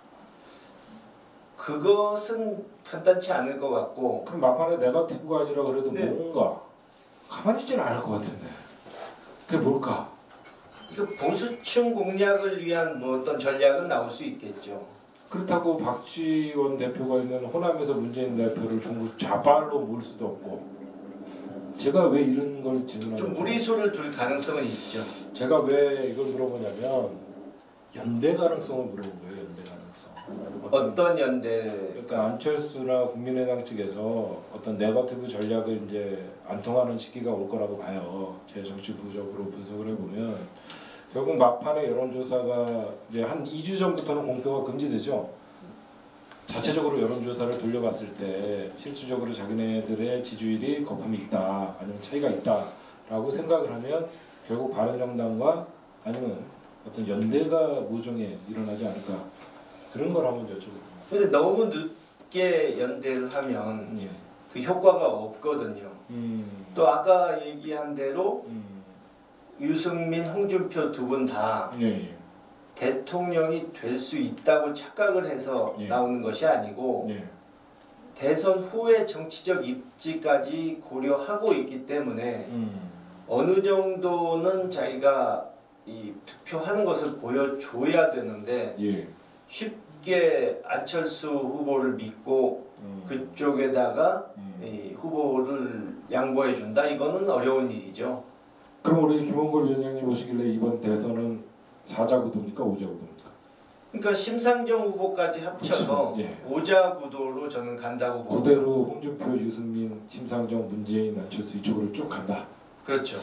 Speaker 2: 그것은 간단치 않을 것 같고.
Speaker 1: 그럼 막판에 네거티브가 아니라 그래도
Speaker 2: 네.
Speaker 1: 뭔가 가만히 있지는 않을 것 같은데 그게 뭘까?
Speaker 2: 그 보수층 공략을 위한 뭐 어떤 전략은 나올 수 있겠죠.
Speaker 1: 그렇다고 박지원 대표가 있는 호남에서 문재인 대표를 전부 좌빨로 몰 수도 없고 제가 왜 이런 걸 질문하냐면
Speaker 2: 좀 무리수를 둘 가능성은 있죠.
Speaker 1: 제가 왜 이걸 물어보냐면 연대 가능성을 물어본 거예요. 연대 가능성. 어떤,
Speaker 2: 어떤 연대?
Speaker 1: 그러니까 안철수나 국민의당 측에서 어떤 네거티브 전략을 이제 안 통하는 시기가 올 거라고 봐요. 제 정치부적으로 분석을 해보면 결국 막판에 여론조사가 이제 한 이 주 전부터는 공표가 금지되죠. 자체적으로 여론조사를 돌려봤을 때 실질적으로 자기네들의 지지율이 거품이 있다 아니면 차이가 있다라고 생각을 하면 결국 바른정당과 아니면 어떤 연대가 모종에 일어나지 않을까 그런 걸 한번 여쭤볼게요.
Speaker 2: 근데 너무 늦게 연대를 하면
Speaker 1: 예.
Speaker 2: 그 효과가 없거든요.
Speaker 1: 음.
Speaker 2: 또 아까 얘기한 대로
Speaker 1: 음.
Speaker 2: 유승민, 홍준표 두 분 다
Speaker 1: 예. 예.
Speaker 2: 대통령이 될 수 있다고 착각을 해서
Speaker 1: 예.
Speaker 2: 나오는 것이 아니고
Speaker 1: 예.
Speaker 2: 대선 후의 정치적 입지까지 고려하고 있기 때문에
Speaker 1: 음.
Speaker 2: 어느 정도는 자기가 이 투표하는 것을 보여줘야 되는데
Speaker 1: 예.
Speaker 2: 쉽게 안철수 후보를 믿고
Speaker 1: 음.
Speaker 2: 그쪽에다가
Speaker 1: 음.
Speaker 2: 이 후보를 양보해 준다 이거는 어려운 일이죠.
Speaker 1: 그럼 우리 김원걸 위원장님 오시길래 이번 대선은 사자 구도입니까 오자 구도입니까?
Speaker 2: 그러니까 심상정 후보까지 합쳐서
Speaker 1: 예.
Speaker 2: 오자 구도로 저는 간다고 보고
Speaker 1: 그대로 홍준표, 유승민, 심상정, 문재인, 안철수 이쪽으로 쭉 간다.
Speaker 2: 그렇죠.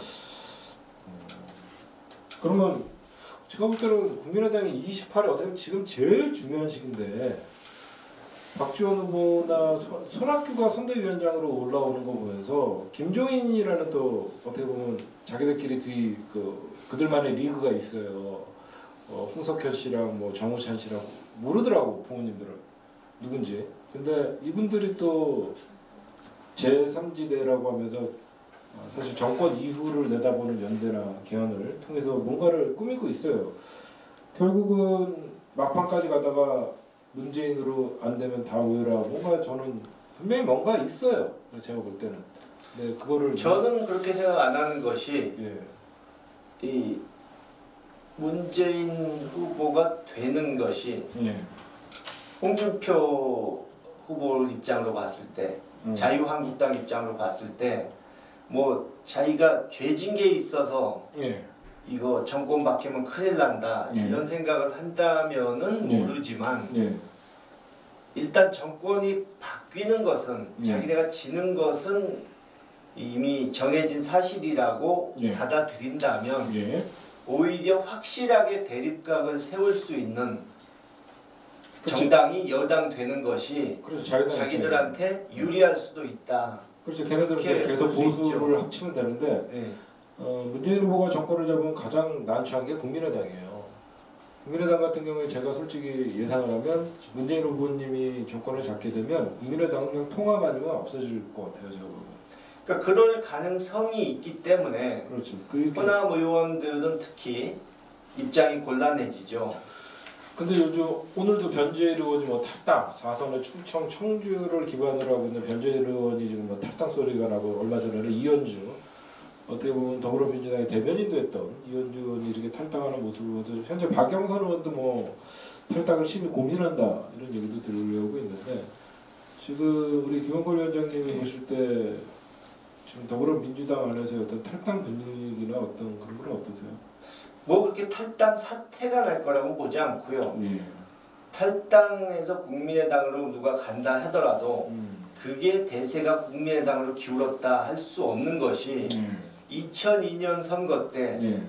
Speaker 1: 그러면 제가 볼 때는 국민의당이 이십팔에 어떻게 보면 지금 제일 중요한 시기인데 박지원 후보나 서- 손학규가 선대위원장으로 올라오는 거 보면서 김종인이라는 또 어떻게 보면 자기들끼리 뒤 그 그들만의 리그가 있어요. 어, 홍석현 씨랑 뭐 정우찬 씨랑 모르더라고 부모님들은 누군지. 근데 이분들이 또 제삼지대라고 하면서 사실 정권 이후를 내다보는 연대나 개헌을 통해서 뭔가를 꾸미고 있어요. 결국은 막판까지 가다가 문재인으로 안 되면 다 모여라. 뭔가 저는 분명히 뭔가 있어요. 제가 볼 때는. 네, 그거를
Speaker 2: 저는 그렇게 생각 안 하는 것이
Speaker 1: 예,
Speaker 2: 이 문재인 후보가 되는 것이
Speaker 1: 예,
Speaker 2: 홍준표 후보 입장으로 봤을 때
Speaker 1: 음.
Speaker 2: 자유한국당 입장으로 봤을 때 뭐 자기가 죄진 게 있어서
Speaker 1: 예,
Speaker 2: 이거 정권 바뀌면 큰일 난다
Speaker 1: 예.
Speaker 2: 이런 생각을 한다면은
Speaker 1: 예.
Speaker 2: 모르지만
Speaker 1: 예,
Speaker 2: 일단 정권이 바뀌는 것은
Speaker 1: 예.
Speaker 2: 자기네가 지는 것은 이미 정해진 사실이라고
Speaker 1: 예.
Speaker 2: 받아들인다면
Speaker 1: 예.
Speaker 2: 오히려 확실하게 대립각을 세울 수 있는
Speaker 1: 그치.
Speaker 2: 정당이 여당 되는 것이
Speaker 1: 그래서 자기들
Speaker 2: 자기들한테 유리할 수도 있다.
Speaker 1: 그렇죠. 걔네들은
Speaker 2: 그렇게
Speaker 1: 계속
Speaker 2: 볼수
Speaker 1: 보수를
Speaker 2: 있죠.
Speaker 1: 합치면 되는데
Speaker 2: 예.
Speaker 1: 어, 문재인 후보가 정권을 잡으면 가장 난처한 게 국민의당이에요. 국민의당 같은 경우에 제가 솔직히 예상을 하면 문재인 후보님이 정권을 잡게 되면 국민의당은 그냥 통합 아니면 없어질 것 같아요. 제가 보면.
Speaker 2: 그러니까 그럴 가능성이 있기 때문에
Speaker 1: 그렇죠. 그
Speaker 2: 호남 의원들은 특히 입장이 곤란해지죠.
Speaker 1: 근데 요즘 오늘도 변재일 의원이 뭐 탈당 사선의 충청 청주를 기반으로 하고 있는 변재일 의원이 지금 뭐 탈당 소리가 나고 얼마 전에는 이현주 어떻게 보면 더불어민주당의 대변인도 했던 이현주 의원이 이렇게 탈당하는 모습을 보면서 현재 박영선 의원도 뭐 탈당을 심히 고민한다 이런 얘기도 들려오고 있는데 지금 우리 김원걸 위원장님이 보실 때 지금 더불어민주당 안에서의 어떤 탈당 분위기나 어떤 그런 건 어떠세요?
Speaker 2: 뭐 그렇게 탈당 사태가 날 거라고 보지 않고요.
Speaker 1: 예.
Speaker 2: 탈당해서 국민의당으로 누가 간다 하더라도
Speaker 1: 음.
Speaker 2: 그게 대세가 국민의당으로 기울었다 할 수 없는 것이
Speaker 1: 음.
Speaker 2: 이천이 년 선거 때
Speaker 1: 예.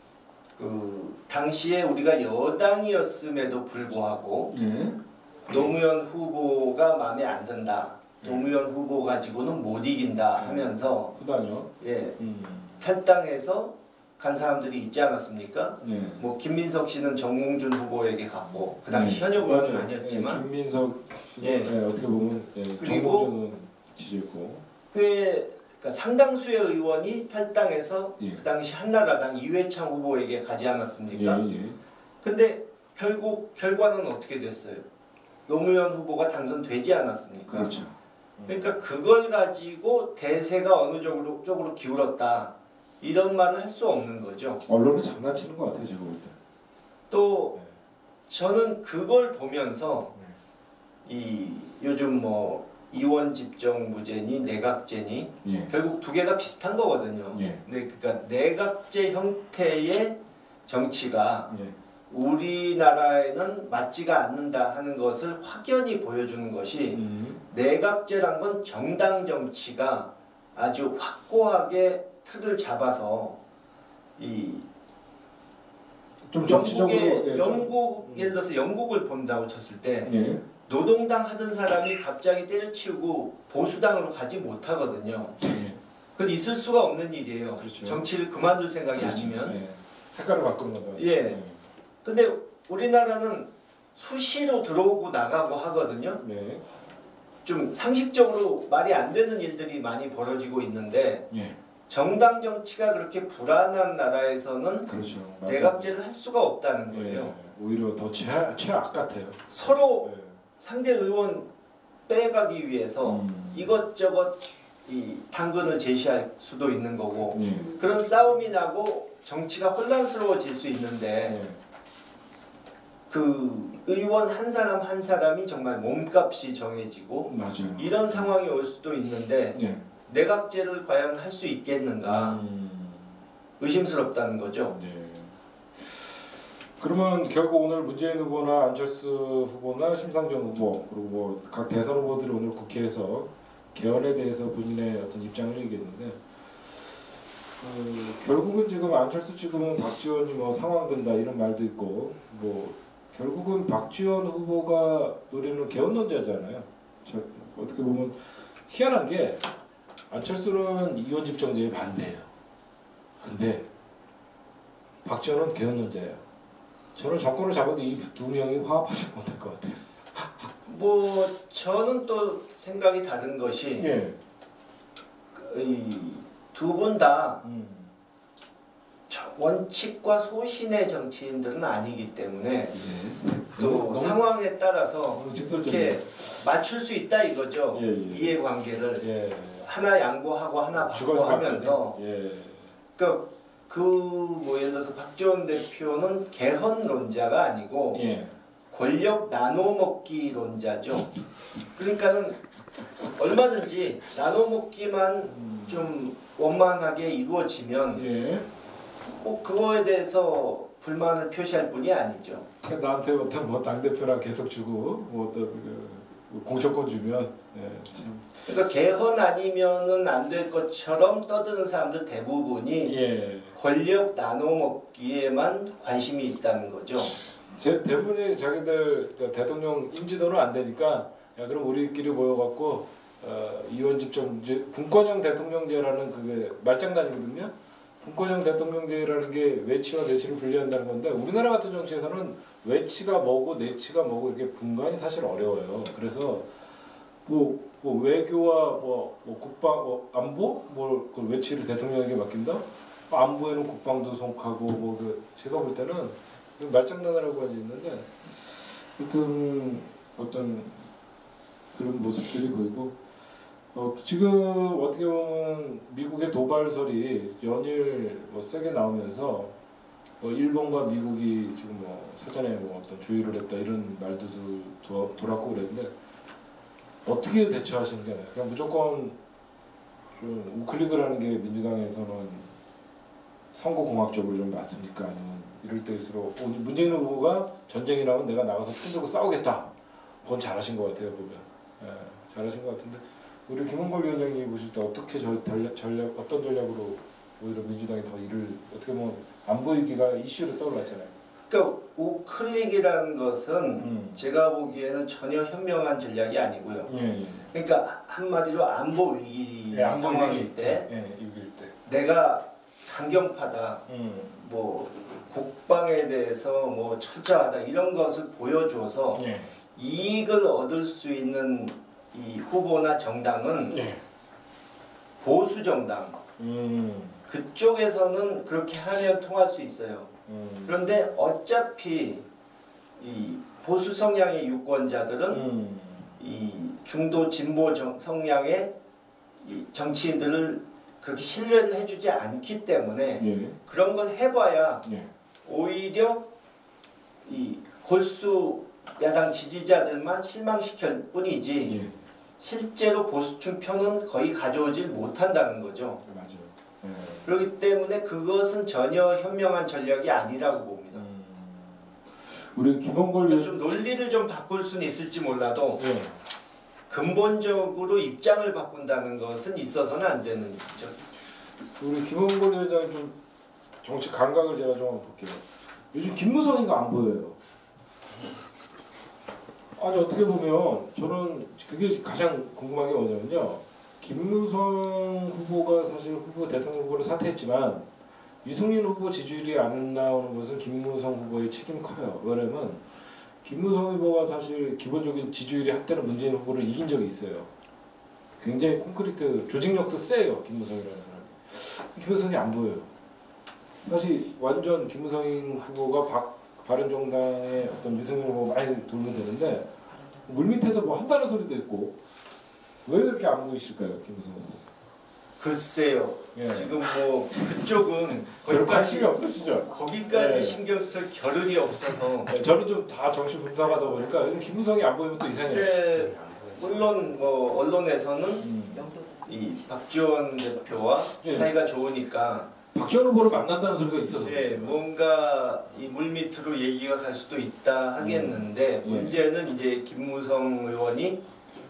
Speaker 2: 그 당시에 우리가 여당이었음에도 불구하고
Speaker 1: 예.
Speaker 2: 노무현 후보가 마음에 안 든다.
Speaker 1: 예.
Speaker 2: 노무현 후보 가지고는 못 이긴다 하면서
Speaker 1: 후단요.
Speaker 2: 예
Speaker 1: 음.
Speaker 2: 탈당해서 간 사람들이 있지 않았습니까?
Speaker 1: 예.
Speaker 2: 뭐 김민석 씨는 정몽준 후보에게 갔고 그 당시
Speaker 1: 네.
Speaker 2: 현역 의원은
Speaker 1: 맞아요.
Speaker 2: 아니었지만
Speaker 1: 예, 김민석
Speaker 2: 예.
Speaker 1: 예. 어떻게 보면 예,
Speaker 2: 그리고
Speaker 1: 정봉준은 지지했고
Speaker 2: 꽤 그러니까 상당수의 의원이 탈당해서
Speaker 1: 예.
Speaker 2: 그 당시 한나라당 이회창 후보에게 가지 않았습니까?
Speaker 1: 예, 예.
Speaker 2: 근데 결국 결과는 어떻게 됐어요? 노무현 후보가 당선되지 않았습니까?
Speaker 1: 그렇죠.
Speaker 2: 그러니까 그걸 가지고 대세가 어느 쪽으로 쪽으로 기울었다 이런 말을 할 수 없는 거죠.
Speaker 1: 언론은 장난치는 것 같아요, 제가 볼 때.
Speaker 2: 또
Speaker 1: 네.
Speaker 2: 저는 그걸 보면서
Speaker 1: 네.
Speaker 2: 이 요즘 뭐 이원 집정 무제니 내각제니
Speaker 1: 예.
Speaker 2: 결국 두 개가 비슷한 거거든요.
Speaker 1: 예.
Speaker 2: 네, 그러니까 내각제 형태의 정치가
Speaker 1: 예.
Speaker 2: 우리나라에는 맞지가 않는다 하는 것을 확연히 보여주는 것이
Speaker 1: 음.
Speaker 2: 내각제란 건 정당 정치가 아주 확고하게 틀을 잡아서 이
Speaker 1: 좀 정치적으로
Speaker 2: 영국의
Speaker 1: 예, 좀-
Speaker 2: 영국 예를 들어서 영국을 본다고 쳤을 때
Speaker 1: 예.
Speaker 2: 노동당 하던 사람이 갑자기 때려치우고 보수당으로 가지 못하거든요.
Speaker 1: 예.
Speaker 2: 그건 있을 수가 없는 일이에요.
Speaker 1: 그렇죠.
Speaker 2: 정치를 그만둘 생각이
Speaker 1: 그렇죠.
Speaker 2: 아니면.
Speaker 1: 예. 색깔을 바꾸는 거다.
Speaker 2: 예. 근데 우리나라는 수시로 들어오고 나가고 하거든요.
Speaker 1: 네.
Speaker 2: 좀 상식적으로 말이 안 되는 일들이 많이 벌어지고 있는데
Speaker 1: 예.
Speaker 2: 정당 정치가 그렇게 불안한 나라에서는
Speaker 1: 그렇죠.
Speaker 2: 내각제를 할 수가 없다는
Speaker 1: 예.
Speaker 2: 거예요.
Speaker 1: 오히려 더 최, 최악 같아요.
Speaker 2: 서로
Speaker 1: 예.
Speaker 2: 상대 의원 빼가기 위해서
Speaker 1: 음.
Speaker 2: 이것저것 이 당근을 제시할 수도 있는 거고
Speaker 1: 예.
Speaker 2: 그런 싸움이 나고 정치가 혼란스러워질 수 있는데
Speaker 1: 예.
Speaker 2: 그 의원 한 사람 한 사람이 정말 몸값이 정해지고
Speaker 1: 맞아요.
Speaker 2: 이런 상황이 올 수도 있는데
Speaker 1: 예.
Speaker 2: 내각제를 과연 할 수 있겠는가
Speaker 1: 음.
Speaker 2: 의심스럽다는 거죠.
Speaker 1: 예. 그러면 결국 오늘 문재인 후보나 안철수 후보나 심상정 후보 그리고 뭐 각 대선 후보들이 오늘 국회에서 개헌에 대해서 본인의 어떤 입장을 얘기했는데 어, 결국은 지금 안철수 지금은 박지원이 뭐 상황된다 이런 말도 있고 뭐 결국은 박지원 후보가 노리는 개헌론자잖아요. 저, 어떻게 보면 희한한 게 안철수는 이원 집정제에 반대예요. 근데 박지원은 개헌론자예요. 저는 정권을 잡아도 이 두 명이 화합하지 못할 것 같아요.
Speaker 2: 뭐 저는 또 생각이 다른 것이
Speaker 1: 예.
Speaker 2: 두 분 다
Speaker 1: 음.
Speaker 2: 원칙과 소신의 정치인들은 아니기 때문에
Speaker 1: 예.
Speaker 2: 또
Speaker 1: 너무-
Speaker 2: 상황에 따라서
Speaker 1: 너무 직설적이에요.
Speaker 2: 이렇게 맞출 수 있다 이거죠.
Speaker 1: 예, 예.
Speaker 2: 이해관계를
Speaker 1: 예.
Speaker 2: 하나 양보하고 하나
Speaker 1: 주거니
Speaker 2: 받고 하면서
Speaker 1: 받거니. 예.
Speaker 2: 그러니까 그뭐 예를 들어서 박지원 대표는 개헌론자가 아니고
Speaker 1: 예.
Speaker 2: 권력 나눠먹기 론자죠. 그러니까는 얼마든지 나눠먹기만 좀 원만하게 이루어지면
Speaker 1: 예.
Speaker 2: 뭐 그거에 대해서 불만을 표시할 뿐이 아니죠.
Speaker 1: 그러니까 나한테 어떤 뭐 당대표랑 계속 주고 뭐 어떤 그 공천권 주면 예. 참.
Speaker 2: 그러니까 개헌 아니면은 안 될 것처럼 떠드는 사람들 대부분이
Speaker 1: 예.
Speaker 2: 권력 나눠먹기에만 관심이 있다는 거죠.
Speaker 1: 제 대부분이 자기들 그 대통령 인지도는 안 되니까 야 그럼 우리끼리 모여갖고 어, 이원 집정제 분권형 대통령제라는 그게 말장난이거든요. 분권형 대통령제라는 게 외치와 내치를 분리한다는 건데 우리나라 같은 정치에서는 외치가 뭐고 내치가 뭐고 이렇게 분간이 사실 어려워요. 그래서 뭐, 뭐 외교와 뭐, 뭐 국방, 뭐 안보 뭐 그 외치를 대통령에게 맡긴다. 안보에는 국방도 속하고 뭐 그 제가 볼 때는 말장난이라고 하지 있는데 아무튼 어떤 그런 모습들이 보이고 어, 지금 어떻게 보면 미국의 도발설이 연일 뭐 세게 나오면서 뭐 일본과 미국이 지금 뭐 사전에 뭐 어떤 조율을 했다 이런 말들도 도, 돌았고 그랬는데 어떻게 대처하시는 게 나아요? 그냥 무조건 좀 우클릭을 하는 게 민주당에서는 선거공학적으로 좀 맞습니까? 아니면 이럴 때일수록 오늘 문재인 후보가 전쟁이 나면 내가 나가서 총 들고 싸우겠다. 그건 잘하신 것 같아요 보면. 예, 잘하신 것 같은데 우리 김홍걸 위원장님 보실 때 어떻게 저, 전략, 전략 어떤 전략으로 오히려 민주당이 더 일을 어떻게 보면 안 보이기가 이슈로 떠올랐잖아요.
Speaker 2: 그러니까 우클릭이라는 것은
Speaker 1: 음.
Speaker 2: 제가 보기에는 전혀 현명한 전략이 아니고요.
Speaker 1: 예, 예.
Speaker 2: 그러니까 한마디로 안보 위기
Speaker 1: 예, 안보
Speaker 2: 상황일
Speaker 1: 위기.
Speaker 2: 때
Speaker 1: 예, 이길 때.
Speaker 2: 내가 강경파다,
Speaker 1: 음.
Speaker 2: 뭐 국방에 대해서 뭐 철저하다 이런 것을 보여줘서
Speaker 1: 예.
Speaker 2: 이익을 얻을 수 있는 이 후보나 정당은
Speaker 1: 예.
Speaker 2: 보수 정당
Speaker 1: 음.
Speaker 2: 그쪽에서는 그렇게 하면 통할 수 있어요.
Speaker 1: 음.
Speaker 2: 그런데 어차피 이 보수 성향의 유권자들은
Speaker 1: 음.
Speaker 2: 이 중도 진보 정, 성향의 이 정치인들을 그렇게 신뢰를 해주지 않기 때문에
Speaker 1: 예.
Speaker 2: 그런 걸 해봐야
Speaker 1: 예.
Speaker 2: 오히려 이 골수 야당 지지자들만 실망시킬 뿐이지
Speaker 1: 예.
Speaker 2: 실제로 보수층 표는 거의 가져오질 못한다는 거죠.
Speaker 1: 맞아요. 예.
Speaker 2: 그렇기 때문에 그것은 전혀 현명한 전략이 아니라고 봅니다.
Speaker 1: 음. 우리 김원걸 위원
Speaker 2: 좀 논리를 좀 바꿀 수는 있을지 몰라도
Speaker 1: 예.
Speaker 2: 근본적으로 입장을 바꾼다는 것은 있어서는 안 되는 거죠.
Speaker 1: 우리 김원걸 위원장 좀 정치 감각을 제가 좀 한번 볼게요. 요즘 김무성이가 안 보여요. 아니 어떻게 보면 저는 그게 가장 궁금한 게 뭐냐면요. 김무성 후보가 사실 후보 대통령 후보로 사퇴했지만 유승민 후보 지지율이 안 나오는 것은 김무성 후보의 책임이 커요. 왜냐면 김무성 후보가 사실 기본적인 지지율이 한때는 문재인 후보를 이긴 적이 있어요. 굉장히 콘크리트 조직력도 세요. 김무성이라는 사람이. 김무성이 안 보여요. 사실 완전 김무성 후보가 박 바른정당의 어떤 유승민 후보 많이 돌면 되는데 물밑에서 뭐 한다는 소리도 있고 왜 그렇게 안 보이실까요, 김무성 후보?
Speaker 2: 글쎄요.
Speaker 1: 예.
Speaker 2: 지금 뭐 그쪽은
Speaker 1: 별
Speaker 2: 거기까지
Speaker 1: 관심이 없으시죠?
Speaker 2: 거기까지
Speaker 1: 네.
Speaker 2: 신경 쓸 겨를이 없어서.
Speaker 1: 네, 저는 좀 다 정치 분석하다 보니까 요즘 김무성이 안 보이면 또 이상해요.
Speaker 2: 근데 물론 뭐 언론에서는
Speaker 1: 음.
Speaker 2: 이 박지원 대표와
Speaker 1: 예.
Speaker 2: 사이가 좋으니까
Speaker 1: 박지원 후보를 만난다는 소리가 있어서
Speaker 2: 예,
Speaker 1: 그렇죠.
Speaker 2: 뭔가 이 물밑으로 얘기가 갈 수도 있다 하겠는데
Speaker 1: 음. 예.
Speaker 2: 문제는 이제 김무성 의원이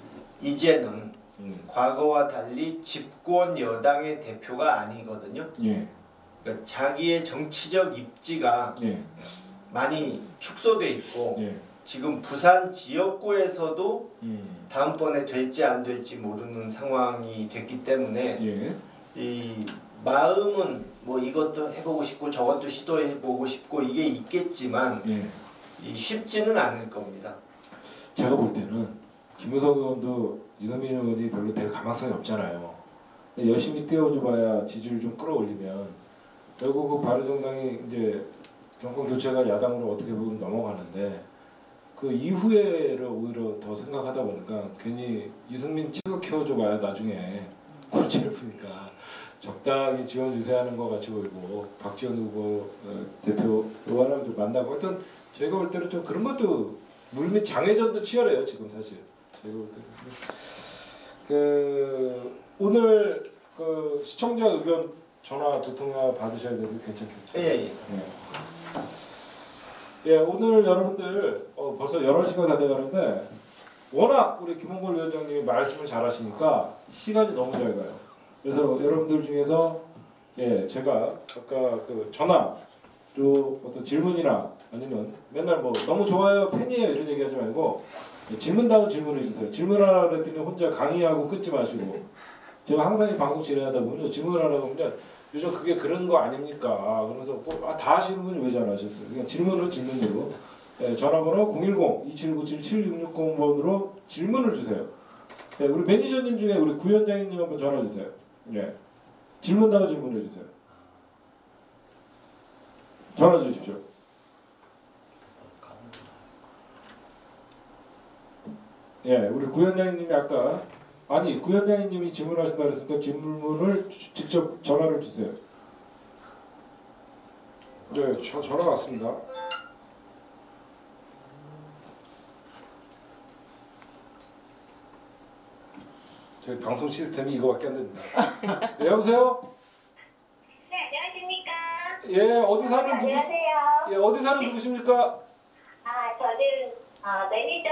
Speaker 2: 이제는
Speaker 1: 음.
Speaker 2: 과거와 달리 집권 여당의 대표가 아니거든요.
Speaker 1: 예.
Speaker 2: 그러니까 자기의 정치적 입지가
Speaker 1: 예.
Speaker 2: 많이 축소돼 있고
Speaker 1: 예.
Speaker 2: 지금 부산 지역구에서도
Speaker 1: 음.
Speaker 2: 다음번에 될지 안 될지 모르는 상황이 됐기 때문에
Speaker 1: 예.
Speaker 2: 이 마음은 뭐 이것도 해보고 싶고 저것도 시도해보고 싶고 이게 있겠지만
Speaker 1: 예.
Speaker 2: 이 쉽지는 않을 겁니다.
Speaker 1: 제가 볼 때는 김무성 의원도 이성민 의원이 별로 될 가망성이 없잖아요. 열심히 띄워줘봐야 지지를 좀 끌어올리면 결국 그 바른정당이 이제 정권 교체가 야당으로 어떻게 보면 넘어가는데 그 이후에를 오히려 더 생각하다 보니까 괜히 유승민 찍어 키워줘봐야 나중에 골치를 푸니까 적당히 지원 유세하는 것 같이 보이고 박지원 후보 어, 대표 의원을 좀 만나고 하여튼 제가 볼 때는 좀 그런 것도 물밑 장애전도 치열해요 지금 사실 제가 볼 때는 그 오늘 그 시청자 의견 전화 두 통화 받으셔야 되는데 괜찮겠어요?
Speaker 2: 예, 예.
Speaker 1: 네. 예, 오늘 여러분들 어, 벌써 열한 시가 다 돼가는데 워낙 우리 김원걸 위원장님이 말씀을 잘하시니까 시간이 너무 잘 가요. 그래서 여러분들 중에서 예, 제가 아까 그 전화 또 어떤 질문이나 아니면 맨날 뭐 너무 좋아요 팬이에요 이런 얘기하지 말고 예, 질문다운 질문을 해주세요. 질문하라 그랬더니 혼자 강의하고 끊지 마시고 제가 항상 이 방송 진행하다 보면 질문하라고 하면 요즘 그게 그런 거 아닙니까? 그러면서 꼭, 아, 다 하시는 분이 왜 전화하셨어요? 그냥 질문을 질문으로 예, 전화번호 공일공 이칠구칠 칠육육공 번으로 질문을 주세요. 예, 우리 매니저님 중에 우리 구위원장님 한번 전화 주세요. 예, 질문 다음 질문해 주세요. 전화 주십시오. 예, 우리 구위원장님이 아까 아니 구위원장님이 질문하신다 그랬으니까 질문을 주, 직접 전화를 주세요. 네, 저, 전화 왔습니다. 저희 방송 시스템이 이거밖에 안 됩니다. 네, 여보세요?
Speaker 3: 네, 안녕하십니까?
Speaker 1: 예, 어디 사는 누구?
Speaker 3: 안녕하세요.
Speaker 1: 예, 어디 사는 누구십니까?
Speaker 3: 아, 저는 어, 매니저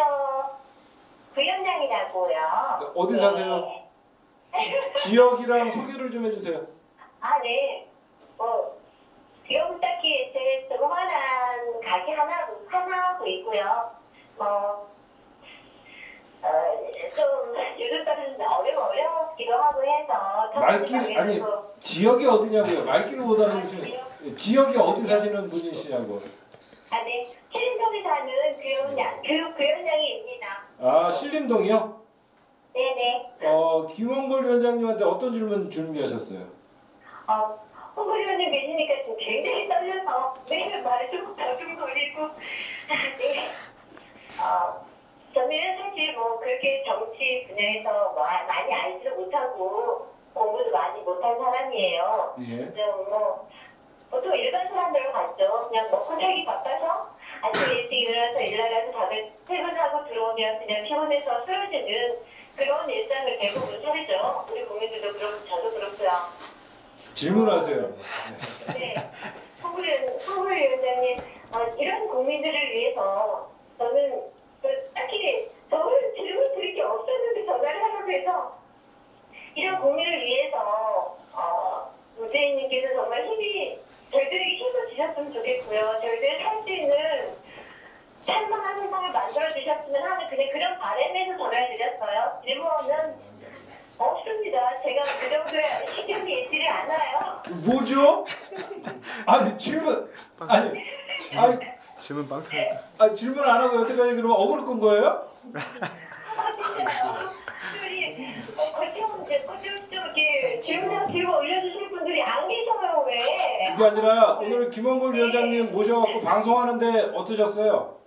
Speaker 3: 구위원장이라고요.
Speaker 1: 어디 사세요? 지역이랑 소개를 좀 해주세요.
Speaker 3: 아, 네. 뭐 지금 딱히 제 조그만한 가게 하나 하나 하고 있고요. 뭐 어, 좀 요즘 따른 어려 어려웠기도 하고 해서
Speaker 1: 말길 아니 지역이 어디냐고요? 말길을 못 알아듣으시는 지역이 어디 사시는 분이시냐고.
Speaker 3: 아, 네. 신림동에 사는 구위원장 그 구위원장입니다.
Speaker 1: 아 신림동이요?
Speaker 3: 네네.
Speaker 1: 어, 김원걸 위원장님한테 어떤 질문 준비하셨어요?
Speaker 3: 어, 홍보위원님 계시니까 지금 굉장히 떨려서 매일 말을 좀 더듬 돌리고. 네. 어, 저는 사실 뭐 그렇게 정치 분야에서 와- 많이 알지도 못하고 공부도 많이 못한 사람이에요.
Speaker 1: 예.
Speaker 3: 그냥 뭐 보통 일반 사람들과 같죠. 그냥 먹고 살기 바빠서 아침에 일찍 일어나서 일 나가서 다들 퇴근하고 들어오면 그냥 피곤해서 쓰러지는 그런 일상을 대부분 살죠. 우리 국민들도 그렇고 저도 그렇고요.
Speaker 1: 질문하세요.
Speaker 3: 네. 홍보위원, 위원장님, 어, 이런 국민들을 위해서 저는 그 딱히 저는 질문 드릴 게 없었는데 전화를 하려고 해서 이런 국민을 위해서 어, 문재인님께서 정말 힘이 저희들에게 힘을 주셨으면 좋겠고요. 저희들이 살 수 있는 살만한 세상을 만들어 주셨으면 하는 그냥 그런 바람에서 전화를 드렸어요. 질문은 없습니다. 제가 그 정도의 신경이 있지를 않아요.
Speaker 1: 뭐죠? 아니 질문 아니 아니
Speaker 4: 질문 빵 터졌다.
Speaker 1: 아, 질문 안 하고 여태까지 그러면 억울을 끈 거예요?
Speaker 3: 아, 진짜요? 우리 거쳐온 거쳐온 좀 이렇게 질문을 들고 올려주실 분들이 안 계셔요. 왜?
Speaker 1: 그게 아니라 오늘 김원걸 위원장님 모셔갖고 방송하는데 어떠셨어요?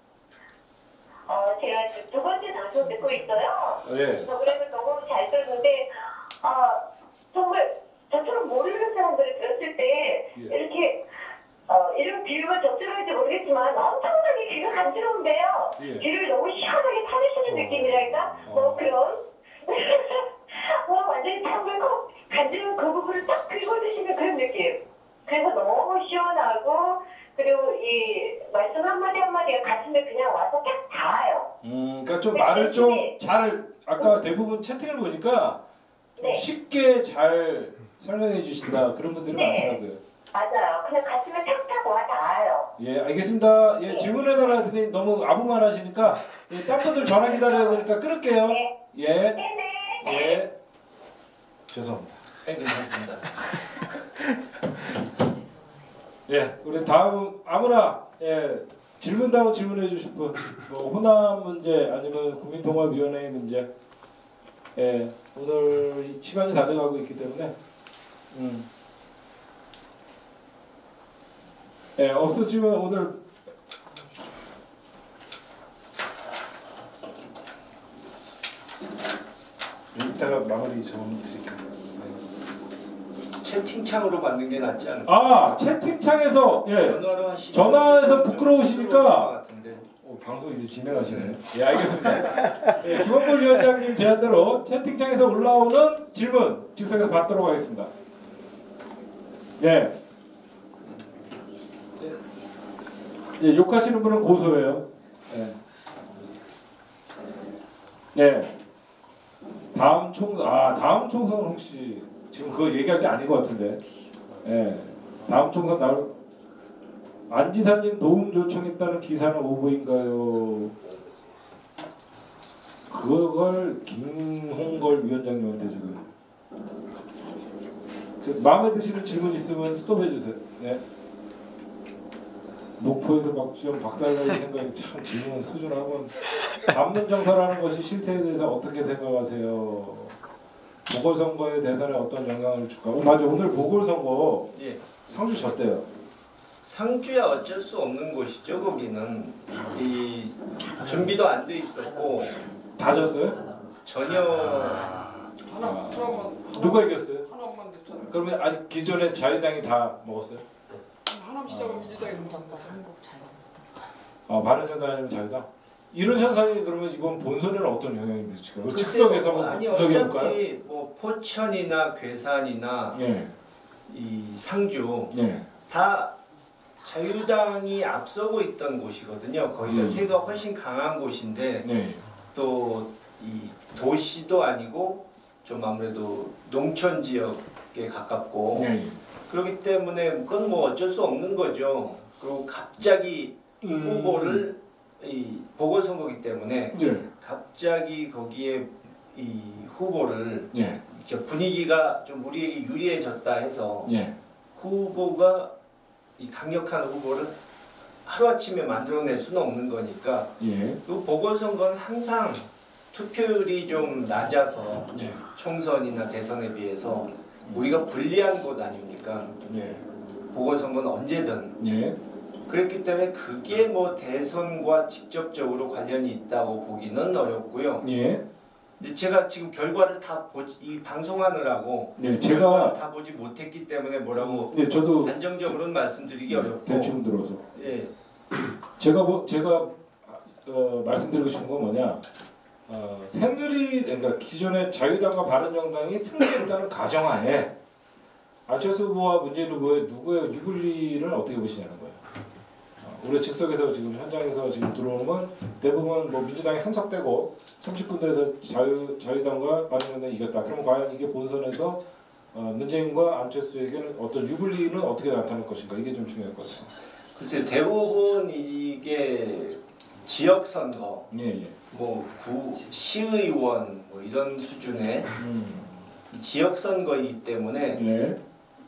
Speaker 3: 어, 제가 지금 두 번째 방송 듣고 있어요.
Speaker 1: 예.
Speaker 3: 프로그램을 너무 잘 들었는데, 아, 정말 저처럼 모르는 사람들이 들었을 때
Speaker 1: 예.
Speaker 3: 이렇게 어, 이런 비유가 적절할지 모르겠지만 엄청나게 귀가 간지러운데요.
Speaker 1: 예.
Speaker 3: 귀를 너무 시원하게 파내시는 느낌이랄까?
Speaker 1: 어.
Speaker 3: 뭐 그런 뭐 완전히 정말 그 간지러운 그 부분을 딱 긁어주시는 그런 느낌. 그래서 너무 시원하고 그리고 이 말씀 한마디 한마디가 가슴에 그냥 와서 딱 닿아요.
Speaker 1: 음, 그러니까 좀 말을 좀 잘 아까 대부분 채팅을 보니까 좀
Speaker 3: 네.
Speaker 1: 쉽게 잘 설명해 주신다 그런 분들이
Speaker 3: 네.
Speaker 1: 많더라고요.
Speaker 3: 맞아요. 그냥 가슴에 탁탁 와 닿아요.
Speaker 1: 예, 알겠습니다. 예, 질문해달라 했더니 너무 아부만 하시니까 예, 딴 분들 전화 기다려야 되니까 끊을게요.
Speaker 3: 네.
Speaker 1: 예,
Speaker 3: 네네.
Speaker 1: 예. 죄송합니다.
Speaker 2: 네, 괜찮습니다.
Speaker 1: 예, 우리 다음 아무나 예 질문 다음 질문해 주실 분, 뭐 호남 문제 아니면 국민통합위원회 문제, 예 오늘 시간이 다 돼가고 있기 때문에, 음, 예 없으시면 오늘 이따가 마무리 좀 드릴게요.
Speaker 2: 채팅창으로 받는 게 낫지 않을까?
Speaker 1: 아 채팅창에서 예.
Speaker 2: 전화로 하시면
Speaker 1: 전화해서 부끄러우시니까
Speaker 2: 부끄러우실 것 같은데.
Speaker 1: 오, 방송 이제 진행하시네. 예, 알겠습니다. 예, 김원걸 위원장님 제안대로 채팅창에서 올라오는 질문 즉석에서 받도록 하겠습니다. 예. 예, 욕하시는 분은 고소해요. 예. 예. 다음 총, 아, 다음 총선 혹시 지금 그거 얘기할 때 아닌 것 같은데. 예. 다음 총선 나올 안지사님 도움 요청했다는 기사는 오보인가요? 그걸 김홍걸 위원장님한테 지금 마음에 드시는 질문 있으면 스톱해 주세요. 네. 목포에서 박주영 박사장이 생각이 참 질문 수준하면 반문정사라는 것이 실태에 대해서 어떻게 생각하세요? 보궐선거의 대선에 어떤 영향을 줄까? 오, 맞아, 오늘 보궐선거
Speaker 2: 예.
Speaker 1: 상주 졌대요.
Speaker 2: 상주야 어쩔 수 없는 곳이죠. 거기는 이 준비도 안 돼 있었고
Speaker 1: 다 졌어요?
Speaker 2: 전혀
Speaker 1: 아, 누가 이겼어요?
Speaker 5: 하나만 됐잖아요.
Speaker 1: 그러면 아니 기존에 자유당이 다 먹었어요?
Speaker 5: 하남 시작은 민주당이 못한다.
Speaker 1: 아 바른정당 아니면 자유당? 이런 현상이 그러면 이번 본선에는 어떤 영향이 미칠까요?
Speaker 2: 글쎄요.
Speaker 1: 즉석에서 한번
Speaker 2: 아니
Speaker 1: 분석해 볼까요?
Speaker 2: 어차피 뭐 포천이나 괴산이나
Speaker 1: 예,
Speaker 2: 이 상주
Speaker 1: 예,
Speaker 2: 다 자유당이 앞서고 있던 곳이거든요. 거기가
Speaker 1: 음.
Speaker 2: 세가 훨씬 강한 곳인데
Speaker 1: 예,
Speaker 2: 또 이 도시도 아니고 좀 아무래도 농촌 지역에 가깝고
Speaker 1: 예.
Speaker 2: 그렇기 때문에 그건 뭐 어쩔 수 없는 거죠. 그리고 갑자기
Speaker 1: 음.
Speaker 2: 후보를 이 보궐선거기 때문에
Speaker 1: 예,
Speaker 2: 갑자기 거기에 이 후보를
Speaker 1: 예,
Speaker 2: 이렇게 분위기가 좀 우리에게 유리해졌다 해서
Speaker 1: 예,
Speaker 2: 후보가 이 강력한 후보를 하루아침에 만들어낼 수는 없는 거니까
Speaker 1: 예,
Speaker 2: 그 보궐선거는 항상 투표율이 좀 낮아서
Speaker 1: 예.
Speaker 2: 총선이나 대선에 비해서 우리가 불리한 곳 아닙니까?
Speaker 1: 예.
Speaker 2: 보궐선거는 언제든.
Speaker 1: 예.
Speaker 2: 그렇기 때문에 그게 뭐 대선과 직접적으로 관련이 있다고 보기는 어렵고요.
Speaker 1: 예.
Speaker 2: 근데 제가 지금 결과를 다 보지, 이 방송하느라고
Speaker 1: 네,
Speaker 2: 결과를
Speaker 1: 제가
Speaker 2: 다 보지 못했기 때문에 뭐라고
Speaker 1: 네, 저도
Speaker 2: 안정적으로는 말씀드리기 어렵고.
Speaker 1: 대충 들어서
Speaker 2: 예.
Speaker 1: 제가 뭐 제가 어, 말씀드리고 싶은 건 뭐냐? 어, 새누리 그러니까 기존의 자유당과 바른정당이 승리했다는 가정하에 안철수 후보와 문재인 후보의 누구의 유불리를 어떻게 보시냐는 거예요. 어, 우리 즉석에서 지금 현장에서 지금 들어오면 대부분 뭐 민주당이 한석 빼고 삼십 군데에서 자유 자유당과 바른정당이 이겼다. 그러면 과연 이게 본선에서 어, 문재인과 안철수에게는 어떤 유불리는 어떻게 나타날 것인가 이게 좀 중요할 것 같아요.
Speaker 2: 글쎄 대부분 이게 지역 선거,
Speaker 1: 예 예.
Speaker 2: 뭐 구 시의원 뭐 이런 수준의
Speaker 1: 음.
Speaker 2: 이 지역 선거이기 때문에
Speaker 1: 네.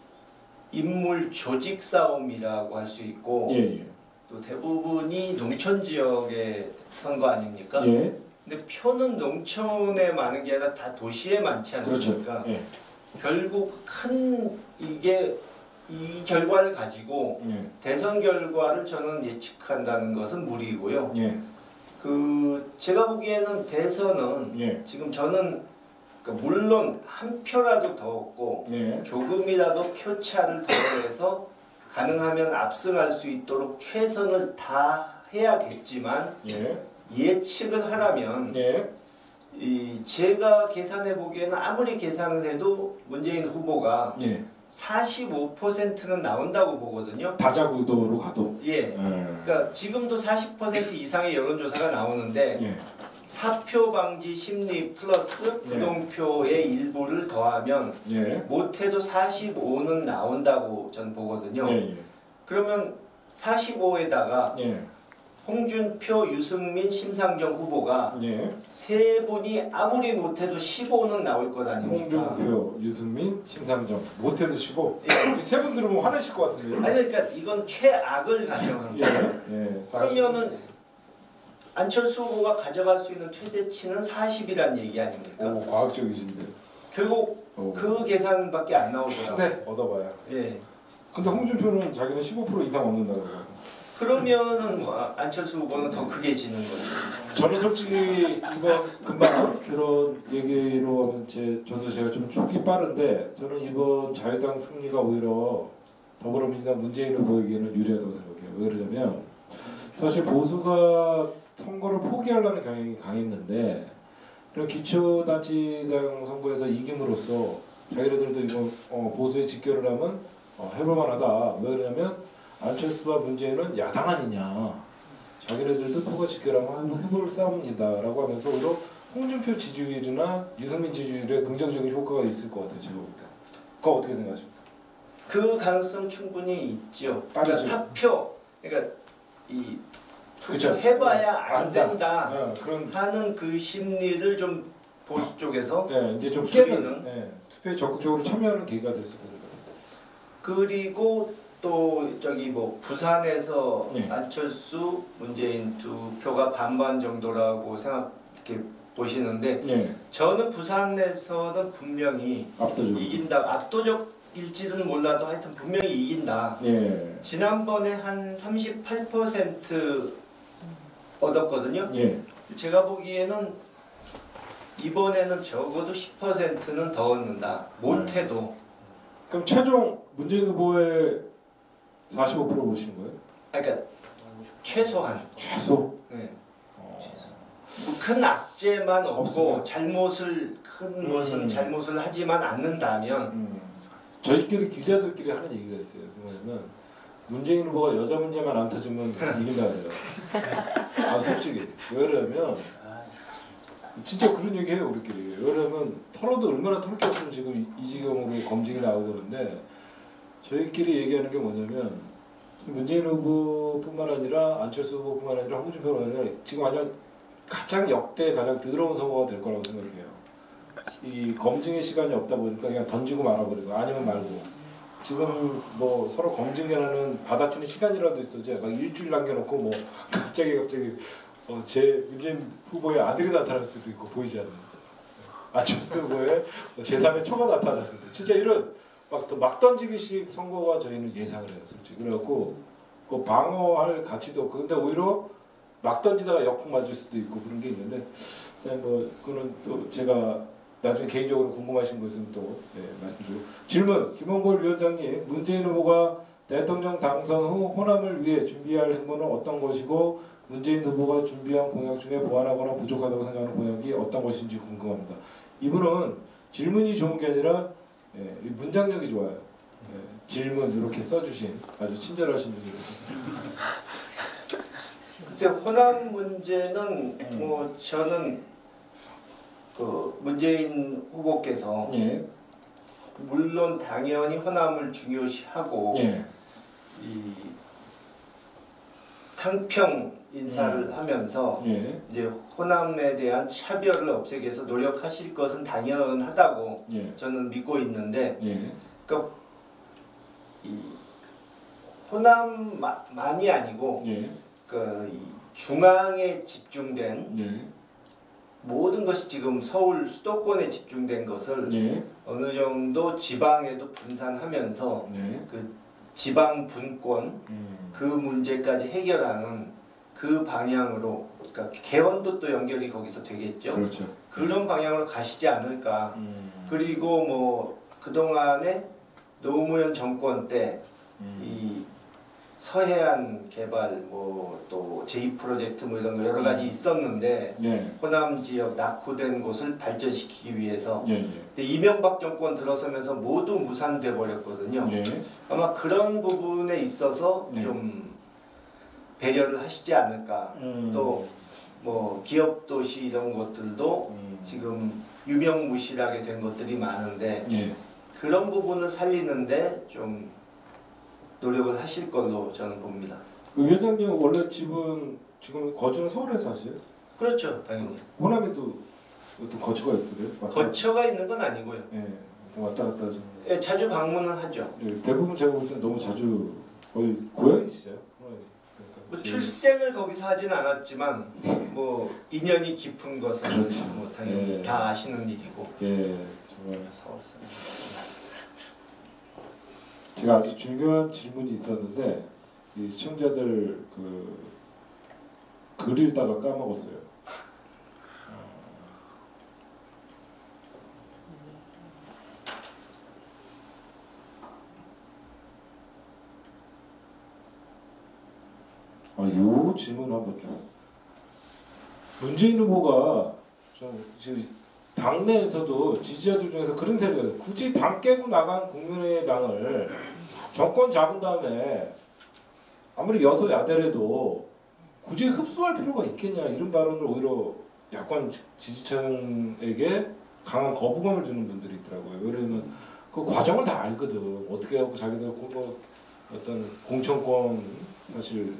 Speaker 2: 인물 조직 싸움이라고 할 수 있고
Speaker 1: 예 예.
Speaker 2: 또 대부분이 농촌 지역의 선거 아닙니까?
Speaker 1: 예.
Speaker 2: 근데 표는 농촌에 많은 게 아니라 다 도시에 많지
Speaker 1: 그렇죠.
Speaker 2: 않습니까?
Speaker 1: 예.
Speaker 2: 결국 큰 이게 이 결과를 가지고
Speaker 1: 예.
Speaker 2: 대선 결과를 저는 예측한다는 것은 무리고요.
Speaker 1: 예.
Speaker 2: 그 제가 보기에는 대선은
Speaker 1: 예.
Speaker 2: 지금 저는 그러니까 물론 한 표라도 더 얻고
Speaker 1: 예.
Speaker 2: 조금이라도 표차를 더해서 가능하면 압승할 수 있도록 최선을 다해야겠지만
Speaker 1: 예.
Speaker 2: 예측을 하라면
Speaker 1: 예.
Speaker 2: 이 제가 계산해 보기에는 아무리 계산을 해도 문재인 후보가
Speaker 1: 예.
Speaker 2: 사십오 퍼센트는 나온다고 보거든요.
Speaker 1: 다자구도로 가도.
Speaker 2: 예.
Speaker 1: 예.
Speaker 2: 그러니까 지금도 사십 퍼센트 이상의 여론조사가 나오는데
Speaker 1: 예.
Speaker 2: 사표 방지 심리 플러스 부동표의 일부를 더하면
Speaker 1: 예.
Speaker 2: 못해도 사십오는 나온다고 전 보거든요.
Speaker 1: 예. 예.
Speaker 2: 그러면 사십오에다가
Speaker 1: 예.
Speaker 2: 홍준표, 유승민, 심상정 후보가
Speaker 1: 예.
Speaker 2: 세 분이 아무리 못해도 십오는 나올 것 아닙니까?
Speaker 1: 홍준표, 유승민, 심상정 못해도 십오.
Speaker 2: 예.
Speaker 1: 이 세 분 들으면 화내실 것 같은데요.
Speaker 2: 아니 그러니까 이건 최악을 가정한
Speaker 1: 예.
Speaker 2: 거예요.
Speaker 1: 예. 사십.
Speaker 2: 그러면은 안철수 후보가 가져갈 수 있는 최대치는 사십이란 얘기 아닙니까?
Speaker 1: 오, 과학적이신데.
Speaker 2: 결국
Speaker 1: 오.
Speaker 2: 그 계산밖에 안 나오더라고요.
Speaker 1: 네. 얻어봐요.
Speaker 2: 예.
Speaker 1: 근데 홍준표는 자기는 십오 퍼센트 이상 얻는다고 그러고.
Speaker 2: 그러면은 뭐 안철수 후보는 더 크게 지는 거죠.
Speaker 1: 저는 솔직히 이번 금방 그런 얘기로 하면 제 저도 제가 좀 촉이 빠른데 저는 이번 자유당 승리가 오히려 더불어민주당 문재인 후보에게는 유리하다고 생각해요. 왜 그러냐면 사실 보수가 선거를 포기하려는 경향이 강했는데 그런 기초단체장 선거에서 이김으로써 자기네들도 이거 어, 보수에 직결을 하면 어, 해볼만하다. 왜 그러냐면 안철수와 문재인은 야당 아니냐. 자기네들도 표가 직결하면 한번 해볼 싸움이다라고 하면서 오히려 홍준표 지지율이나 유승민 지지율에 긍정적인 효과가 있을 것 같아요. 제가 볼 때. 그거 어떻게 생각하십니까?
Speaker 2: 그 가능성 충분히 있죠. 그러니까
Speaker 1: 빠르죠.
Speaker 2: 사표, 그러니까 이
Speaker 1: 그쵸.
Speaker 2: 해봐야 안
Speaker 1: 안다.
Speaker 2: 된다
Speaker 1: 네, 그런
Speaker 2: 하는 그 심리를 좀 보수 쪽에서
Speaker 1: 예, 이제 좀
Speaker 2: 수비는?
Speaker 1: 깨는 예, 투표에 적극적으로 참여하는 계기가 될 수 있다 생각합니다.
Speaker 2: 그리고 또 저기 뭐 부산에서
Speaker 1: 네.
Speaker 2: 안철수, 문재인 두 표가 반반 정도라고 생각해 보시는데
Speaker 1: 예,
Speaker 2: 저는 부산에서는 분명히
Speaker 1: 압도적으로.
Speaker 2: 이긴다. 압도적일지는 몰라도 하여튼 분명히 이긴다.
Speaker 1: 예,
Speaker 2: 지난번에 한 삼십팔 퍼센트 얻었거든요.
Speaker 1: 예,
Speaker 2: 제가 보기에는 이번에는 적어도 십 퍼센트는 더 얻는다. 못해도.
Speaker 1: 그럼 최종 문재인 후보의 사십오 퍼센트 보시는 거예요?
Speaker 2: 그러니까 최소한.
Speaker 1: 최소.
Speaker 2: 네.
Speaker 1: 어,
Speaker 2: 뭐큰 악재만 없고
Speaker 1: 없으면?
Speaker 2: 잘못을 큰
Speaker 1: 음.
Speaker 2: 것은 잘못을 하지만 않는다면
Speaker 1: 음, 저희끼리 기자들끼리 하는 얘기가 있어요. 그 뭐냐면 문재인 후보가 여자 문제만 안 터지면 이긴다 그래요. 아 솔직히 왜 그러냐면 진짜 그런 얘기해요 우리끼리. 왜 그러냐면 털어도 얼마나 털 게 없으면 지금 이, 이 지경으로 검증이 나오고 그러는데 저희끼리 얘기하는 게 뭐냐면 문재인 후보뿐만 아니라 안철수 후보뿐만 아니라 홍준표뿐만 아니라 지금 완전 가장 역대 가장 더러운 선거가 될 거라고 생각해요. 이 검증의 시간이 없다 보니까 그냥 던지고 말아버리고 아니면 말고 지금 뭐 서로 검증이라는 받아치는 시간이라도 있어야지 막 일주일 남겨놓고 뭐 갑자기 갑자기 어, 제 문재인 후보의 아들이 나타날 수도 있고 보이지 않는 안철수 후보의 제삼의 처가 나타날 수도 있고 진짜 이런 막, 막 던지기식 선거가 저희는 예상을 해요 솔직히. 그래갖고 그 방어할 가치도 없고 근데 오히려 막 던지다가 역풍 맞을 수도 있고 그런 게 있는데 뭐 그거는 또 제가 나중에 개인적으로 궁금하신 거 있으면 또 네, 말씀드리고. 질문 김원걸 위원장님, 문재인 후보가 대통령 당선 후 호남을 위해 준비할 행보는 어떤 것이고 문재인 후보가 준비한 공약 중에 보완하거나 부족하다고 생각하는 공약이 어떤 것인지 궁금합니다. 이분은 질문이 좋은 게 아니라 예, 문장력이 좋아요. 예, 질문 이렇게 써주신 아주 친절하신 분이라서.
Speaker 2: 이제 호남 문제는 뭐 저는 그 문재인 후보께서
Speaker 1: 예.
Speaker 2: 물론 당연히 호남을 중요시하고
Speaker 1: 예.
Speaker 2: 이 탕평 인사를
Speaker 1: 음.
Speaker 2: 하면서
Speaker 1: 예.
Speaker 2: 이제 호남에 대한 차별을 없애기 위해서 노력하실 것은 당연하다고
Speaker 1: 예.
Speaker 2: 저는 믿고 있는데,
Speaker 1: 예.
Speaker 2: 그러니까 이 호남만이 아니고
Speaker 1: 예.
Speaker 2: 그 이 중앙에 집중된
Speaker 1: 예.
Speaker 2: 모든 것이 지금 서울 수도권에 집중된 것을
Speaker 1: 예.
Speaker 2: 어느 정도 지방에도 분산하면서
Speaker 1: 예.
Speaker 2: 그 지방 분권
Speaker 1: 음.
Speaker 2: 그 문제까지 해결하는 그 방향으로, 그러니까 개헌도 또 연결이 거기서 되겠죠.
Speaker 1: 그렇죠.
Speaker 2: 그런 방향으로 가시지 않을까.
Speaker 1: 음.
Speaker 2: 그리고 뭐 그동안에 노무현 정권 때 이
Speaker 1: 음.
Speaker 2: 서해안 개발 뭐 또 제이 프로젝트 뭐 이런 거 여러 가지 있었는데
Speaker 1: 예.
Speaker 2: 호남 지역 낙후된 곳을 발전시키기 위해서
Speaker 1: 예. 예.
Speaker 2: 근데 이명박 정권 들어서면서 모두 무산돼 버렸거든요.
Speaker 1: 예.
Speaker 2: 아마 그런 부분에 있어서
Speaker 1: 예.
Speaker 2: 좀 배려를 하시지 않을까.
Speaker 1: 음.
Speaker 2: 또 뭐 기업 도시 이런 것들도
Speaker 1: 음.
Speaker 2: 지금 유명무실하게 된 것들이 많은데
Speaker 1: 예.
Speaker 2: 그런 부분을 살리는데 좀 노력을 하실 걸로 저는 봅니다.
Speaker 1: 그 위원장님 원래 집은 지금 거주는 서울에 사세요?
Speaker 2: 그렇죠, 당연히.
Speaker 1: 호남에도 어떤 거처가 있으세요? 왔다-
Speaker 2: 거처가 있는 건 아니고요.
Speaker 1: 예. 왔다 갔다 좀.
Speaker 2: 예, 자주 방문은 하죠.
Speaker 1: 예, 대부분 제가 볼 때는 너무 자주 거의 고향이시죠? 호남이. 그러니까
Speaker 2: 뭐
Speaker 1: 지금-
Speaker 2: 출생을 거기서 하진 않았지만 뭐 인연이 깊은 것은
Speaker 1: 그렇죠.
Speaker 2: 뭐 당연히
Speaker 1: 예.
Speaker 2: 다 아시는 일이고.
Speaker 1: 예, 정말 제가 아주 중요한 질문이 있었는데 이 시청자들 그 글 읽다가 까먹었어요. 아, 요 질문 한번 좀. 문재인 후보가 좀 지금 당내에서도 지지자들 중에서 그런 세력이 있어요. 굳이 당 깨고 나간 국민의당을 정권 잡은 다음에 아무리 여소야대라도 굳이 흡수할 필요가 있겠냐 이런 발언을 오히려 야권 지지층에게 강한 거부감을 주는 분들이 있더라고요. 왜냐면 그 과정을 다 알거든. 어떻게 하고 자기들 뭐 어떤 공천권 사실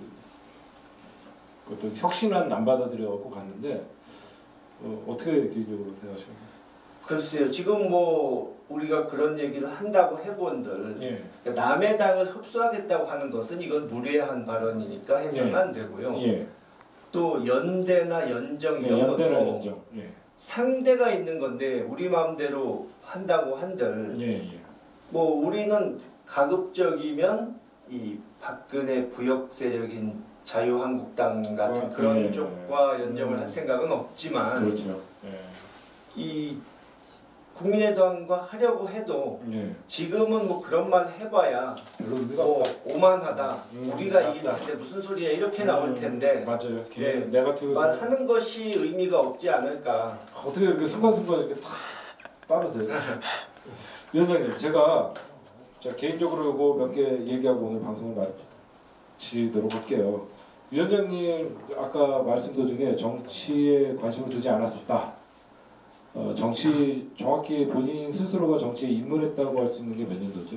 Speaker 1: 어떤 혁신은 안 받아들여갖고 갔는데 어, 어떻게 개인적으로 생각하십니까?
Speaker 2: 글쎄요, 지금 뭐 우리가 그런 얘기를 한다고 해본들
Speaker 1: 예.
Speaker 2: 그러니까 남의 당을 흡수하겠다고 하는 것은 이건 무례한 발언이니까 해서는
Speaker 1: 예.
Speaker 2: 안 되고요.
Speaker 1: 예.
Speaker 2: 또 연대나 연정
Speaker 1: 예,
Speaker 2: 이런
Speaker 1: 연대나
Speaker 2: 것도
Speaker 1: 연정. 예.
Speaker 2: 상대가 있는 건데 우리 마음대로 한다고 한들
Speaker 1: 예, 예.
Speaker 2: 뭐 우리는 가급적이면 이 박근혜 부역 세력인 자유한국당 같은
Speaker 1: 아,
Speaker 2: 그런
Speaker 1: 예,
Speaker 2: 쪽과
Speaker 1: 예.
Speaker 2: 연정을
Speaker 1: 음.
Speaker 2: 할 생각은 없지만
Speaker 1: 그렇죠. 예.
Speaker 2: 이 국민의당과 하려고 해도
Speaker 1: 예.
Speaker 2: 지금은 뭐 그런 말 해봐야
Speaker 1: 별로 의미가
Speaker 2: 뭐
Speaker 1: 없다.
Speaker 2: 오만하다.
Speaker 1: 음,
Speaker 2: 우리가
Speaker 1: 맞다.
Speaker 2: 이길 텐데 무슨 소리야 이렇게 나올
Speaker 1: 음,
Speaker 2: 텐데
Speaker 1: 맞아요.
Speaker 2: 예,
Speaker 1: 네거티브
Speaker 2: 말하는 것이 의미가 없지 않을까.
Speaker 1: 어떻게 이렇게 순간순간 이렇게 탁 빠르세요? 위원장님, 제가 자, 개인적으로 이거 몇 개 얘기하고 오늘 방송을 마치도록 할게요. 위원장님 아까 말씀 도중에 정치에 관심을 두지 않았었다. 어, 정치 정확히 본인 스스로가 정치에 입문했다고 할 수 있는 게 몇 년도죠?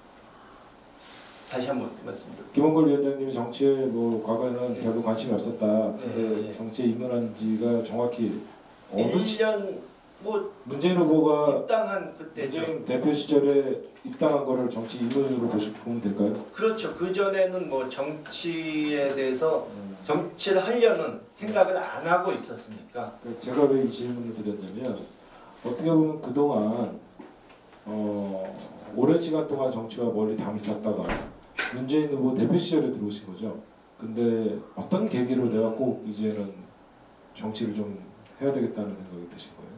Speaker 2: 다시 한번 말씀드릴게요.
Speaker 1: 김원걸 위원장님이 정치에 뭐 과거에는
Speaker 2: 네.
Speaker 1: 별로 관심이 없었다. 근데
Speaker 2: 네, 네.
Speaker 1: 정치에 입문한 지가 정확히 어느
Speaker 2: 일
Speaker 1: 시
Speaker 2: 년 뭐
Speaker 1: 문재인 후보가
Speaker 2: 입당한 그때죠.
Speaker 1: 문재인 대표 시절에 입당한 거를 정치 입문으로 보시면 될까요?
Speaker 2: 그렇죠. 그 전에는 뭐 정치에 대해서 정치를 하려는 생각을 안 하고 있었으니까.
Speaker 1: 제가 왜 이 질문을 드렸냐면 어떻게 보면 그동안 어, 오랜 시간 동안 정치와 멀리 담을 쌌다가 문재인 후보 대표 시절에 들어오신 거죠. 근데 어떤 계기로 내가 꼭 이제는 정치를 좀 해야 되겠다는 생각이 드신 거예요?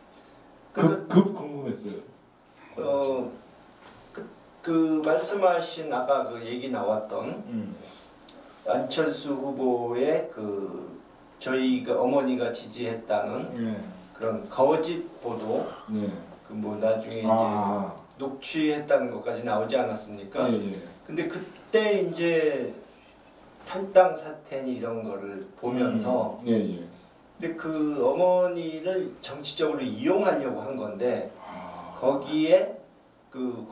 Speaker 1: 급, 급 궁금했어요.
Speaker 2: 어, 그, 그 말씀하신 아까 그 얘기 나왔던
Speaker 1: 음.
Speaker 2: 안철수 후보의 그 저희가 어머니가 지지했다는
Speaker 1: 네.
Speaker 2: 그런 거짓 보도,
Speaker 1: 네.
Speaker 2: 그 뭐 나중에 이제
Speaker 1: 아.
Speaker 2: 녹취했다는 것까지 나오지 않았습니까?
Speaker 1: 예, 예.
Speaker 2: 근데 그때 이제 탈당 사태니 이런 거를 보면서
Speaker 1: 음. 예, 예.
Speaker 2: 근데 그 어머니를 정치적으로 이용하려고 한 건데
Speaker 1: 아.
Speaker 2: 거기에 그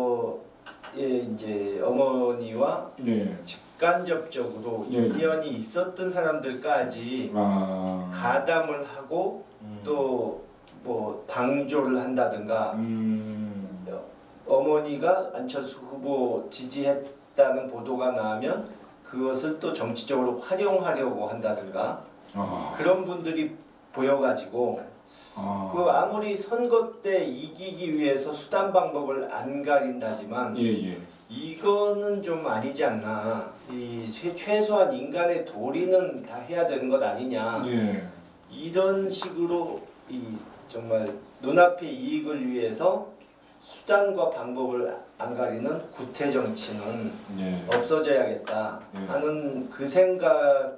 Speaker 2: 과거에 이제 어머니와
Speaker 1: 네.
Speaker 2: 직간접적으로
Speaker 1: 예.
Speaker 2: 인연이 있었던 사람들까지
Speaker 1: 아.
Speaker 2: 가담을 하고
Speaker 1: 음.
Speaker 2: 또 뭐 방조를 한다든가
Speaker 1: 음.
Speaker 2: 어머니가 안철수 후보 지지했다는 보도가 나면 그것을 또 정치적으로 활용하려고 한다든가
Speaker 1: 아.
Speaker 2: 그런 분들이 보여가지고
Speaker 1: 아.
Speaker 2: 그 아무리 선거 때 이기기 위해서 수단 방법을 안 가린다지만
Speaker 1: 예, 예.
Speaker 2: 이거는 좀 아니지 않나. 이 최- 최소한 인간의 도리는 다 해야 되는 것 아니냐.
Speaker 1: 예.
Speaker 2: 이런 식으로 이 정말 눈앞의 이익을 위해서 수단과 방법을 안 가리는 구태 정치는
Speaker 1: 예.
Speaker 2: 없어져야겠다
Speaker 1: 예.
Speaker 2: 하는 그 생각이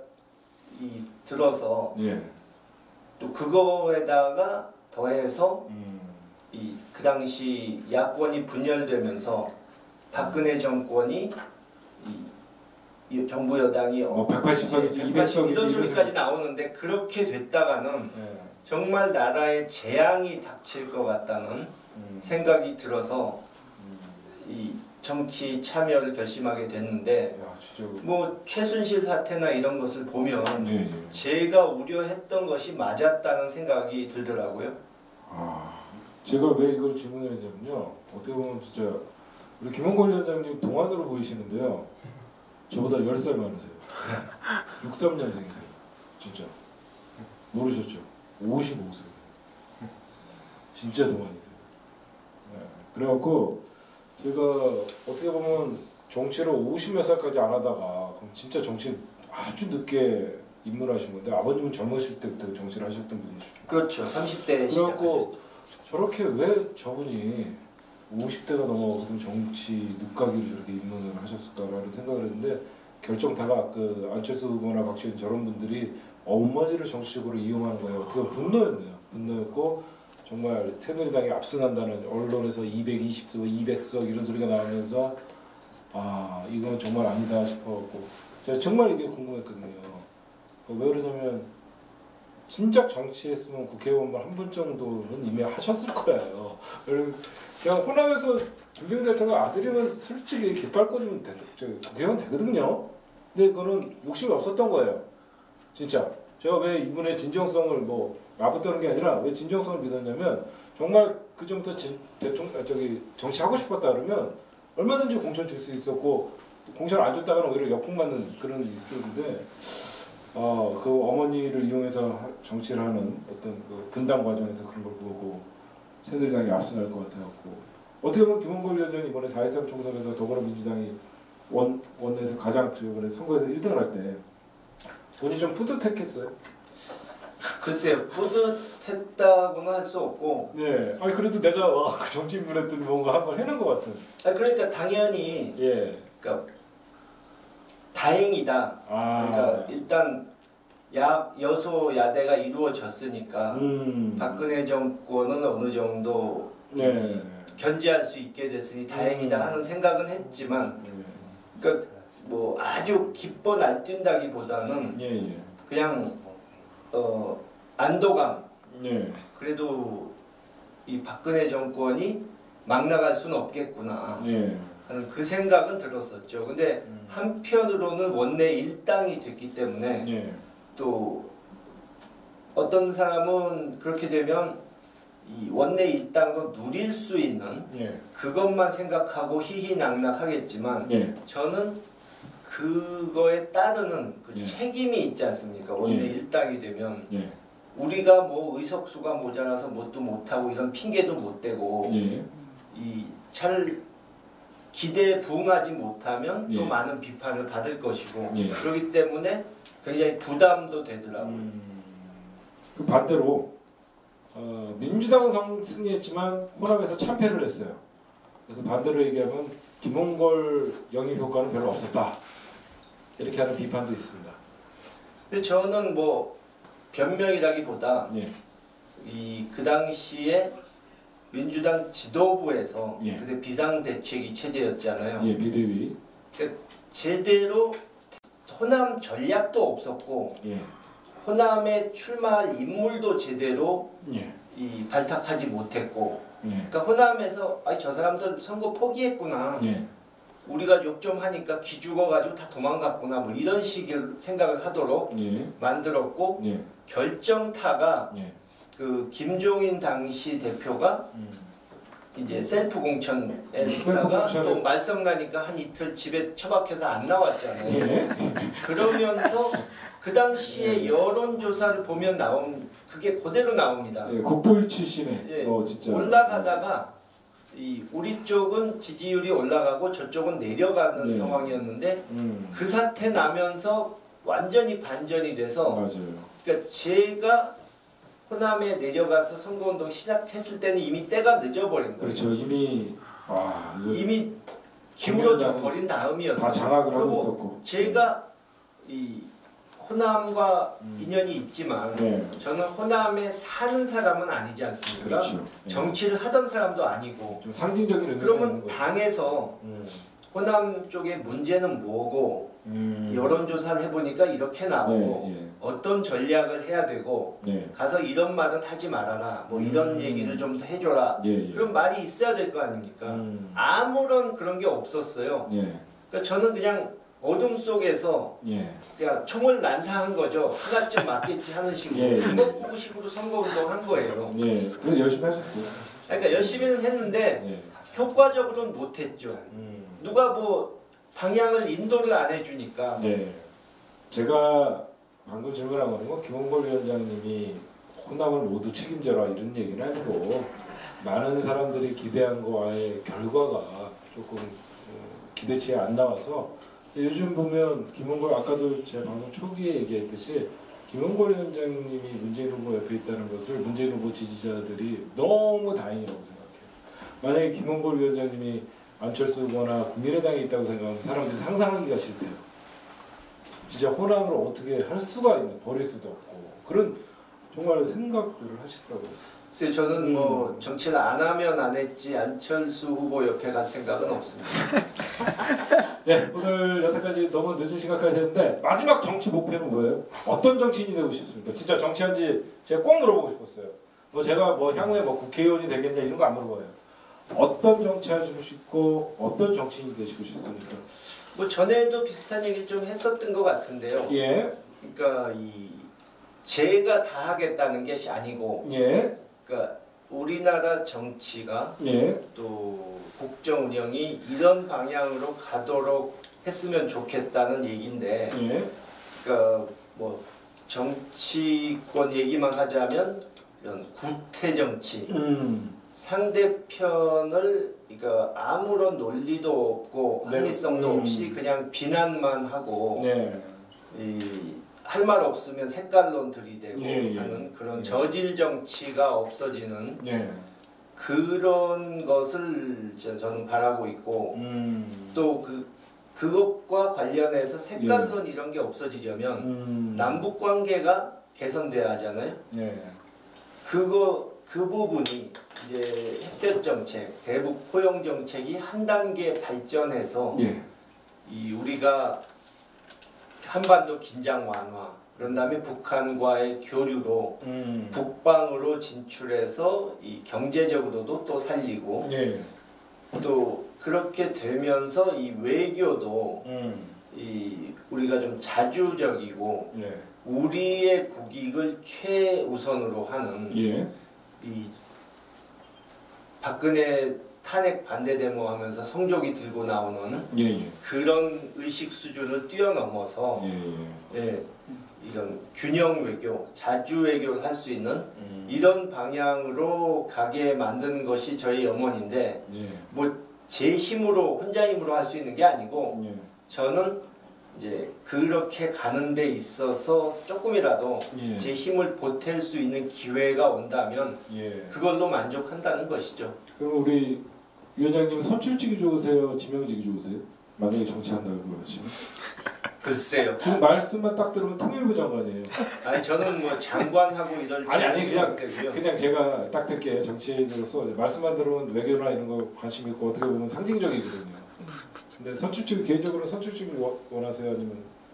Speaker 2: 들어서
Speaker 1: 예.
Speaker 2: 또 그거에다가 더해서
Speaker 1: 음.
Speaker 2: 이 그 당시 야권이 분열되면서 박근혜 정권이 이, 이 정부 여당이
Speaker 1: 뭐 백팔십 석이지 이백
Speaker 2: 백팔십
Speaker 1: 석이지
Speaker 2: 이런 소리까지 나오는데 그렇게 됐다가는
Speaker 1: 예.
Speaker 2: 정말 나라에 재앙이 닥칠 것 같다는
Speaker 1: 음.
Speaker 2: 생각이 들어서
Speaker 1: 음.
Speaker 2: 이 정치 참여를 결심하게 됐는데
Speaker 1: 야, 진짜.
Speaker 2: 뭐 최순실 사태나 이런 것을 보면
Speaker 1: 예, 예.
Speaker 2: 제가 우려했던 것이 맞았다는 생각이 들더라고요.
Speaker 1: 아, 제가 왜 이걸 질문을 했냐면요. 어떻게 보면 진짜 우리 김홍걸 위원장님 동안으로 보이시는데요. 저보다 열 살 많으세요. 육십삼 년생이세요. 진짜. 모르셨죠? 오십오 세세요. 진짜 동안이세요. 네. 그래갖고 제가 어떻게 보면 정치를 오십 몇 살까지 안 하다가 그럼 진짜 정치 아주 늦게 입문하신 건데 아버님은 젊으실 때부터 정치를 하셨던 분이시죠.
Speaker 2: 그렇죠. 삼십 대
Speaker 1: 그래갖고
Speaker 2: 시작하셨죠.
Speaker 1: 저렇게 왜 저분이 오십 대가 넘어가거든 정치 늦가기로 저렇게 입문을 하셨을까라는 생각을 했는데 결정타가 그 안철수 후보나 박지원 저런 분들이 엄마지를 정치적으로 이용하는 거예요. 어떻게 보면 분노였네요. 분노였고 정말 새누리당이 압승한다는 언론에서 이백이십 석, 이백 석 이런 소리가 나오면서 아 이건 정말 아니다 싶어갖고 제가 정말 이게 궁금했거든요. 왜 그러냐면 진작 정치했으면 국회의원만 한 분 정도는 이미 하셨을 거예요. 그냥 호남에서 김대중 대통령 아들이면 솔직히 깃발 꽂으면 대, 국회의원 되거든요. 근데 그거는 욕심이 없었던 거예요. 진짜 제가 왜 이분의 진정성을 뭐 나붙드는 게 아니라 왜 진정성을 믿었냐면 정말 그 전부터 진, 대통령 저기 정치하고 싶었다 그러면 얼마든지 공천 줄 수 있었고 공천 안 줬다가는 오히려 역풍 맞는 그런 일이 있었는데 어, 그 어머니를 이용해서 정치를 하는 어떤 그 분당 과정에서 그런 걸 보고 새누리당이 압승할 것 같아갖고 어떻게 보면 김홍걸 위원장이 이번에 사 일삼 총선에서 더불어민주당이 원, 원내에서 가장 이번에 선거에서 일 등을 할 때 본인이 좀 뿌듯했겠어요?
Speaker 2: 글쎄요. 뿌듯했다고는 할 수 없고
Speaker 1: 네. 아니 그래도 내가 와, 그 정치 인물했더니 뭔가 한번 해낸 것 같은.
Speaker 2: 아 그러니까 당연히
Speaker 1: 예.
Speaker 2: 그러니까 다행이다.
Speaker 1: 아.
Speaker 2: 그러니까 일단 야 여소 야대가 이루어졌으니까
Speaker 1: 음.
Speaker 2: 박근혜 정권은 어느 정도
Speaker 1: 네.
Speaker 2: 견제할 수 있게 됐으니 다행이다 하는 생각은 했지만 그러니까 뭐 아주 기뻐 날뛴다기보다는
Speaker 1: 예, 예.
Speaker 2: 그냥 어 안도감
Speaker 1: 예.
Speaker 2: 그래도 이 박근혜 정권이 막 나갈 수는 없겠구나
Speaker 1: 예.
Speaker 2: 하는 그 생각은 들었었죠. 근데
Speaker 1: 음.
Speaker 2: 한편으로는 원내 일당이 됐기 때문에
Speaker 1: 예.
Speaker 2: 또 어떤 사람은 그렇게 되면 이 원내 일당도 누릴 수 있는
Speaker 1: 예.
Speaker 2: 그것만 생각하고 희희낙낙하겠지만
Speaker 1: 예.
Speaker 2: 저는 그거에 따르는 그
Speaker 1: 예.
Speaker 2: 책임이 있지 않습니까? 원내
Speaker 1: 예.
Speaker 2: 일당이 되면
Speaker 1: 예.
Speaker 2: 우리가 뭐 의석수가 모자라서 뭣도 못하고 이런 핑계도 못 대고
Speaker 1: 예.
Speaker 2: 이 잘 기대에 부응하지 못하면 또
Speaker 1: 예.
Speaker 2: 많은 비판을 받을 것이고
Speaker 1: 예.
Speaker 2: 그렇기 때문에 굉장히 부담도 되더라고요.
Speaker 1: 음, 그 반대로 어, 민주당은 성- 승리했지만 호남에서 참패를 했어요. 그래서 반대로 얘기하면 김홍걸 영입 효과는 별로 없었다. 이렇게 하는 비판도 있습니다.
Speaker 2: 근데 저는 뭐 변명이라기보다
Speaker 1: 예.
Speaker 2: 이 그 당시에 민주당 지도부에서
Speaker 1: 예.
Speaker 2: 그때 비상대책위 체제였잖아요.
Speaker 1: 예, 비대위.
Speaker 2: 그러니까 제대로 호남 전략도 없었고
Speaker 1: 예.
Speaker 2: 호남에 출마할 인물도 제대로
Speaker 1: 예.
Speaker 2: 이 발탁하지 못했고
Speaker 1: 예.
Speaker 2: 그러니까 호남에서 아니 저 사람들 선거 포기했구나.
Speaker 1: 예.
Speaker 2: 우리가 욕 좀 하니까 기 죽어가지고 다 도망갔구나. 뭐 이런 식의 생각을 하도록
Speaker 1: 예.
Speaker 2: 만들었고
Speaker 1: 예.
Speaker 2: 결정타가
Speaker 1: 예.
Speaker 2: 그 김종인 당시 대표가
Speaker 1: 음.
Speaker 2: 이제 셀프 공천에
Speaker 1: 셀프
Speaker 2: 있다가
Speaker 1: 공천에-
Speaker 2: 또 말썽 나니까 한 이틀 집에 처박혀서 안 나왔잖아요.
Speaker 1: 예.
Speaker 2: 그러면서 그 당시에 여론조사를 보면 나온 그게 그대로 나옵니다.
Speaker 1: 예. 국보일 출신에
Speaker 2: 예,
Speaker 1: 어 진짜
Speaker 2: 올라가다가 이 우리 쪽은 지지율이 올라가고 저쪽은 내려가는
Speaker 1: 네.
Speaker 2: 상황이었는데
Speaker 1: 음.
Speaker 2: 그 사태 나면서 완전히 반전이 돼서
Speaker 1: 맞아요.
Speaker 2: 그러니까 제가 호남에 내려가서 선거운동 시작했을 때는 이미 때가 늦어버린 거예요.
Speaker 1: 그렇죠. 이미 와 이거
Speaker 2: 이미 기울어져
Speaker 1: 국민당은
Speaker 2: 버린 다음이었어요.
Speaker 1: 다 장악을 하고
Speaker 2: 그리고
Speaker 1: 있었고.
Speaker 2: 제가 이 호남과
Speaker 1: 음.
Speaker 2: 인연이 있지만
Speaker 1: 네.
Speaker 2: 저는 호남에 사는 사람은 아니지 않습니까?
Speaker 1: 그렇죠. 예.
Speaker 2: 정치를 하던 사람도 아니고
Speaker 1: 좀 상징적인 의미가 있는
Speaker 2: 그러면
Speaker 1: 거죠.
Speaker 2: 당에서
Speaker 1: 음.
Speaker 2: 호남 쪽의 문제는 뭐고
Speaker 1: 음.
Speaker 2: 여론조사를 해보니까 이렇게 나오고
Speaker 1: 네, 예.
Speaker 2: 어떤 전략을 해야 되고
Speaker 1: 네.
Speaker 2: 가서 이런 말은 하지 말아라 뭐 이런
Speaker 1: 음.
Speaker 2: 얘기를 좀 더 해줘라
Speaker 1: 예, 예.
Speaker 2: 그런 말이 있어야 될 거 아닙니까?
Speaker 1: 음.
Speaker 2: 아무런 그런 게 없었어요.
Speaker 1: 예.
Speaker 2: 그러니까 저는 그냥 어둠 속에서
Speaker 1: 예.
Speaker 2: 그냥 총을 난사한 거죠. 하나쯤 맞겠지 하는 식으로
Speaker 1: 예, 예.
Speaker 2: 주먹구구식으로 선거운동 한 거예요.
Speaker 1: 예. 그래서 열심히 하셨어요.
Speaker 2: 그러니까 열심히는 했는데
Speaker 1: 예.
Speaker 2: 효과적으로는 못했죠.
Speaker 1: 음.
Speaker 2: 누가 뭐 방향을 인도를 안 해주니까.
Speaker 1: 네. 제가 방금 질문한 거는 뭐 김홍걸 위원장님이 호남을 모두 책임져라 이런 얘기는 아니고 많은 사람들이 기대한 거와의 결과가 조금 어, 기대치에 안 나와서 요즘 보면 김홍걸 아까도 제가 방송 초기에 얘기했듯이 김홍걸 위원장님이 문재인 후보 옆에 있다는 것을 문재인 후보 지지자들이 너무 다행이라고 생각해요. 만약에 김홍걸 위원장님이 안철수 후보나 국민의당에 있다고 생각하면 사람들이 상상하기가 싫대요. 진짜 호남을 어떻게 할 수가 있는, 버릴 수도 없고 그런 정말 생각들을 하시더라고요.
Speaker 2: 그래서 저는
Speaker 1: 음.
Speaker 2: 뭐 정치를 안 하면 안 했지 안철수 후보 옆에 갈 생각은 없습니다.
Speaker 1: 네, 오늘 여태까지 너무 늦은 시간까지 했는데 마지막 정치 목표는 뭐예요? 어떤 정치인이 되고 싶습니까? 진짜 정치한지 제가 꼭 물어보고 싶었어요. 뭐 제가 뭐 향후에 뭐 국회의원이 되겠냐 이런 거 안 물어봐요. 어떤 정치 하시고 싶고 어떤 정치인이 되시고 싶습니까?
Speaker 2: 뭐 전에도 비슷한 얘기를 좀 했었던 것 같은데요.
Speaker 1: 예,
Speaker 2: 그러니까 이 제가 다 하겠다는 것이 아니고,
Speaker 1: 예,
Speaker 2: 그러니까 우리나라 정치가
Speaker 1: 예,
Speaker 2: 또 국정 운영이 이런 방향으로 가도록 했으면 좋겠다는 얘기인데,
Speaker 1: 예,
Speaker 2: 그러니까 뭐 정치권 얘기만 하자면 이런 구태 정치,
Speaker 1: 음,
Speaker 2: 상대편을 그러니까 아무런 논리도 없고
Speaker 1: 네.
Speaker 2: 합리성도
Speaker 1: 음.
Speaker 2: 없이 그냥 비난만 하고
Speaker 1: 네,
Speaker 2: 이 할 말 없으면 색깔론 들이대고
Speaker 1: 예, 예.
Speaker 2: 하는 그런
Speaker 1: 예.
Speaker 2: 저질 정치가 없어지는
Speaker 1: 네,
Speaker 2: 그런 것을 저- 저는 바라고 있고
Speaker 1: 음,
Speaker 2: 또 그 그것과 관련해서 색깔론 이런 게 없어지려면
Speaker 1: 음,
Speaker 2: 남북 관계가 개선돼야 하잖아요.
Speaker 1: 네,
Speaker 2: 그거 그 부분이 이제 햇볕 정책, 대북 포용 정책이 한 단계 발전해서
Speaker 1: 예,
Speaker 2: 이 우리가 한반도 긴장 완화, 그런 다음에 북한과의 교류로
Speaker 1: 음,
Speaker 2: 북방으로 진출해서 이 경제적으로도 또 살리고
Speaker 1: 예,
Speaker 2: 또 그렇게 되면서 이 외교도
Speaker 1: 음,
Speaker 2: 이 우리가 좀 자주적이고
Speaker 1: 예,
Speaker 2: 우리의 국익을 최우선으로 하는
Speaker 1: 예,
Speaker 2: 이 박근혜 탄핵 반대 데모하면서 성조기 들고 나오는
Speaker 1: 예, 예.
Speaker 2: 그런 의식 수준을 뛰어넘어서
Speaker 1: 예, 예.
Speaker 2: 예, 이런 균형 외교, 자주 외교를 할 수 있는
Speaker 1: 음.
Speaker 2: 이런 방향으로 가게 만드는 것이 저희 염원인데
Speaker 1: 예.
Speaker 2: 뭐 제 힘으로 혼자 힘으로 할 수 있는 게 아니고
Speaker 1: 예.
Speaker 2: 저는 이제 그렇게 가는 데 있어서 조금이라도
Speaker 1: 예.
Speaker 2: 제 힘을 보탤 수 있는 기회가 온다면
Speaker 1: 예.
Speaker 2: 그걸로 만족한다는 것이죠.
Speaker 1: 그럼 우리 위원장님 선출직이 좋으세요? 지명직이 좋으세요? 만약에 정치한다고 그러시면
Speaker 2: 글쎄요.
Speaker 1: 지금 말씀만 딱 들으면 통일부 장관이에요.
Speaker 2: 아니 저는 뭐 장관하고 이럴
Speaker 1: 아니 아니 그냥
Speaker 2: 때고요.
Speaker 1: 그냥 제가 딱 듣게 정치인으로서 말씀만 들으면 외교나 이런 거 관심 있고 어떻게 보면 상징적이거든요. 근데 선출직 개인적으로 선출직을 원- 원하세요? 아니면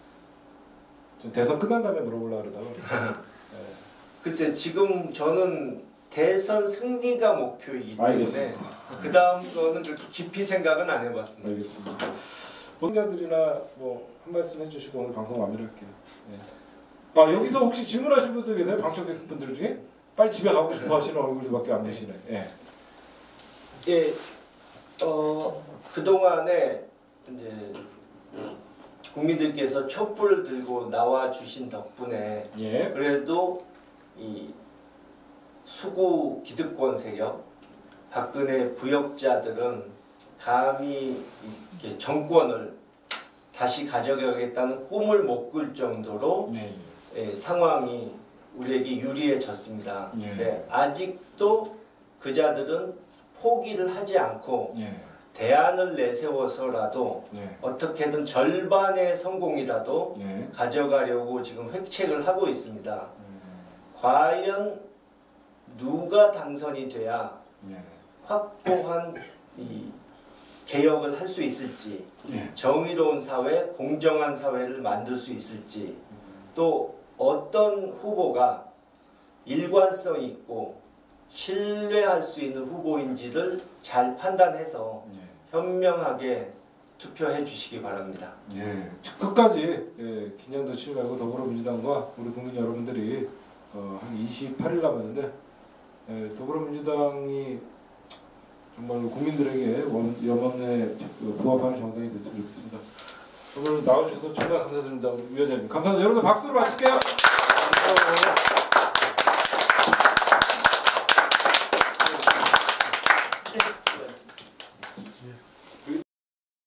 Speaker 1: 좀 대선 끝난 다음에 물어보려고 그러다가 네.
Speaker 2: 글쎄 지금 저는 대선 승리가 목표이기 때문에
Speaker 1: 알겠습니다.
Speaker 2: 그 다음 거는 그렇게 깊이 생각은 안 해봤습니다.
Speaker 1: 알겠습니다. 본자들이나 뭐 한 말씀 해주시고 오늘 방송 마무리할게요. 네. 아 여기서 혹시 질문하신 분들 계세요? 방청객 분들 중에? 빨리 집에 가고 싶어 하시는 얼굴들밖에 안 보시네. 예.
Speaker 2: 예, 어 그동안에 이제 국민들께서 촛불을 들고 나와 주신 덕분에
Speaker 1: 예.
Speaker 2: 그래도 이 수구 기득권 세력, 박근혜 부역자들은 감히 이렇게 정권을 다시 가져가겠다는 꿈을 못 꿀 정도로
Speaker 1: 예.
Speaker 2: 예, 상황이 우리에게 유리해졌습니다.
Speaker 1: 예.
Speaker 2: 네, 아직도 그자들은 포기를 하지 않고
Speaker 1: 예.
Speaker 2: 대안을 내세워서라도
Speaker 1: 예.
Speaker 2: 어떻게든 절반의 성공이라도
Speaker 1: 예.
Speaker 2: 가져가려고 지금 획책을 하고 있습니다.
Speaker 1: 음.
Speaker 2: 과연 누가 당선이 돼야
Speaker 1: 예.
Speaker 2: 확고한 이 개혁을 할 수 있을지,
Speaker 1: 예.
Speaker 2: 정의로운 사회, 공정한 사회를 만들 수 있을지, 또 어떤 후보가 일관성 있고 신뢰할 수 있는 후보인지를 잘 판단해서
Speaker 1: 예.
Speaker 2: 현명하게 투표해 주시기 바랍니다.
Speaker 1: 예. 끝까지 예, 긴장도 치지 말고 더불어민주당과 우리 국민 여러분들이 어, 한 이십팔 일 남았는데 예, 더불어민주당이 정말 국민들에게 원, 염원에 부합하는 정당이 됐으면 좋겠습니다. 오늘 나와주셔서 정말 감사드립니다. 위원장님. 감사합니다. 여러분들 박수로 마칠게요. 감사합니다.